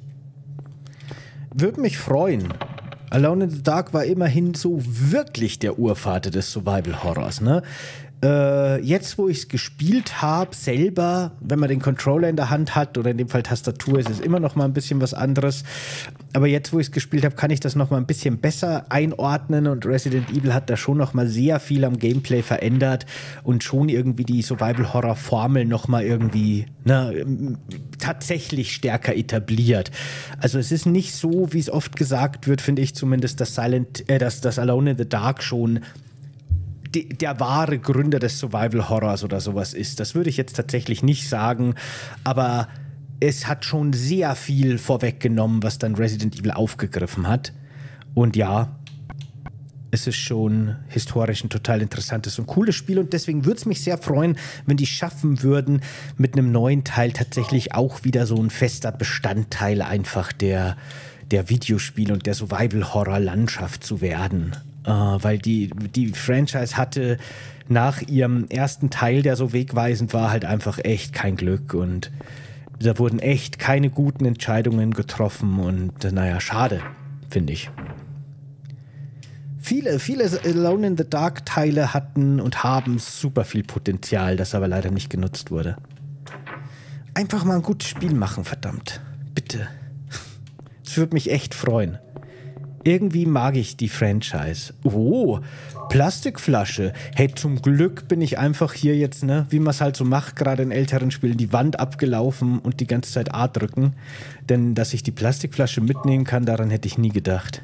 Würde mich freuen. Alone in the Dark war immerhin so wirklich der Urvater des Survival-Horrors, ne? Jetzt, wo ich es gespielt habe, selber, wenn man den Controller in der Hand hat, oder in dem Fall Tastatur, ist es immer noch mal ein bisschen was anderes. Aber jetzt, wo ich es gespielt habe, kann ich das noch mal ein bisschen besser einordnen und Resident Evil hat da schon noch mal sehr viel am Gameplay verändert und schon irgendwie die Survival-Horror-Formel noch mal irgendwie tatsächlich stärker etabliert. Also es ist nicht so, wie es oft gesagt wird, finde ich zumindest, dass Alone in the Dark schon der wahre Gründer des Survival-Horrors oder sowas ist. Das würde ich jetzt tatsächlich nicht sagen, aber es hat schon sehr viel vorweggenommen, was dann Resident Evil aufgegriffen hat. Und ja, es ist schon historisch ein total interessantes und cooles Spiel und deswegen würde es mich sehr freuen, wenn die schaffen würden, mit einem neuen Teil tatsächlich auch wieder so ein fester Bestandteil einfach der Videospiel- und der Survival-Horror-Landschaft zu werden. Weil die Franchise hatte nach ihrem ersten Teil, der so wegweisend war, halt einfach echt kein Glück und da wurden echt keine guten Entscheidungen getroffen und naja, schade, finde ich. Viele Alone in the Dark Teile hatten und haben super viel Potenzial, das aber leider nicht genutzt wurde. Einfach mal ein gutes Spiel machen, verdammt. Bitte. Das würde mich echt freuen. Irgendwie mag ich die Franchise. Oh, Plastikflasche. Hey, zum Glück bin ich einfach hier jetzt, ne, wie man es halt so macht, gerade in älteren Spielen, die Wand abgelaufen und die ganze Zeit A drücken. Denn dass ich die Plastikflasche mitnehmen kann, daran hätte ich nie gedacht.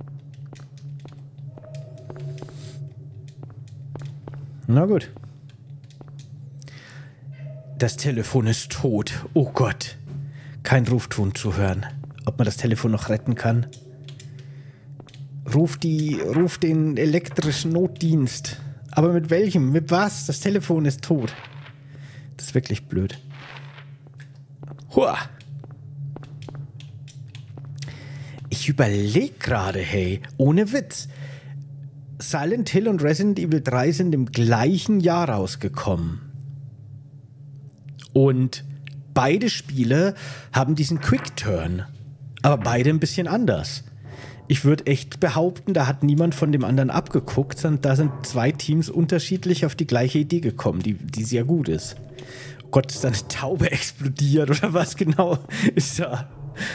Na gut. Das Telefon ist tot. Oh Gott. Kein Rufton zu hören. Ob man das Telefon noch retten kann? Ruf den elektrischen Notdienst. Aber mit welchem? Mit was? Das Telefon ist tot. Das ist wirklich blöd. Hua. Ich überlege gerade, hey, ohne Witz. Silent Hill und Resident Evil 3 sind im gleichen Jahr rausgekommen. Und beide Spiele haben diesen Quick-Turn. Aber beide ein bisschen anders. Ich würde echt behaupten, da hat niemand von dem anderen abgeguckt, sondern da sind zwei Teams unterschiedlich auf die gleiche Idee gekommen, die sehr gut ist. Oh Gott, ist da eine Taube explodiert oder was genau ist da?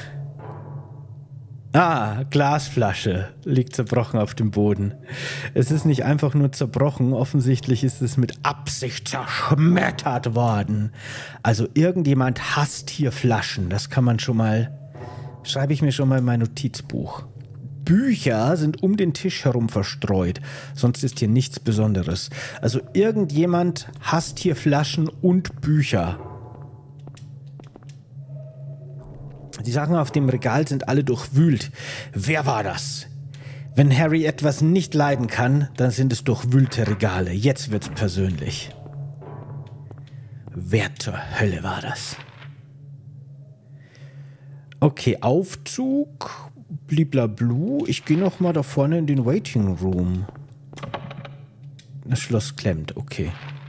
Ah, Glasflasche liegt zerbrochen auf dem Boden. Es ist nicht einfach nur zerbrochen, offensichtlich ist es mit Absicht zerschmettert worden. Also irgendjemand hasst hier Flaschen, das kann man schon mal, schreibe ich mir schon mal in mein Notizbuch. Bücher sind um den Tisch herum verstreut, sonst ist hier nichts Besonderes. Also irgendjemand hasst hier Flaschen und Bücher. Die Sachen auf dem Regal sind alle durchwühlt. Wer war das? Wenn Harry etwas nicht leiden kann, dann sind es durchwühlte Regale. Jetzt wird's persönlich. Wer zur Hölle war das? Okay, Aufzug. Bliblablu. Ich gehe noch mal da vorne in den Waiting Room. Das Schloss klemmt, okay.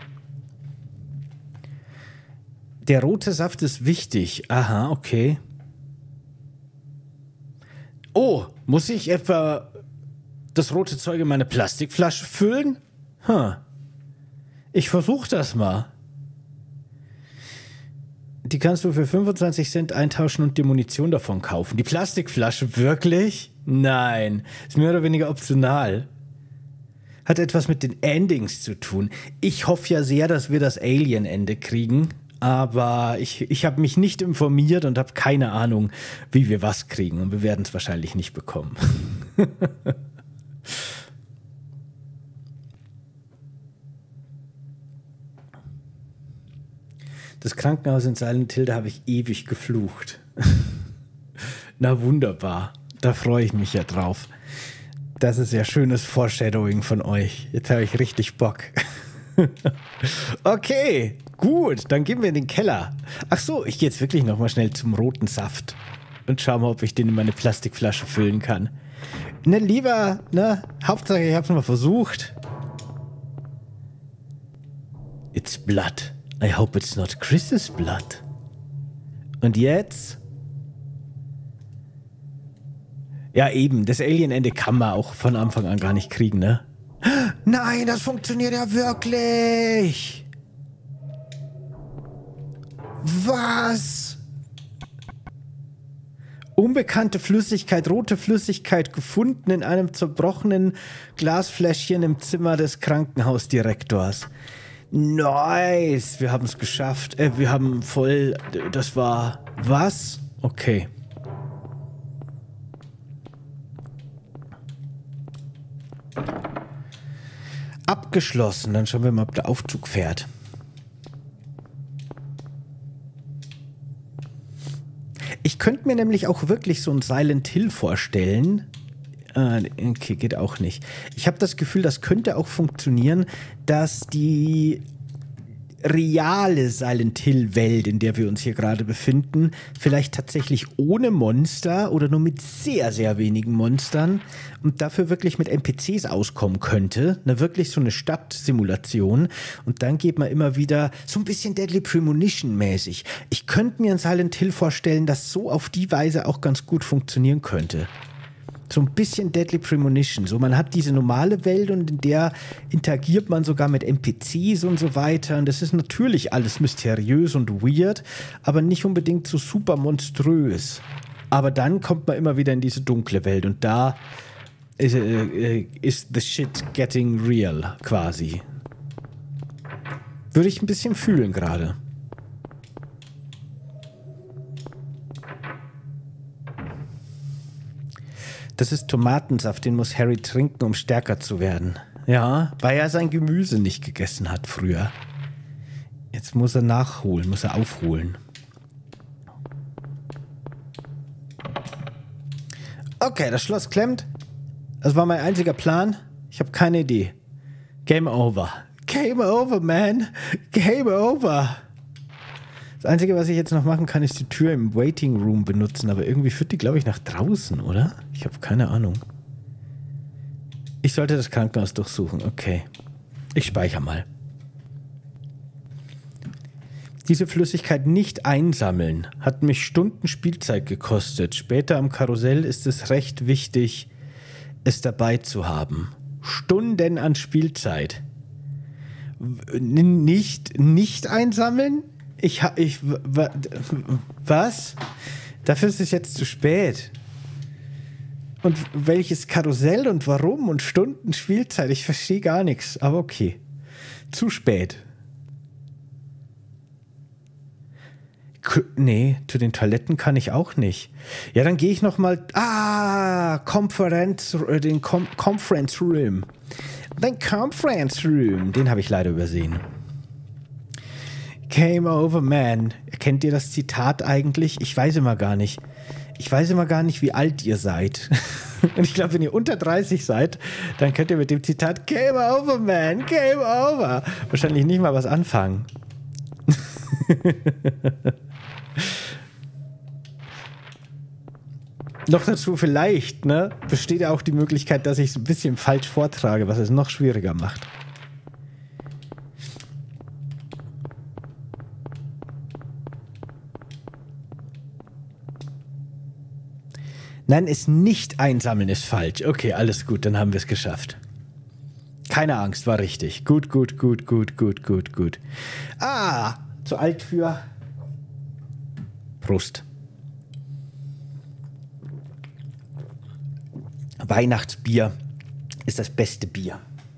Der rote Saft ist wichtig. Aha, okay. Oh, muss ich etwa das rote Zeug in meine Plastikflasche füllen? Ich versuche das mal. Die kannst du für 25 Cent eintauschen und dir Munition davon kaufen. Die Plastikflasche, wirklich? Nein, ist mehr oder weniger optional. Hat etwas mit den Endings zu tun. Ich hoffe ja sehr, dass wir das Alien-Ende kriegen, aber ich habe mich nicht informiert und habe keine Ahnung, wie wir was kriegen. Und wir werden es wahrscheinlich nicht bekommen. Das Krankenhaus in Silent Hill, da habe ich ewig geflucht. Na wunderbar, da freue ich mich ja drauf. Das ist ja schönes Foreshadowing von euch. Jetzt habe ich richtig Bock. Okay, gut, dann gehen wir in den Keller. Ach so, ich gehe jetzt wirklich nochmal schnell zum roten Saft und schau mal, ob ich den in meine Plastikflasche füllen kann. Ne, lieber, ne, Hauptsache ich habe es mal versucht. It's blood. I hope it's not Chris's blood. Und jetzt? Ja, eben, das Alien-Ende kann man auch von Anfang an gar nicht kriegen, ne? Nein, das funktioniert ja wirklich! Was? Unbekannte Flüssigkeit, rote Flüssigkeit gefunden in einem zerbrochenen Glasfläschchen im Zimmer des Krankenhausdirektors. Nice, wir haben es geschafft. Wir haben voll, das war, was? Okay. Abgeschlossen, dann schauen wir mal, ob der Aufzug fährt. Ich könnte mir nämlich auch wirklich so ein Silent Hill vorstellen. Okay, geht auch nicht. Ich habe das Gefühl, das könnte auch funktionieren, dass die reale Silent Hill Welt, in der wir uns hier gerade befinden, vielleicht tatsächlich ohne Monster oder nur mit sehr, sehr wenigen Monstern und dafür wirklich mit NPCs auskommen könnte. Wirklich so eine Stadtsimulation. Und dann geht man immer wieder so ein bisschen Deadly Premonition mäßig. Ich könnte mir ein Silent Hill vorstellen, das so auf die Weise auch ganz gut funktionieren könnte. So ein bisschen Deadly Premonition. So, man hat diese normale Welt und in der interagiert man sogar mit NPCs und so weiter. Und das ist natürlich alles mysteriös und weird, aber nicht unbedingt so super monströs. Aber dann kommt man immer wieder in diese dunkle Welt und da ist the shit getting real quasi. Würde ich ein bisschen fühlen gerade. Das ist Tomatensaft, den muss Harry trinken, um stärker zu werden. Ja, weil er sein Gemüse nicht gegessen hat früher. Jetzt muss er nachholen, muss er aufholen. Okay, das Schloss klemmt. Das war mein einziger Plan. Ich habe keine Idee. Game over. Game over, man. Game over. Das Einzige, was ich jetzt noch machen kann, ist die Tür im Waiting Room benutzen. Aber irgendwie führt die, glaube ich, nach draußen, oder? Ich habe keine Ahnung. Ich sollte das Krankenhaus durchsuchen. Okay. Ich speichere mal. Diese Flüssigkeit nicht einsammeln hat mich Stunden Spielzeit gekostet. Später am Karussell ist es recht wichtig, es dabei zu haben. Stunden an Spielzeit. Nicht einsammeln? Was? Dafür ist es jetzt zu spät. Und welches Karussell und warum und Stunden Spielzeit? Ich verstehe gar nichts, aber okay. Zu spät. Nee, zu den Toiletten kann ich auch nicht. Ja, dann gehe ich nochmal... Conference Room. Den Conference Room. Den habe ich leider übersehen. Game over, man. Kennt ihr das Zitat eigentlich? Ich weiß immer gar nicht. Wie alt ihr seid. Und ich glaube, wenn ihr unter 30 seid, dann könnt ihr mit dem Zitat Game over, man. Game over. Wahrscheinlich nicht mal was anfangen. Noch dazu vielleicht, ne? Besteht ja auch die Möglichkeit, dass ich es ein bisschen falsch vortrage, was es noch schwieriger macht. Nein, es nicht einsammeln ist falsch. Okay, alles gut, dann haben wir es geschafft. Keine Angst, war richtig. Gut. Ah, zu alt für... Prost. Weihnachtsbier ist das beste Bier.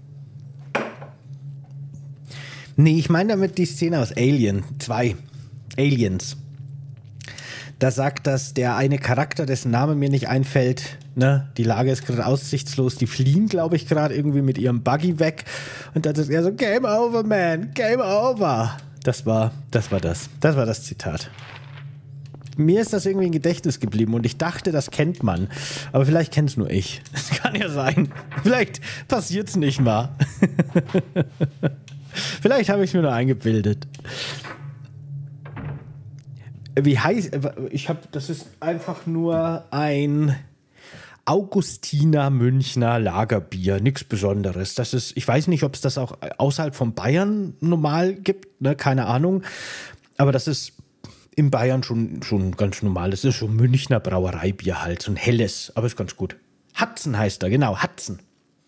Nee, ich meine damit die Szene aus Alien 2. Aliens. Da sagt das der eine Charakter, dessen Name mir nicht einfällt, ne, die Lage ist gerade aussichtslos, die fliehen, glaube ich, gerade irgendwie mit ihrem Buggy weg. Und dann sagt er so, Game over, man, Game over. Das war das Zitat. Mir ist das irgendwie im Gedächtnis geblieben und ich dachte, das kennt man. Aber vielleicht kennt es nur ich. Das kann ja sein. Vielleicht passiert es nicht mal. Vielleicht habe ich es mir nur eingebildet. Wie heißt... das ist einfach nur ein Augustiner Münchner Lagerbier. Nichts Besonderes. Das ist... Ich weiß nicht, ob es das auch außerhalb von Bayern normal gibt. Ne? Keine Ahnung. Aber das ist in Bayern schon ganz normal. Das ist schon Münchner Brauereibier halt. So ein helles. Aber ist ganz gut. Hudson heißt er. Genau, Hudson.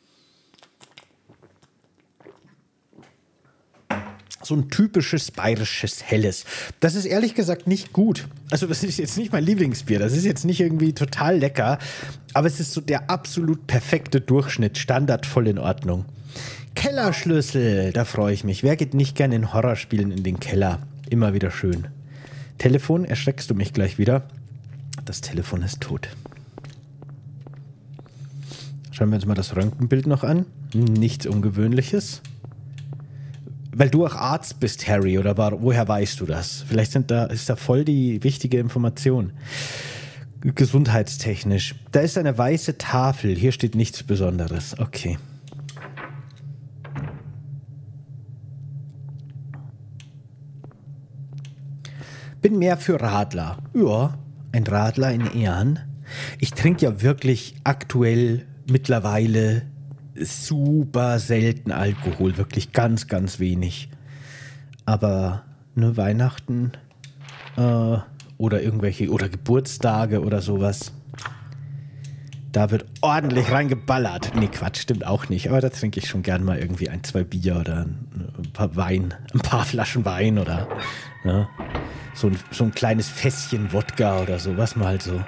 So ein typisches bayerisches Helles. Das ist ehrlich gesagt nicht gut. Also das ist jetzt nicht mein Lieblingsbier. Das ist jetzt nicht irgendwie total lecker. Aber es ist so der absolut perfekte Durchschnitt. Standard voll in Ordnung. Kellerschlüssel, da freue ich mich. Wer geht nicht gerne in Horrorspielen in den Keller? Immer wieder schön. Telefon, erschreckst du mich gleich wieder? Das Telefon ist tot. Schauen wir uns mal das Röntgenbild noch an. Nichts Ungewöhnliches. Weil du auch Arzt bist, Harry, oder woher weißt du das? Vielleicht ist da voll die wichtige Information. Gesundheitstechnisch. Da ist eine weiße Tafel. Hier steht nichts Besonderes. Okay. Bin mehr für Radler. Ja, ein Radler in Ehren. Ich trinke ja wirklich aktuell mittlerweile super selten Alkohol, wirklich ganz, ganz wenig. Aber ne, Weihnachten oder Geburtstage oder sowas, da wird ordentlich reingeballert. Nee, Quatsch, stimmt auch nicht. Aber da trinke ich schon gern mal irgendwie 1, 2 Bier oder ein paar Flaschen Wein oder ne, so ein kleines Fässchen Wodka oder so, was mal halt so.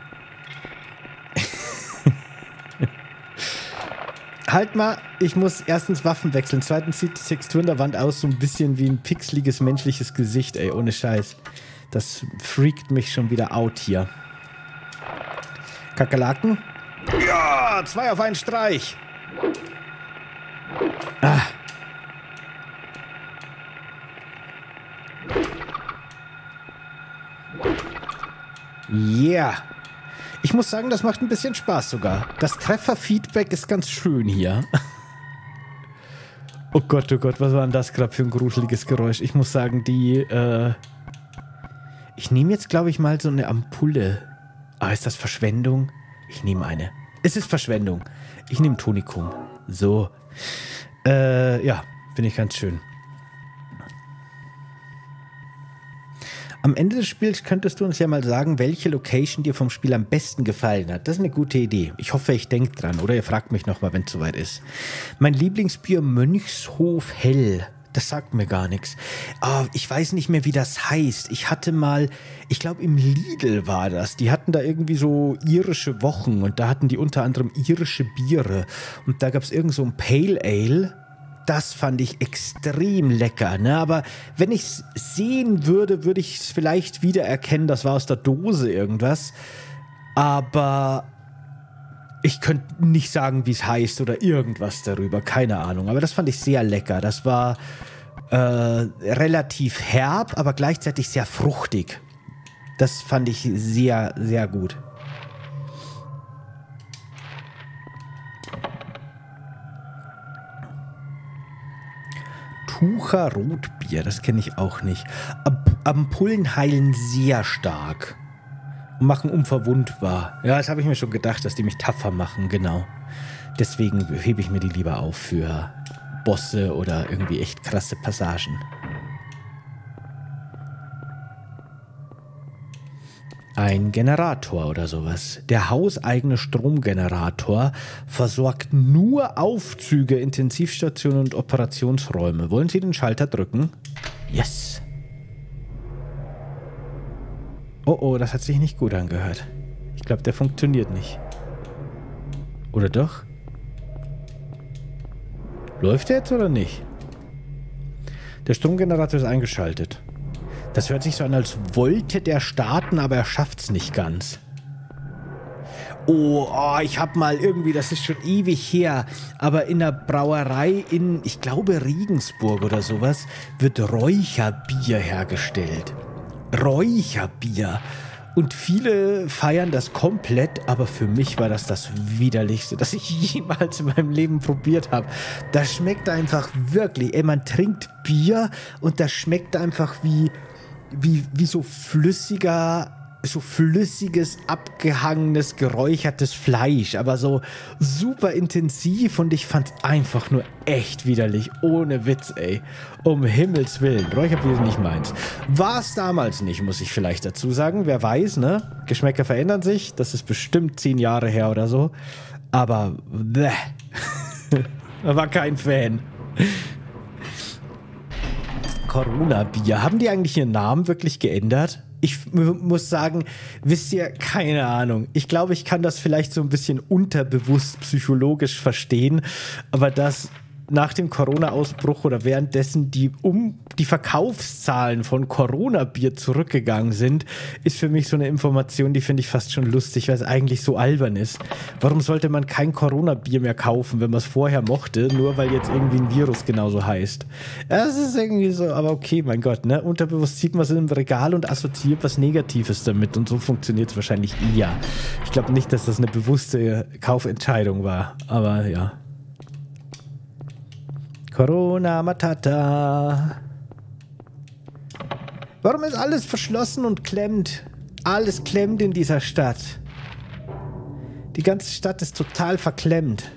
Halt mal, ich muss erstens Waffen wechseln, zweitens sieht die Textur in der Wand aus so ein bisschen wie ein pixeliges menschliches Gesicht, ey, ohne Scheiß. Das freakt mich schon wieder out hier. Kakerlaken? Ja, 2 auf einen Streich. Ah. Yeah. Ich muss sagen, das macht ein bisschen Spaß sogar. Das Trefferfeedback ist ganz schön hier. Oh Gott, was war denn das gerade für ein gruseliges Geräusch? Ich muss sagen, ich nehme jetzt, glaube ich, mal so eine Ampulle. Ah, ist das Verschwendung? Ich nehme eine. Es ist Verschwendung. Ich nehme Tonikum. So. Ja, finde ich ganz schön. Am Ende des Spiels könntest du uns ja mal sagen, welche Location dir vom Spiel am besten gefallen hat. Das ist eine gute Idee. Ich hoffe, ich denke dran. Oder ihr fragt mich nochmal, wenn es soweit ist. Mein Lieblingsbier Mönchshof Hell. Das sagt mir gar nichts. Ich weiß nicht mehr, wie das heißt. Ich hatte mal, ich glaube im Lidl war das. Die hatten da irgendwie so irische Wochen. Und da hatten die unter anderem irische Biere. Und da gab es irgend so ein Pale Ale. Das fand ich extrem lecker, ne? Aber wenn ich es sehen würde, würde ich es vielleicht wiedererkennen, das war aus der Dose irgendwas. Aber ich könnte nicht sagen, wie es heißt oder irgendwas darüber, keine Ahnung. Aber das fand ich sehr lecker. Das war relativ herb, aber gleichzeitig sehr fruchtig. Das fand ich sehr, sehr gut. Tucher Rotbier, das kenne ich auch nicht. Ampullen heilen sehr stark und machen unverwundbar. Ja, das habe ich mir schon gedacht, dass die mich tapfer machen, genau. Deswegen hebe ich mir die lieber auf für Bosse oder irgendwie echt krasse Passagen. ein Generator oder sowas. Der hauseigene Stromgenerator versorgt nur Aufzüge, Intensivstationen und Operationsräume. Wollen Sie den Schalter drücken? Yes. Oh, oh, das hat sich nicht gut angehört. Ich glaube, der funktioniert nicht. Oder doch? Läuft der jetzt oder nicht? Der Stromgenerator ist eingeschaltet. Das hört sich so an, als wollte der starten, aber er schafft es nicht ganz. Oh, ich habe mal irgendwie, das ist schon ewig her, aber in der Brauerei in, ich glaube, Regensburg oder sowas, wird Räucherbier hergestellt. Räucherbier. Und viele feiern das komplett, aber für mich war das das Widerlichste, das ich jemals in meinem Leben probiert habe. Das schmeckt einfach wirklich, man trinkt Bier und das schmeckt einfach wie so flüssiges, abgehangenes, geräuchertes Fleisch, aber so super intensiv und ich fand's einfach nur echt widerlich, ohne Witz, ey. Um Himmels Willen, Räucherbier ist nicht meins. War es damals nicht, muss ich vielleicht dazu sagen, wer weiß, ne? Geschmäcker verändern sich, das ist bestimmt 10 Jahre her oder so, aber war kein Fan. Corona-Bier. Haben die eigentlich ihren Namen wirklich geändert? Ich muss sagen, wisst ihr, keine Ahnung. Ich glaube, ich kann das vielleicht so ein bisschen unterbewusst psychologisch verstehen, aber dass nach dem Corona-Ausbruch oder währenddessen die Verkaufszahlen von Corona-Bier zurückgegangen sind, ist für mich so eine Information, die finde ich fast schon lustig, weil es eigentlich so albern ist. Warum sollte man kein Corona-Bier mehr kaufen, wenn man es vorher mochte, nur weil jetzt irgendwie ein Virus genauso heißt? Das ist irgendwie so, aber okay, mein Gott, ne? Unterbewusst sieht man es im Regal und assoziiert was Negatives damit und so funktioniert es wahrscheinlich eher. Ich glaube nicht, dass das eine bewusste Kaufentscheidung war, aber ja. Corona Matata. Warum ist alles verschlossen und klemmt? Alles klemmt in dieser Stadt. Die ganze Stadt ist total verklemmt.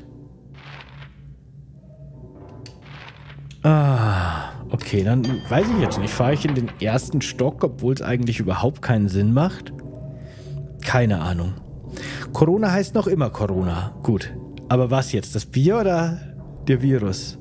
Okay, dann weiß ich jetzt nicht. Fahre ich in den ersten Stock, obwohl es eigentlich überhaupt keinen Sinn macht? Keine Ahnung. Corona heißt noch immer Corona. Gut. Aber was jetzt? Das Bier oder der Virus?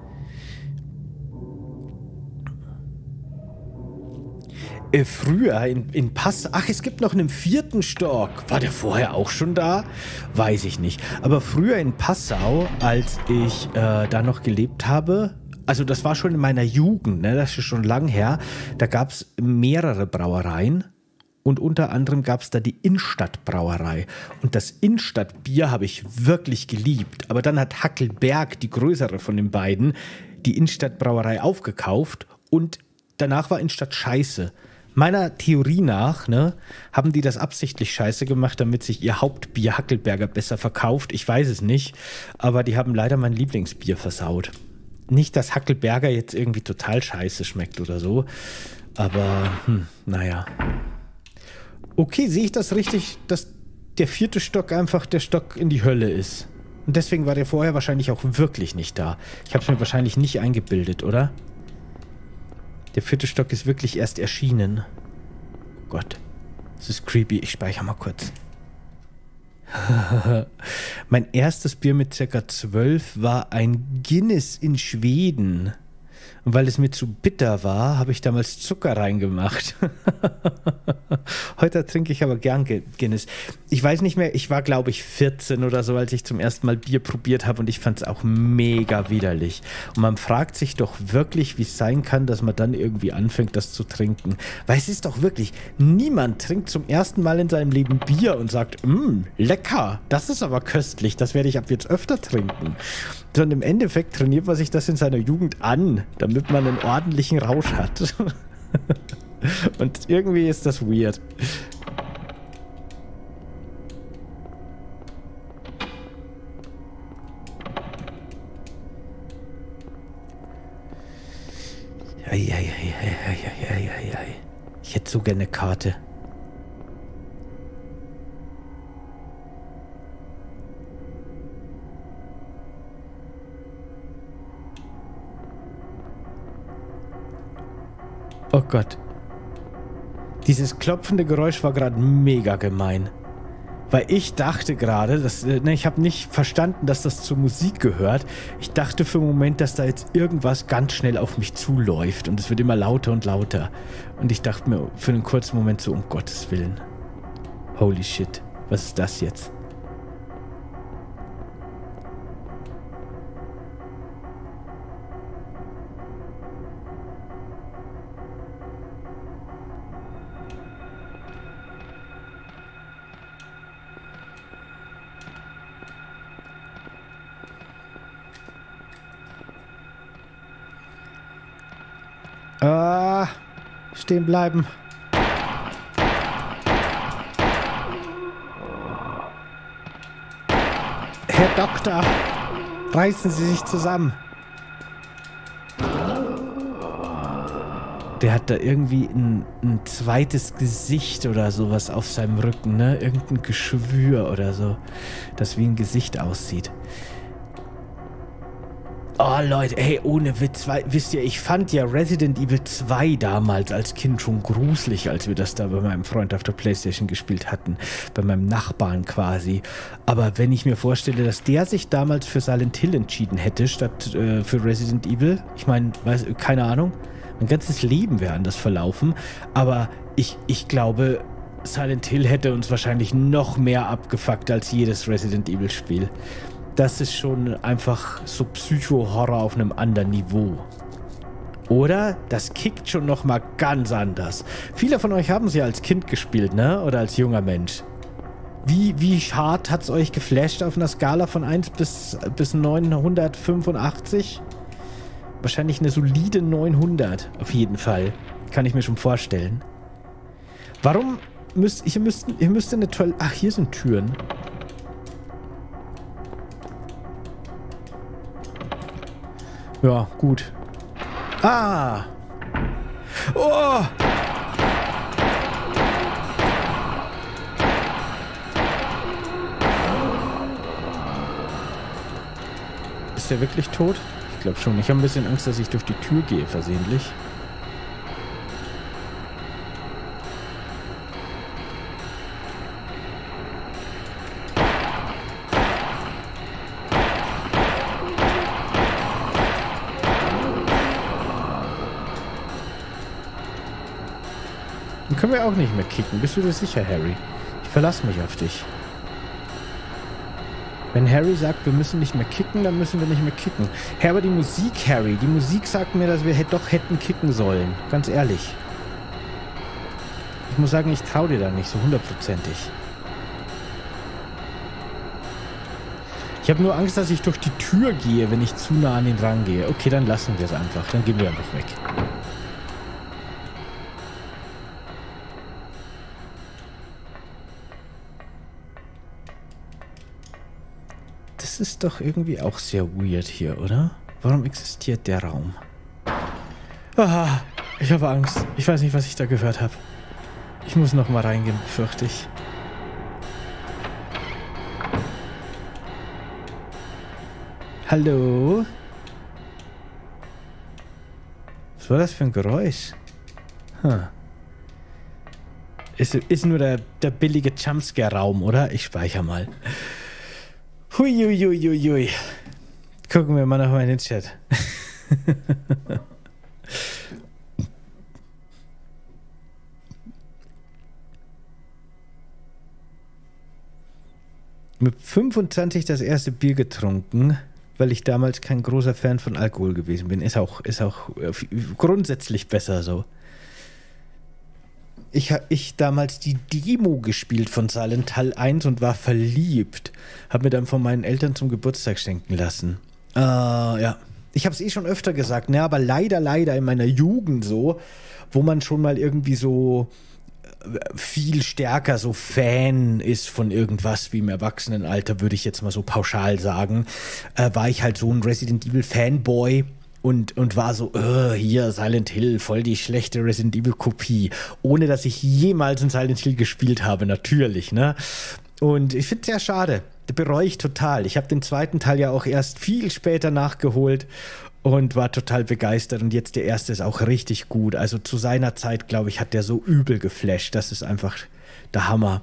Früher in Passau, ach, es gibt noch einen 4. Stock. War der vorher auch schon da? Weiß ich nicht. Aber früher in Passau, als ich da noch gelebt habe, also das war schon in meiner Jugend, ne, das ist schon lang her, da gab es mehrere Brauereien und unter anderem gab es da die Innstadtbrauerei. Und das Innstadtbier habe ich wirklich geliebt. Aber dann hat Hackelberg, die größere von den beiden, die Innstadtbrauerei aufgekauft und danach war Innstadt scheiße. Meiner Theorie nach, ne, haben die das absichtlich scheiße gemacht, damit sich ihr Hauptbier Hackelberger besser verkauft. Ich weiß es nicht, aber die haben leider mein Lieblingsbier versaut. Nicht, dass Hackelberger jetzt irgendwie total scheiße schmeckt oder so, aber naja. Okay, sehe ich das richtig, dass der 4. Stock einfach der Stock in die Hölle ist? Und deswegen war der vorher wahrscheinlich auch wirklich nicht da. Ich habe es mir wahrscheinlich nicht eingebildet, oder? Der 4. Stock ist wirklich erst erschienen. Oh Gott, das ist creepy. Ich speichere mal kurz. Mein erstes Bier mit ca. 12 war ein Guinness in Schweden. Und weil es mir zu bitter war, habe ich damals Zucker reingemacht. Heute trinke ich aber gern Guinness. Ich weiß nicht mehr, ich war glaube ich 14 oder so, als ich zum ersten Mal Bier probiert habe und ich fand es auch mega widerlich. Und man fragt sich doch wirklich, wie es sein kann, dass man dann irgendwie anfängt, das zu trinken. Weil es ist doch wirklich, niemand trinkt zum ersten Mal in seinem Leben Bier und sagt, lecker, das ist aber köstlich, das werde ich ab jetzt öfter trinken. Sondern im Endeffekt trainiert man sich das in seiner Jugend an, damit man einen ordentlichen Rausch hat. Und irgendwie ist das weird. Ich hätte so gerne eine Karte. Oh Gott. Dieses klopfende Geräusch war gerade mega gemein. Weil ich dachte gerade, ich habe nicht verstanden, dass das zur Musik gehört. Ich dachte für einen Moment, dass da jetzt irgendwas ganz schnell auf mich zuläuft und es wird immer lauter und lauter. Und ich dachte mir für einen kurzen Moment so, um Gottes Willen. Holy shit, was ist das jetzt? Stehen bleiben. Herr Doktor, reißen Sie sich zusammen. Der hat da irgendwie ein zweites Gesicht oder sowas auf seinem Rücken, ne? Irgendein Geschwür oder so, das wie ein Gesicht aussieht. Oh Leute, ey, ohne Witz, wisst ihr, ich fand ja Resident Evil 2 damals als Kind schon gruselig, als wir das da bei meinem Freund auf der Playstation gespielt hatten, bei meinem Nachbarn quasi. Aber wenn ich mir vorstelle, dass der sich damals für Silent Hill entschieden hätte, statt für Resident Evil, ich meine, keine Ahnung, mein ganzes Leben wäre anders verlaufen, aber ich glaube, Silent Hill hätte uns wahrscheinlich noch mehr abgefuckt als jedes Resident Evil Spiel. Das ist schon einfach so Psycho-Horror auf einem anderen Niveau. Oder? Das kickt schon nochmal ganz anders. Viele von euch haben sie als Kind gespielt, ne? Oder als junger Mensch. Wie hart hat es euch geflasht auf einer Skala von 1 bis 985? Wahrscheinlich eine solide 900, auf jeden Fall. Kann ich mir schon vorstellen. Warum ihr müsst eine Toilette... Ach, hier sind Türen. Ja, gut. Ah! Oh! Ist der wirklich tot? Ich glaube schon. Ich habe ein bisschen Angst, dass ich durch die Tür gehe, versehentlich. Dann können wir auch nicht mehr kicken. Bist du dir sicher, Harry? Ich verlasse mich auf dich. Wenn Harry sagt, wir müssen nicht mehr kicken, dann müssen wir nicht mehr kicken. Hey, aber die Musik, Harry, die Musik sagt mir, dass wir doch hätten kicken sollen. Ganz ehrlich. Ich muss sagen, ich traue dir da nicht so hundertprozentig. Ich habe nur Angst, dass ich durch die Tür gehe, wenn ich zu nah an den Rang gehe. Okay, dann lassen wir es einfach. Dann gehen wir einfach weg. Das ist doch irgendwie auch sehr weird hier, oder? Warum existiert der Raum? Ah, ich habe Angst. Ich weiß nicht, was ich da gehört habe. Ich muss noch mal reingehen, fürchte ich. Hallo? Was war das für ein Geräusch? Ist nur der billige Jumpscare-Raum, oder? Ich speichere mal. Huiuiuiui. Gucken wir mal noch mal in den Chat. Mit 25 das erste Bier getrunken, weil ich damals kein großer Fan von Alkohol gewesen bin. Ist auch grundsätzlich besser so. Ich damals die Demo gespielt von Silent Hill 1 und war verliebt. Hab mir dann von meinen Eltern zum Geburtstag schenken lassen. Ja. Ich habe es schon öfter gesagt, ne, aber leider in meiner Jugend so, wo man schon mal irgendwie so viel stärker so Fan ist von irgendwas wie im Erwachsenenalter, würde ich jetzt mal so pauschal sagen, war ich halt so ein Resident Evil Fanboy. Und war so, hier Silent Hill, voll die schlechte Resident Evil Kopie. Ohne, dass ich jemals in Silent Hill gespielt habe, natürlich, ne? Und ich finde es sehr schade. Das bereue ich total. Ich habe den zweiten Teil ja auch erst viel später nachgeholt. und war total begeistert. Und jetzt der erste ist auch richtig gut. Also zu seiner Zeit, glaube ich, hat der so übel geflasht. Das ist einfach der Hammer.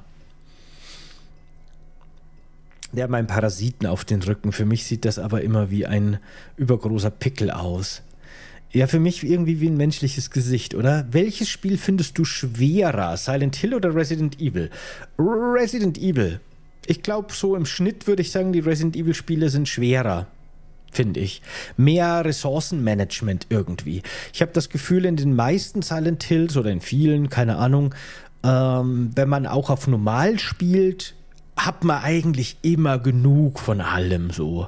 Der hat meinen Parasiten auf den Rücken. Für mich sieht das aber immer wie ein übergroßer Pickel aus. Ja, für mich irgendwie wie ein menschliches Gesicht, oder? Welches Spiel findest du schwerer? Silent Hill oder Resident Evil? Resident Evil. Ich glaube, so im Schnitt würde ich sagen, die Resident Evil Spiele sind schwerer. Finde ich. Mehr Ressourcenmanagement irgendwie. Ich habe das Gefühl, in den meisten Silent Hills oder in vielen, keine Ahnung, wenn man auch auf normal spielt, hat man eigentlich immer genug von allem so.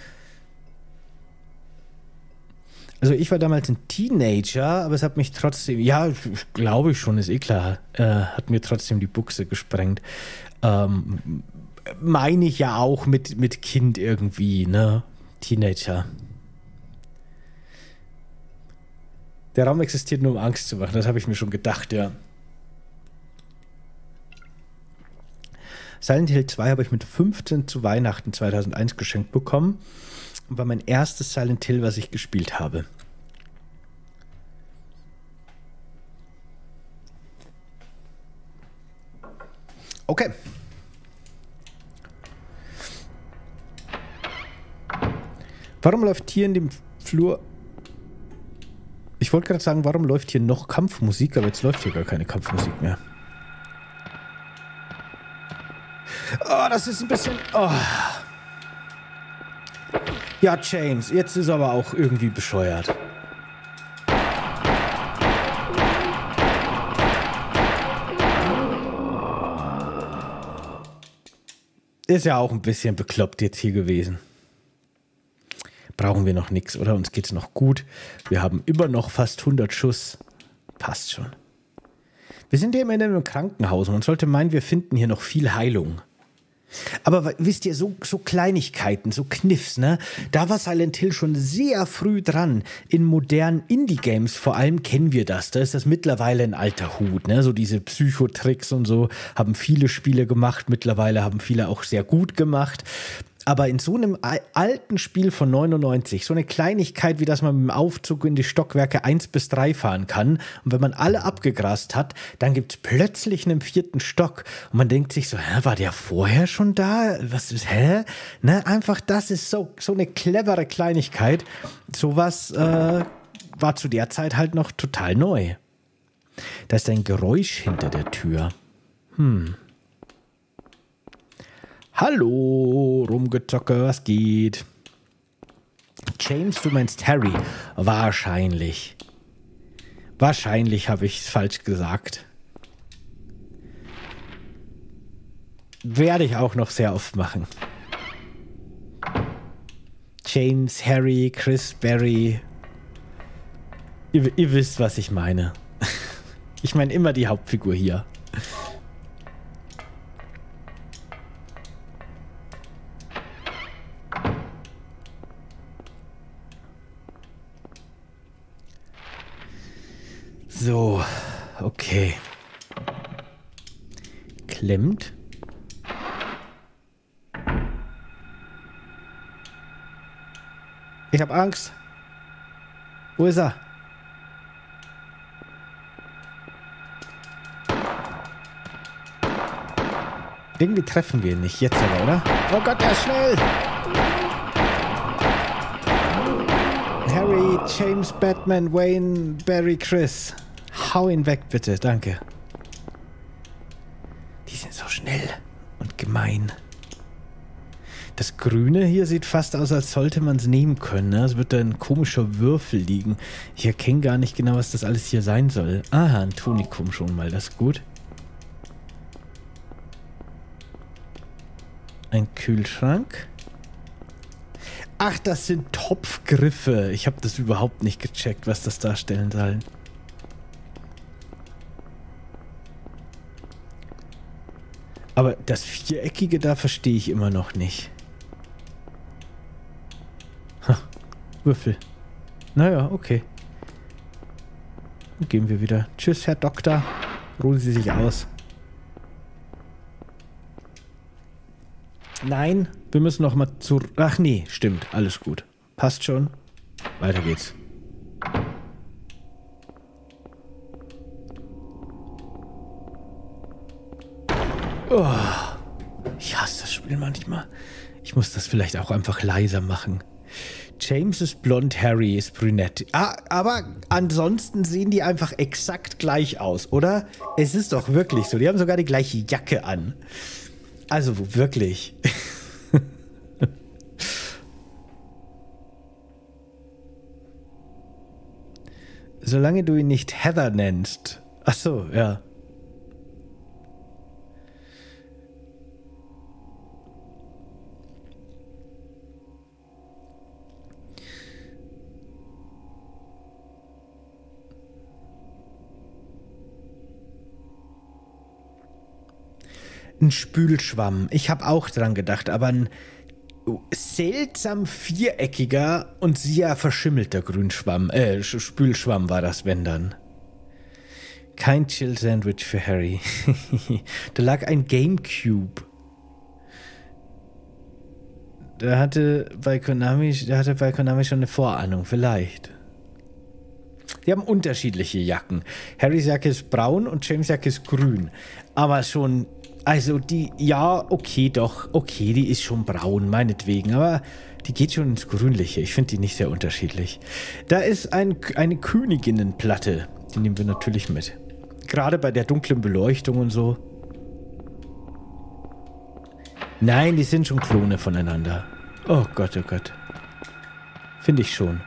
Also ich war damals ein Teenager, aber es hat mich trotzdem, ja, glaube ich schon, ist eh klar, hat mir trotzdem die Buchse gesprengt. Meine ich ja auch mit Kind irgendwie, ne? Teenager. Der Raum existiert nur, um Angst zu machen, das habe ich mir schon gedacht, ja. Silent Hill 2 habe ich mit 15 zu Weihnachten 2001 geschenkt bekommen. War mein erstes Silent Hill, was ich gespielt habe. Okay. Warum läuft hier in dem Flur... Ich wollte gerade sagen, warum läuft hier noch Kampfmusik, aber jetzt läuft hier gar keine Kampfmusik mehr. Oh, das ist ein bisschen... Oh. Ja, James, jetzt ist aber auch irgendwie bescheuert. Ist ja auch ein bisschen bekloppt jetzt hier gewesen. Brauchen wir noch nichts, oder? Uns geht's noch gut. Wir haben immer noch fast 100 Schuss. Passt schon. Wir sind ja immer in einem Krankenhaus. Man sollte meinen, wir finden hier noch viel Heilung. Aber wisst ihr, so Kleinigkeiten, so Kniffs, ne? Da war Silent Hill schon sehr früh dran. In modernen Indie-Games vor allem kennen wir das. Da ist das mittlerweile ein alter Hut, ne? So diese Psychotricks und so haben viele Spiele gemacht. Mittlerweile haben viele auch sehr gut gemacht. Aber in so einem alten Spiel von 99, so eine Kleinigkeit, wie dass man mit dem Aufzug in die Stockwerke 1 bis 3 fahren kann, und wenn man alle abgegrast hat, dann gibt es plötzlich einen 4. Stock und man denkt sich so, war der vorher schon da? Was ist, Ne, einfach das ist so eine clevere Kleinigkeit. Sowas war zu der Zeit halt noch total neu. Da ist ein Geräusch hinter der Tür. Hallo, Rumgezocke, was geht? James, du meinst Harry? Wahrscheinlich. Wahrscheinlich habe ich es falsch gesagt. Werde ich auch noch sehr oft machen. James, Harry, Chris, Barry. Ihr wisst, was ich meine. Ich meine immer die Hauptfigur hier. So, okay. Klemmt. Ich habe Angst. Wo ist er? Irgendwie treffen wir ihn nicht. Jetzt aber, oder? Oh Gott, der ist schnell! Harry, James, Batman, Wayne, Barry, Chris. Hau ihn weg, bitte. Danke. Die sind so schnell und gemein. Das Grüne hier sieht fast aus, als sollte man es nehmen können. Ne? Es wird da ein komischer Würfel liegen. Ich erkenne gar nicht genau, was das alles hier sein soll. Aha, ein Tonikum schon mal. Das ist gut. Ein Kühlschrank. Ach, das sind Topfgriffe. Ich habe das überhaupt nicht gecheckt, was das darstellen soll. Aber das Viereckige da verstehe ich immer noch nicht. Ha, Würfel. Naja, okay. Dann gehen wir wieder. Tschüss, Herr Doktor. Ruhen Sie sich aus. Nein, wir müssen noch mal zu... Ach nee, stimmt. Alles gut. Passt schon. weiter geht's. Oh, ich hasse das Spiel manchmal. Ich muss das vielleicht auch einfach leiser machen. James ist blond, Harry ist brünett. Ah, aber ansonsten sehen die einfach exakt gleich aus, oder? Es ist doch wirklich so. Die haben sogar die gleiche Jacke an. Also wirklich. Solange du ihn nicht Heather nennst. Ach so, ja. Ein Spülschwamm. Ich habe auch dran gedacht, aber ein seltsam viereckiger und sehr verschimmelter Grünschwamm. Spülschwamm war das, wenn dann. Kein Chill-Sandwich für Harry. Da lag ein Gamecube. Der hatte bei Konami schon eine Vorahnung, vielleicht. Die haben unterschiedliche Jacken. Harrys Jacke ist braun und James' Jacke ist grün. Aber schon... Also die, ja, okay, doch, okay, die ist schon braun, meinetwegen, aber die geht schon ins Grünliche. Ich finde die nicht sehr unterschiedlich. Da ist eine Königinnenplatte, die nehmen wir natürlich mit. Gerade bei der dunklen Beleuchtung und so. Nein, die sind schon Klone voneinander. Oh Gott, oh Gott. Finde ich schon.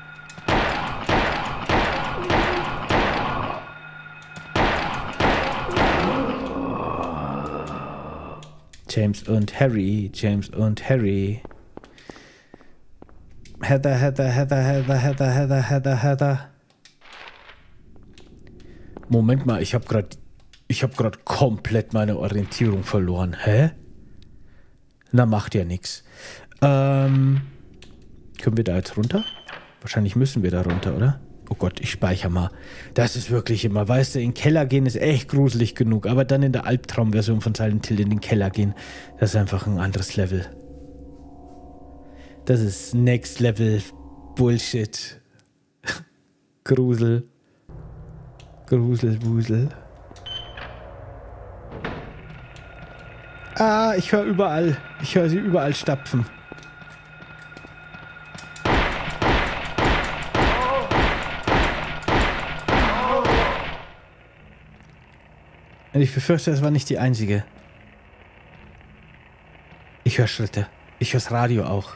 James und Harry, James und Harry. Heather, Heather, Heather, Heather, Heather, Heather, Heather, Heather. Moment mal, ich habe gerade komplett meine Orientierung verloren. Hä? Na, macht ja nichts. Können wir da jetzt runter? Wahrscheinlich müssen wir da runter, oder? Oh Gott, ich speichere mal. Das ist wirklich immer, weißt du, in den Keller gehen ist echt gruselig genug, aber dann in der Albtraumversion von Silent Hill in den Keller gehen, das ist einfach ein anderes Level. Das ist Next Level Bullshit. Grusel. Gruselwusel. Ah, ich höre überall. Ich höre sie überall stapfen. Und ich befürchte, das war nicht die einzige. Ich höre Schritte. Ich höre das Radio auch.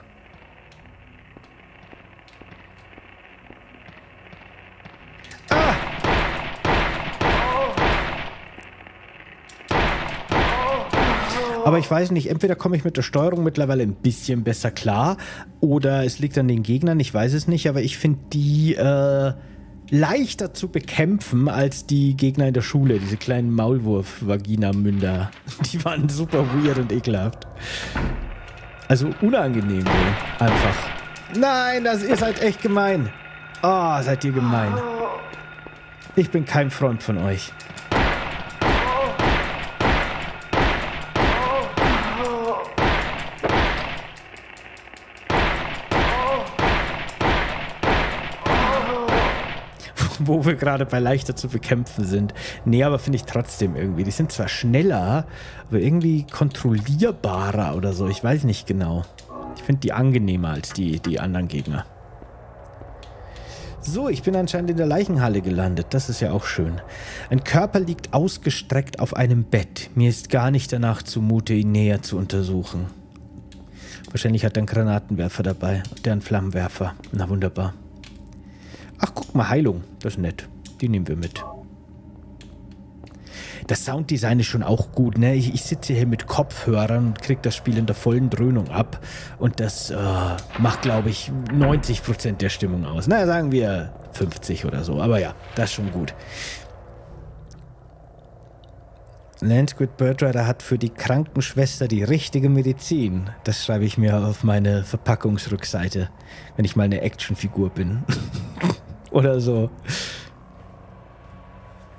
Ah! Aber ich weiß nicht, entweder komme ich mit der Steuerung mittlerweile ein bisschen besser klar oder es liegt an den Gegnern, ich weiß es nicht, aber ich finde die leichter zu bekämpfen als die Gegner in der Schule, diese kleinen Maulwurf-Vagina-Münder. Die waren super weird und ekelhaft. Also unangenehm so, einfach. Nein, ihr seid echt gemein. Oh, seid ihr gemein. Ich bin kein Freund von euch. Wo wir gerade bei leichter zu bekämpfen sind. Nee, aber finde ich trotzdem irgendwie. Die sind zwar schneller, aber irgendwie kontrollierbarer oder so. Ich weiß nicht genau. Ich finde die angenehmer als die anderen Gegner. So, ich bin anscheinend in der Leichenhalle gelandet. Das ist ja auch schön. Ein Körper liegt ausgestreckt auf einem Bett. Mir ist gar nicht danach zumute, ihn näher zu untersuchen. Wahrscheinlich hat er einen Granatenwerfer dabei. Der einen Flammenwerfer. Na wunderbar. Ach, guck mal, Heilung. Das ist nett. Die nehmen wir mit. Das Sounddesign ist schon auch gut, ne? Ich sitze hier mit Kopfhörern und kriege das Spiel in der vollen Dröhnung ab. Und das macht, glaube ich, 90% der Stimmung aus. Na, sagen wir 50 oder so. Aber ja, das ist schon gut. Landsquid Birdrider hat für die Krankenschwester die richtige Medizin. Das schreibe ich mir auf meine Verpackungsrückseite, wenn ich mal eine Actionfigur bin. Oder so.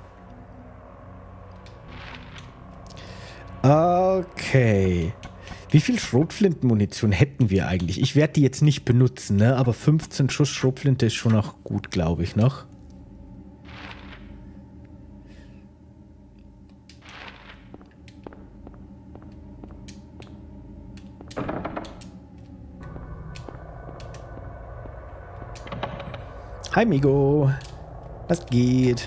Okay. Wie viel Schrotflintenmunition hätten wir eigentlich? Ich werde die jetzt nicht benutzen, ne? Aber 15 Schuss Schrotflinte ist schon noch gut, glaube ich, noch. Hi, Migo. Was geht?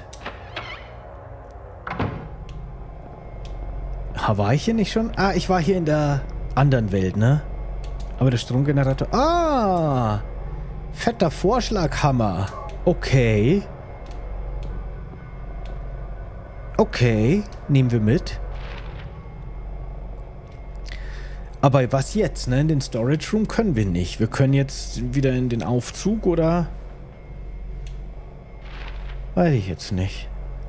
War ich hier nicht schon? Ah, ich war hier in der anderen Welt, ne? Aber der Stromgenerator... Ah! Fetter Vorschlaghammer. Okay. Okay, nehmen wir mit. Aber was jetzt, ne? In den Storage Room können wir nicht. Wir können jetzt wieder in den Aufzug, oder? Weiß ich jetzt nicht.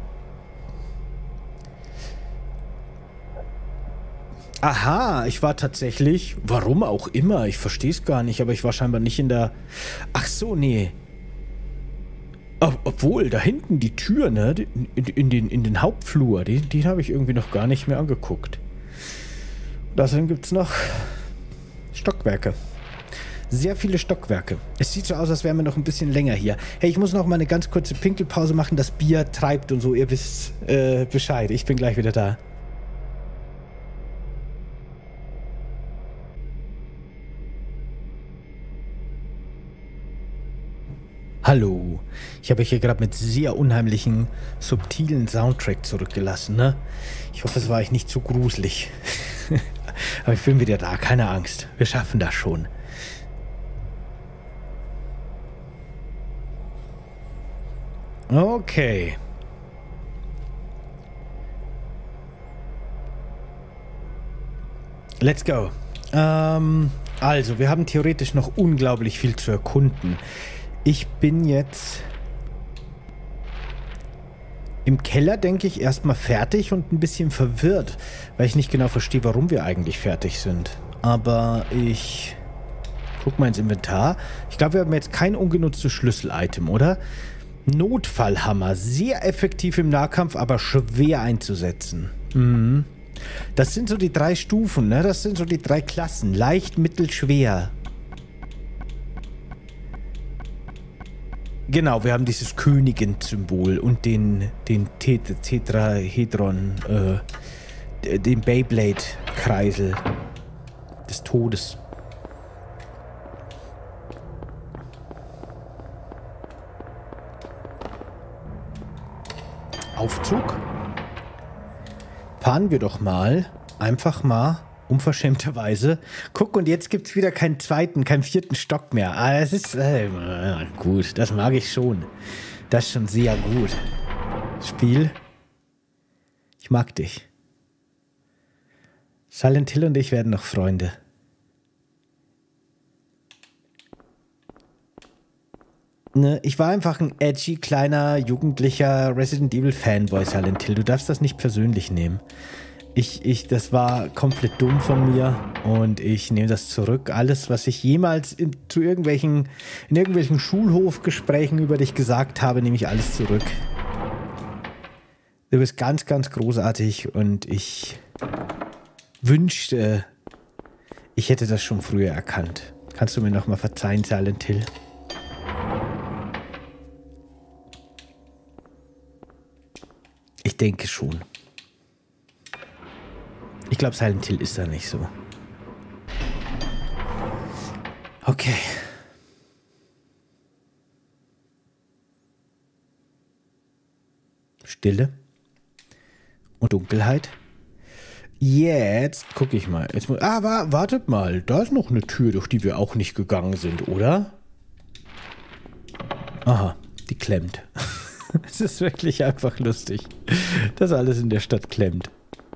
Aha, ich war tatsächlich, warum auch immer, ich verstehe es gar nicht, aber ich war scheinbar nicht in der... Ach so, nee. Obwohl, da hinten die Tür, ne, in den Hauptflur, die habe ich irgendwie noch gar nicht mehr angeguckt. Und außerdem gibt es noch Stockwerke. Sehr viele Stockwerke. Es sieht so aus, als wären wir noch ein bisschen länger hier. Hey, ich muss noch mal eine ganz kurze Pinkelpause machen, das Bier treibt und so, ihr wisst Bescheid. Ich bin gleich wieder da. Hallo, ich habe euch hier gerade mit sehr unheimlichen, subtilen Soundtrack zurückgelassen, ne? Ich hoffe, es war euch nicht zu gruselig. Aber ich bin wieder da, keine Angst. Wir schaffen das schon. Okay. Let's go. Also, wir haben theoretisch noch unglaublich viel zu erkunden. Ich bin jetzt im Keller, denke ich, erstmal fertig und ein bisschen verwirrt, weil ich nicht genau verstehe, warum wir eigentlich fertig sind. Aber ich guck mal ins Inventar. Ich glaube, wir haben jetzt kein ungenutztes Schlüssel-Item, oder? Notfallhammer. Sehr effektiv im Nahkampf, aber schwer einzusetzen. Mhm. Das sind so die 3 Stufen, ne? Das sind so die 3 Klassen. Leicht, mittel, schwer. Genau, wir haben dieses Königin-Symbol und den Tetrahedron, den Beyblade-Kreisel des Todes. Aufzug? Fahren wir doch mal, einfach mal, unverschämterweise. Guck, und jetzt gibt es wieder keinen 4. Stock mehr. Ah, das ist gut, das mag ich schon. Das ist schon sehr gut. Spiel, ich mag dich. Silent Hill und ich werden noch Freunde. Ne, ich war einfach ein edgy, kleiner, jugendlicher Resident Evil Fanboy, Silent Hill. Du darfst das nicht persönlich nehmen. Das war komplett dumm von mir und ich nehme das zurück. Alles, was ich jemals in irgendwelchen Schulhofgesprächen über dich gesagt habe, nehme ich alles zurück. Du bist ganz, ganz großartig und ich wünschte, ich hätte das schon früher erkannt. Kannst du mir nochmal verzeihen, Silent Hill? Ich denke schon. Ich glaube, Silent Hill ist da nicht so. Okay. Stille. Und Dunkelheit. Jetzt gucke ich mal. Jetzt wartet mal. Da ist noch eine Tür, durch die wir auch nicht gegangen sind, oder? Aha, die klemmt. Es ist wirklich einfach lustig, dass alles in der Stadt klemmt.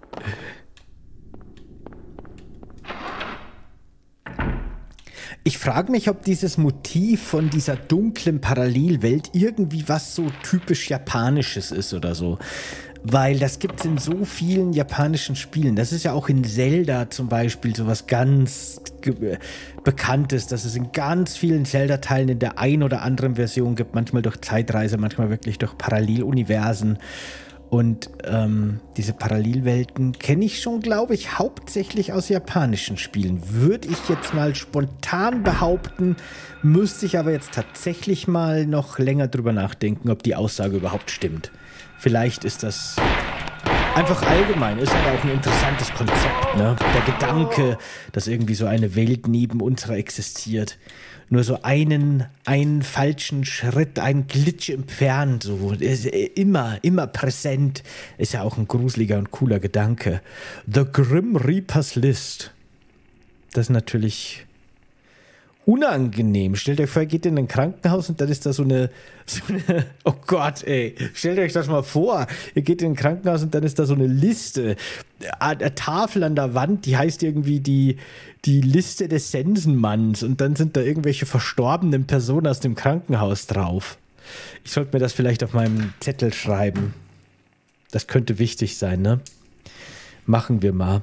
Ich frage mich, ob dieses Motiv von dieser dunklen Parallelwelt irgendwie was so typisch Japanisches ist oder so. Weil das gibt es in so vielen japanischen Spielen. Das ist ja auch in Zelda zum Beispiel sowas ganz Bekanntes, dass es in ganz vielen Zelda-Teilen in der ein oder anderen Version gibt. Manchmal durch Zeitreise, manchmal wirklich durch Paralleluniversen. Und diese Parallelwelten kenne ich schon, glaube ich, hauptsächlich aus japanischen Spielen. Würde ich jetzt mal spontan behaupten, müsste ich aber jetzt tatsächlich mal noch länger drüber nachdenken, ob die Aussage überhaupt stimmt. Vielleicht ist das einfach allgemein, ist aber auch ein interessantes Konzept, ne? Der Gedanke, dass irgendwie so eine Welt neben unserer existiert. Nur so einen falschen Schritt, einen Glitch entfernt, so. Ist immer präsent. Ist ja auch ein gruseliger und cooler Gedanke. The Grim Reaper's List. Das ist natürlich unangenehm. Stellt euch vor, ihr geht in ein Krankenhaus und dann ist da so eine oh Gott, ey. Stellt euch das mal vor. Ihr geht in ein Krankenhaus und dann ist da so eine Liste. Eine Tafel an der Wand, die heißt irgendwie die Liste des Sensenmanns und dann sind da irgendwelche verstorbenen Personen aus dem Krankenhaus drauf. Ich sollte mir das vielleicht auf meinem Zettel schreiben. Das könnte wichtig sein, ne? Machen wir mal.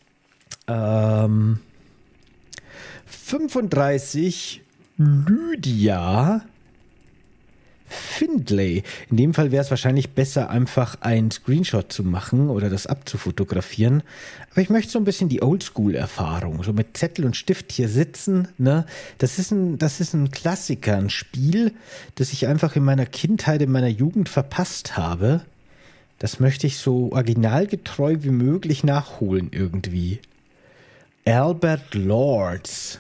35 Lydia Findlay. In dem Fall wäre es wahrscheinlich besser, einfach einen Screenshot zu machen oder das abzufotografieren. Aber ich möchte so ein bisschen die Oldschool-Erfahrung, so mit Zettel und Stift hier sitzen. Ne? Das ist ein Klassiker, ein Spiel, das ich einfach in meiner Kindheit, in meiner Jugend verpasst habe. Das möchte ich so originalgetreu wie möglich nachholen irgendwie. Albert Lords.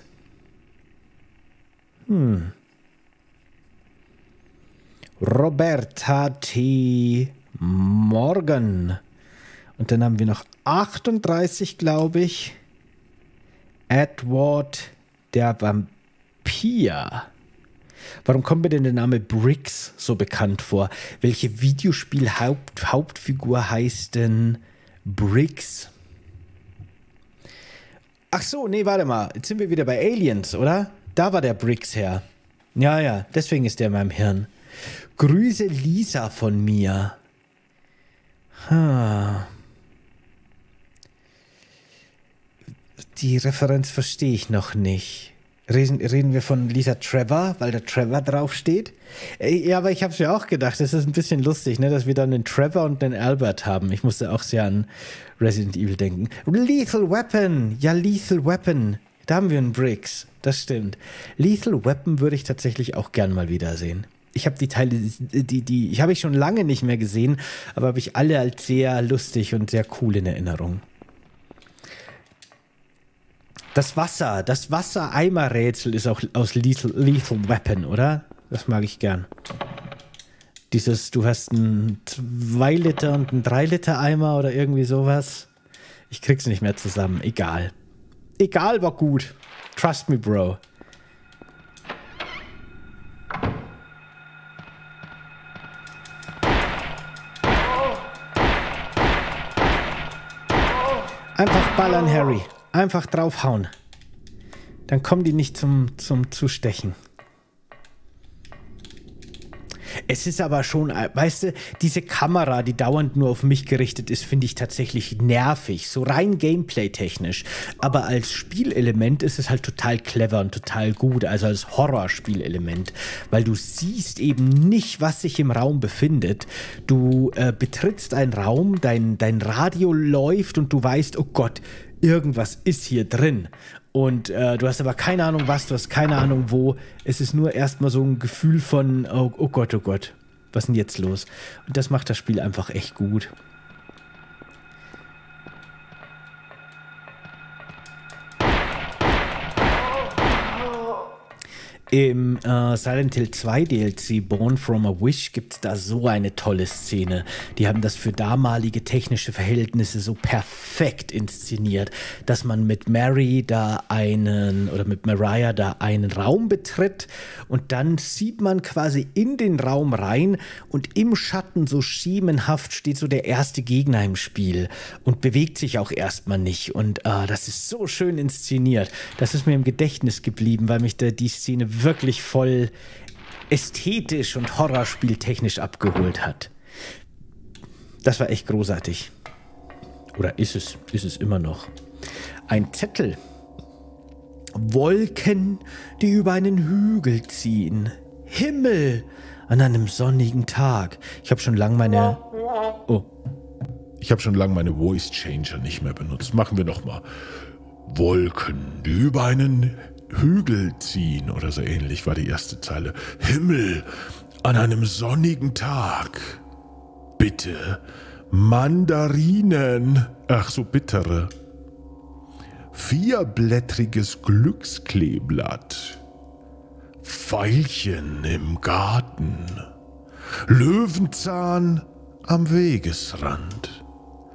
Roberta T. Morgan. Und dann haben wir noch 38, glaube ich. Edward der Vampir. Warum kommt mir denn der Name Briggs so bekannt vor? Welche Videospiel-Hauptfigur heißt denn Briggs? Ach so, nee, warte mal. Jetzt sind wir wieder bei Aliens, oder? Da war der Briggs her. Ja, deswegen ist der in meinem Hirn. Grüße Lisa von mir. Die Referenz verstehe ich noch nicht. Reden wir von Lisa Trevor, weil da Trevor draufsteht? Ja, aber ich habe es mir auch gedacht, das ist ein bisschen lustig, ne, dass wir dann einen Trevor und einen Albert haben. Ich musste auch sehr an Resident Evil denken. Lethal Weapon! Ja, Lethal Weapon. Da haben wir einen Briggs. Das stimmt. Lethal Weapon würde ich tatsächlich auch gern mal wiedersehen. Ich habe die Teile, die habe ich schon lange nicht mehr gesehen, aber habe ich alle als sehr lustig und sehr cool in Erinnerung. Das Wasser-Eimer-Rätsel ist auch aus Lethal Weapon, oder? Das mag ich gern. Dieses, du hast einen 2 Liter und einen 3 Liter Eimer oder irgendwie sowas. Ich krieg's nicht mehr zusammen. Egal. Egal, war gut. Trust me, Bro. Einfach ballern, Harry. Einfach draufhauen. Dann kommen die nicht zum Zustechen. Es ist aber schon, weißt du, diese Kamera, die dauernd nur auf mich gerichtet ist, finde ich tatsächlich nervig. So rein Gameplay-technisch. Aber als Spielelement ist es halt total clever und total gut. Also als Horrorspielelement. Weil du siehst eben nicht, was sich im Raum befindet. Du betrittst einen Raum, dein Radio läuft und du weißt, oh Gott, irgendwas ist hier drin. Und du hast aber keine Ahnung was, du hast keine Ahnung wo. Es ist nur erstmal so ein Gefühl von, oh Gott, was ist denn jetzt los? Und das macht das Spiel einfach echt gut. Im Silent Hill 2 DLC Born from a Wish gibt es da so eine tolle Szene. Die haben das für damalige technische Verhältnisse so perfekt inszeniert, dass man mit Mariah da einen Raum betritt und dann sieht man quasi in den Raum rein und im Schatten so schemenhaft steht so der erste Gegner im Spiel und bewegt sich auch erstmal nicht. Und das ist so schön inszeniert. Das ist mir im Gedächtnis geblieben, weil mich die Szene wirklich voll ästhetisch und horrorspieltechnisch abgeholt hat. Das war echt großartig. Oder ist es immer noch. Ein Zettel. Wolken, die über einen Hügel ziehen. Himmel an einem sonnigen Tag. Ich habe schon lange meine... Oh. Ich habe schon lange meine Voice Changer nicht mehr benutzt. Machen wir nochmal. Wolken, die über einen Hügel ziehen oder so ähnlich war die erste Zeile. Himmel an einem sonnigen Tag. Bitte Mandarinen. Ach so, bittere. 4-blättriges Glückskleeblatt. Veilchen im Garten. Löwenzahn am Wegesrand.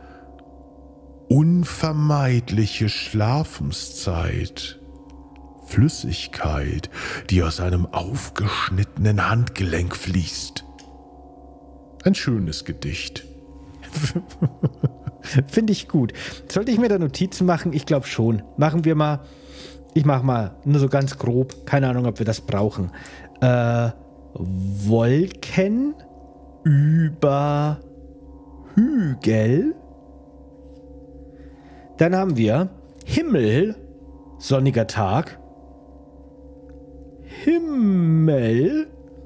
Unvermeidliche Schlafenszeit. Flüssigkeit, die aus einem aufgeschnittenen Handgelenk fließt. Ein schönes Gedicht. Finde ich gut. Sollte ich mir da Notizen machen? Ich glaube schon. Machen wir mal. Ich mache mal nur so ganz grob. Keine Ahnung, ob wir das brauchen. Wolken über Hügel. Dann haben wir Himmel, sonniger Tag. Himmel,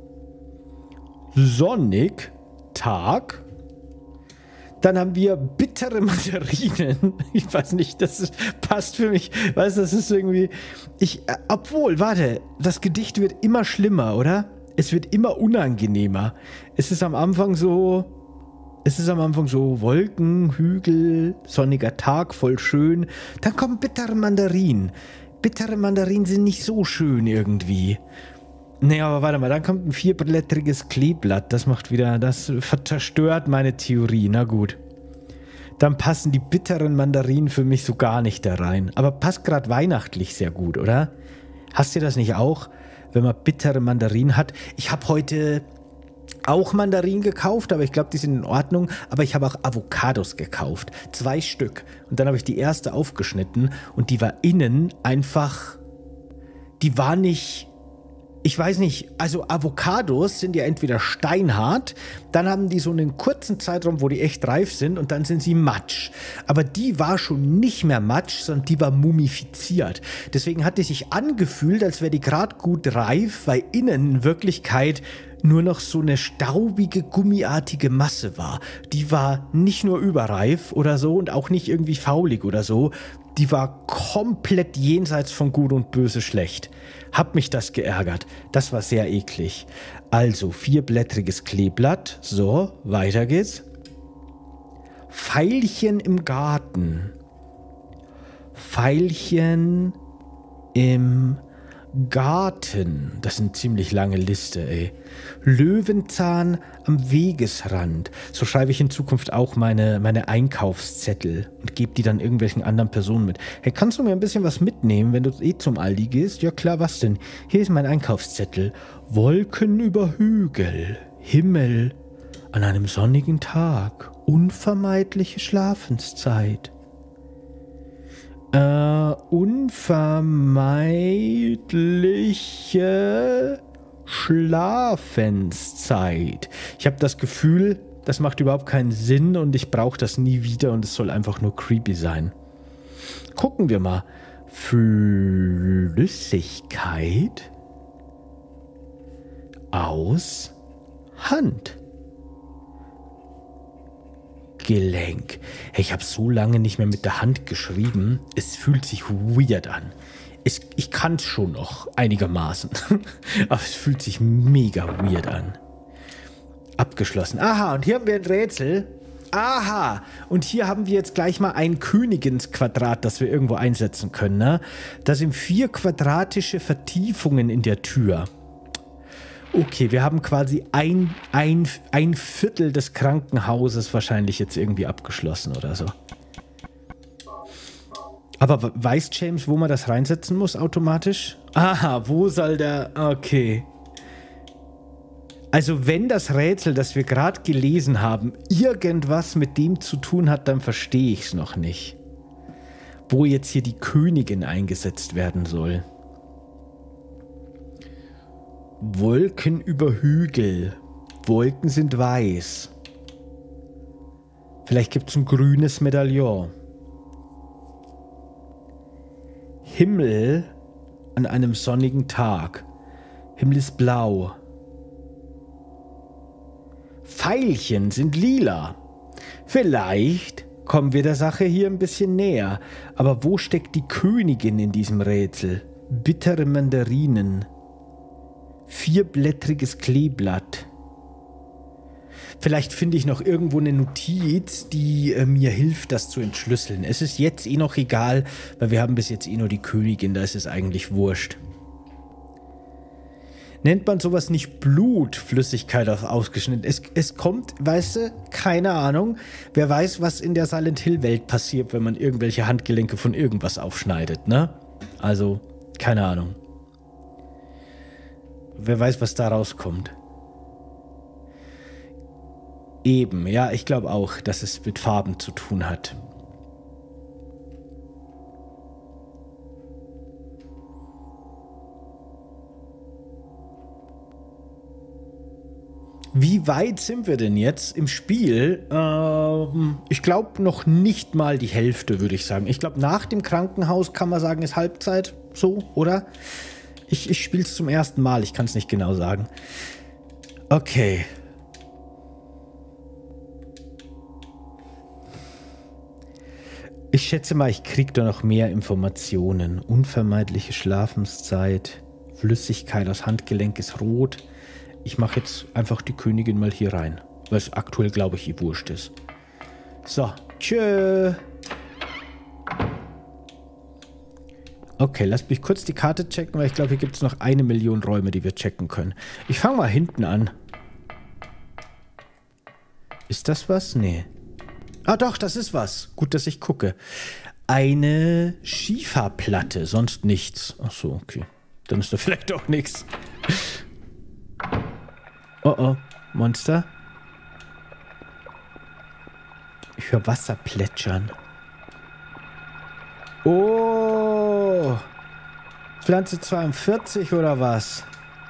sonnig, Tag. Dann haben wir bittere Mandarinen. Ich weiß nicht, passt für mich. Weißt du, das ist irgendwie... Obwohl, warte, das Gedicht wird immer schlimmer, oder? Es wird immer unangenehmer. Es ist am Anfang so Wolken, Hügel, sonniger Tag, voll schön. Dann kommen bittere Mandarinen. Bittere Mandarinen sind nicht so schön irgendwie. Nee, aber warte mal, dann kommt ein 4-blättriges Kleeblatt. Das zerstört meine Theorie. Na gut. Dann passen die bitteren Mandarinen für mich so gar nicht da rein. Aber passt gerade weihnachtlich sehr gut, oder? Hast du das nicht auch, wenn man bittere Mandarinen hat? Ich habe heute auch Mandarinen gekauft, aber ich glaube, die sind in Ordnung. Aber ich habe auch Avocados gekauft. 2 Stück. Und dann habe ich die erste aufgeschnitten und die war innen einfach... Die war nicht... Ich weiß nicht, also Avocados sind ja entweder steinhart, dann haben die so einen kurzen Zeitraum, wo die echt reif sind und dann sind sie matsch. Aber die war schon nicht mehr matsch, sondern die war mumifiziert. Deswegen hat die sich angefühlt, als wäre die gerade gut reif, weil innen in Wirklichkeit nur noch so eine staubige, gummiartige Masse war. Die war nicht nur überreif oder so und auch nicht irgendwie faulig oder so. Die war komplett jenseits von Gut und Böse schlecht. Hab mich das geärgert. Das war sehr eklig. Also 4-blättriges Kleeblatt. So, weiter geht's. Veilchen im Garten. Veilchen im Garten. Das ist eine ziemlich lange Liste, ey. Löwenzahn am Wegesrand. So schreibe ich in Zukunft auch meine Einkaufszettel und gebe die dann irgendwelchen anderen Personen mit. Hey, kannst du mir ein bisschen was mitnehmen, wenn du zum Aldi gehst? Ja klar, was denn? Hier ist mein Einkaufszettel. Wolken über Hügel. Himmel an einem sonnigen Tag. Unvermeidliche Schlafenszeit. Unvermeidliche Schlafenszeit. Ich habe das Gefühl, das macht überhaupt keinen Sinn und ich brauche das nie wieder und es soll einfach nur creepy sein. Gucken wir mal. Flüssigkeit aus Hand. Gelenk. Hey, ich habe so lange nicht mehr mit der Hand geschrieben. Es fühlt sich weird an. Ich kann es schon noch einigermaßen. Aber es fühlt sich mega weird an. Abgeschlossen. Aha, und hier haben wir ein Rätsel. Aha, und hier haben wir jetzt gleich mal ein Königinsquadrat, das wir irgendwo einsetzen können. Ne? Da sind 4 quadratische Vertiefungen in der Tür. Okay, wir haben quasi ein Viertel des Krankenhauses wahrscheinlich jetzt irgendwie abgeschlossen oder so. Aber weiß James, wo man das reinsetzen muss automatisch? Aha, wo soll der... Okay. Also wenn das Rätsel, das wir gerade gelesen haben, irgendwas mit dem zu tun hat, dann verstehe ich es noch nicht. Wo jetzt hier die Königin eingesetzt werden soll. Wolken über Hügel. Wolken sind weiß. Vielleicht gibt es ein grünes Medaillon. Himmel an einem sonnigen Tag. Himmel ist blau. Veilchen sind lila. Vielleicht kommen wir der Sache hier ein bisschen näher. Aber wo steckt die Königin in diesem Rätsel? Bittere Mandarinen. 4-blättriges Kleeblatt. Vielleicht finde ich noch irgendwo eine Notiz, die mir hilft, das zu entschlüsseln. Es ist jetzt eh noch egal, weil wir haben bis jetzt eh nur die Königin, da ist es eigentlich wurscht. Nennt man sowas nicht Blutflüssigkeit ausgeschnitten? Es kommt, weißt du, keine Ahnung. Wer weiß, was in der Silent Hill Welt passiert, wenn man irgendwelche Handgelenke von irgendwas aufschneidet, ne? Also, keine Ahnung. Wer weiß, was da rauskommt. Eben, ja, ich glaube auch, dass es mit Farben zu tun hat. Wie weit sind wir denn jetzt im Spiel? Ich glaube noch nicht mal die Hälfte, würde ich sagen. Ich glaube, nach dem Krankenhaus kann man sagen, ist Halbzeit so, oder? Ich spiele es zum ersten Mal, ich kann es nicht genau sagen. Okay. Ich schätze mal, ich kriege da noch mehr Informationen. Unvermeidliche Schlafenszeit, Flüssigkeit aus Handgelenk ist rot. Ich mache jetzt einfach die Königin mal hier rein, weil es aktuell, glaube ich, ihr wurscht ist. So, tschö. Okay, lasst mich kurz die Karte checken, weil ich glaube, hier gibt es noch 1 Million Räume, die wir checken können. Ich fange mal hinten an. Ist das was? Nee. Ah doch, das ist was. Gut, dass ich gucke. Eine Schieferplatte, sonst nichts. Ach so, okay. Dann ist da vielleicht auch nichts. Oh oh, Monster. Ich höre Wasser plätschern. Oh! Pflanze 42 oder was?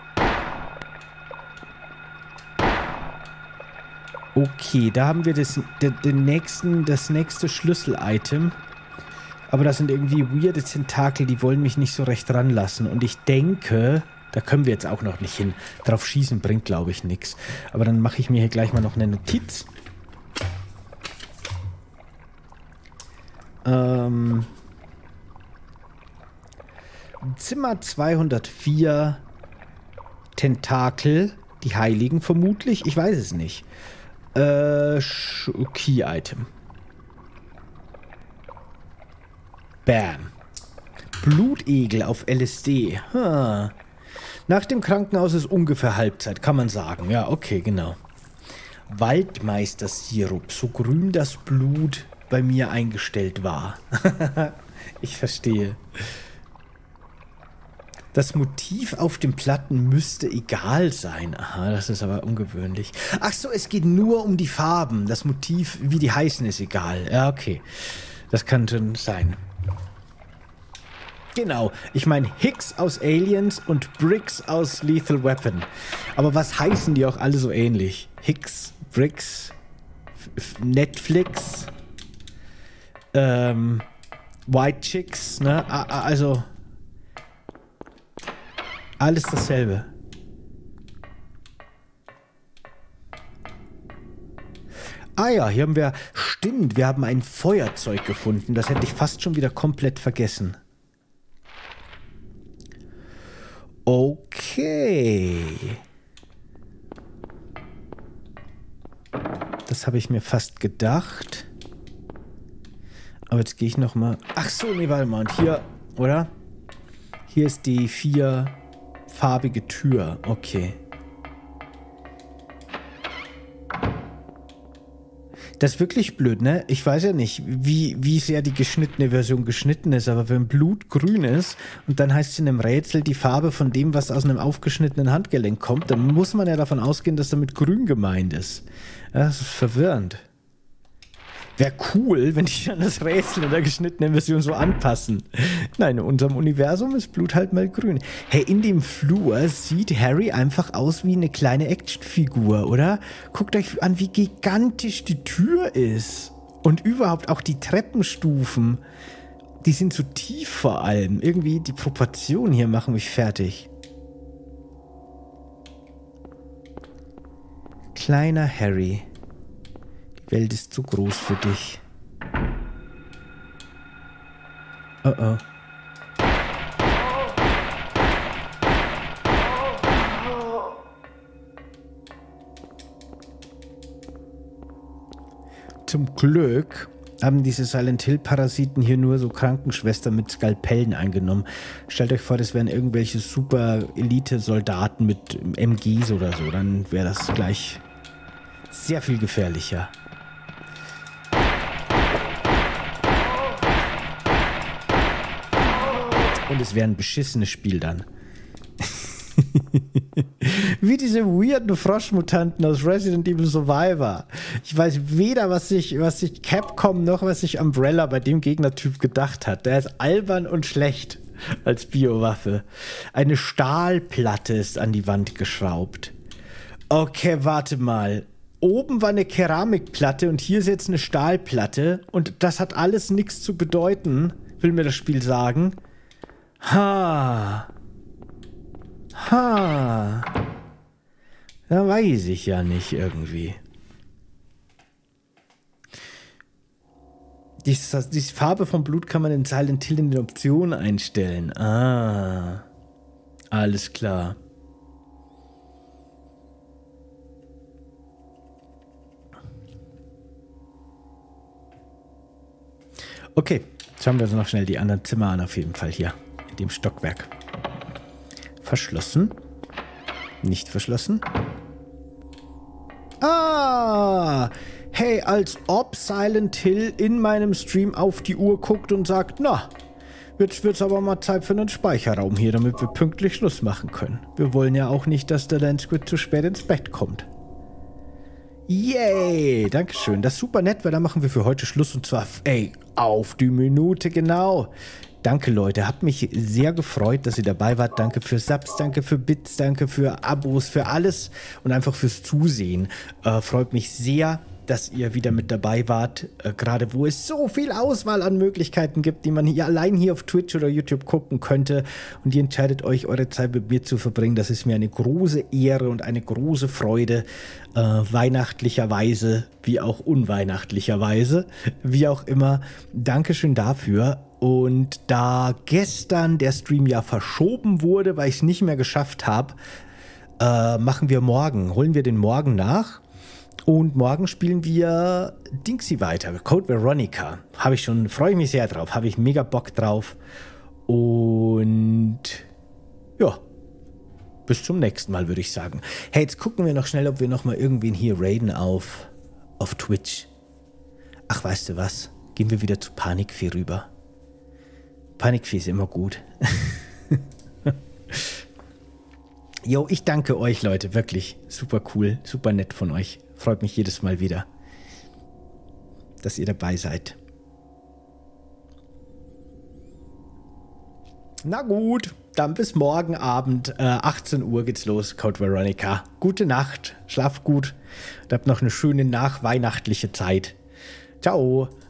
Okay, da haben wir das nächste Schlüssel-Item. Aber das sind irgendwie weirde Tentakel, die wollen mich nicht so recht ranlassen. Und ich denke, da können wir jetzt auch noch nicht hin. Drauf schießen bringt, glaube ich, nichts. Aber dann mache ich mir hier gleich mal noch eine Notiz. Zimmer 204 Tentakel, die Heiligen vermutlich. Ich weiß es nicht. Key-Item. Bam. Blutegel auf LSD. Huh. Nach dem Krankenhaus ist ungefähr Halbzeit, kann man sagen. Ja, okay, genau. Waldmeister-Sirup. So grün das Blut bei mir eingestellt war. Ich verstehe. Das Motiv auf den Platten müsste egal sein. Aha, das ist aber ungewöhnlich. Ach so, es geht nur um die Farben. Das Motiv, wie die heißen, ist egal. Ja, okay. Das kann schon sein. Genau. Ich meine Hicks aus Aliens und Briggs aus Lethal Weapon. Aber was heißen die auch alle so ähnlich? Hicks, Briggs, Netflix, White Chicks, ne? Also alles dasselbe. Ah ja, hier haben wir... Stimmt, wir haben ein Feuerzeug gefunden. Das hätte ich fast schon wieder komplett vergessen. Okay. Das habe ich mir fast gedacht. Aber jetzt gehe ich noch mal... Ach so, nee, warte mal. Und hier, oder? Hier ist die 4-farbige Tür. Okay. Das ist wirklich blöd, ne? Ich weiß ja nicht, wie sehr die geschnittene Version geschnitten ist, aber wenn Blut grün ist und dann heißt es in einem Rätsel die Farbe von dem, was aus einem aufgeschnittenen Handgelenk kommt, dann muss man ja davon ausgehen, dass damit grün gemeint ist. Ja, das ist verwirrend. Wäre cool, wenn die dann das Rätsel in der geschnittenen Version so anpassen. Nein, in unserem Universum ist Blut halt mal grün. Hey, in dem Flur sieht Harry einfach aus wie eine kleine Actionfigur, oder? Guckt euch an, wie gigantisch die Tür ist. Und überhaupt auch die Treppenstufen. Die sind so tief vor allem. Irgendwie die Proportionen hier machen mich fertig. Kleiner Harry. Welt ist zu groß für dich. Oh oh. Zum Glück haben diese Silent Hill Parasiten hier nur so Krankenschwestern mit Skalpellen eingenommen. Stellt euch vor, das wären irgendwelche super Elite-Soldaten mit MGs oder so. Dann wäre das gleich sehr viel gefährlicher. Und es wäre ein beschissenes Spiel dann. Wie diese weirden Froschmutanten aus Resident Evil Survivor. Ich weiß weder, was sich Capcom noch was sich Umbrella bei dem Gegnertyp gedacht hat. Der ist albern und schlecht als Biowaffe. Eine Stahlplatte ist an die Wand geschraubt. Okay, warte mal. Oben war eine Keramikplatte und hier ist jetzt eine Stahlplatte. Und das hat alles nichts zu bedeuten, will mir das Spiel sagen. Ha. Da weiß ich ja nicht irgendwie. Die Farbe vom Blut kann man in Silent Hill in den Optionen einstellen. Ah. Alles klar. Okay, schauen wir uns noch schnell die anderen Zimmer an, auf jeden Fall hier. In dem Stockwerk. Verschlossen. Nicht verschlossen. Ah! Hey, als ob Silent Hill in meinem Stream auf die Uhr guckt und sagt, na, jetzt wird's aber mal Zeit für einen Speicherraum hier, damit wir pünktlich Schluss machen können. Wir wollen ja auch nicht, dass der Landsquid zu spät ins Bett kommt. Yay! Dankeschön. Das ist super nett, weil da machen wir für heute Schluss und zwar, ey, auf die Minute genau. Danke, Leute. Hat mich sehr gefreut, dass ihr dabei wart. Danke für Subs, danke für Bits, danke für Abos, für alles und einfach fürs Zusehen. Freut mich sehr, dass ihr wieder mit dabei wart. Gerade wo es so viel Auswahl an Möglichkeiten gibt, die man hier allein hier auf Twitch oder YouTube gucken könnte. Und ihr entscheidet euch, eure Zeit mit mir zu verbringen. Das ist mir eine große Ehre und eine große Freude. Weihnachtlicherweise, wie auch unweihnachtlicherweise, wie auch immer. Dankeschön dafür. Und da gestern der Stream ja verschoben wurde, weil ich es nicht mehr geschafft habe, machen wir morgen, holen wir den morgen nach. Und morgen spielen wir Dingsy weiter, Code Veronica. Freue ich mich sehr drauf, habe ich mega Bock drauf. Und ja, bis zum nächsten Mal, würde ich sagen. Hey, jetzt gucken wir noch schnell, ob wir noch mal irgendwen hier raiden auf Twitch. Ach, weißt du was? Gehen wir wieder zu Panikvieh rüber. Panikvieh ist immer gut. Jo, ich danke euch, Leute. Wirklich super cool, super nett von euch. Freut mich jedes Mal wieder, dass ihr dabei seid. Na gut, dann bis morgen Abend. 18 Uhr geht's los, Code Veronica. Gute Nacht, schlaft gut und habt noch eine schöne nachweihnachtliche Zeit. Ciao.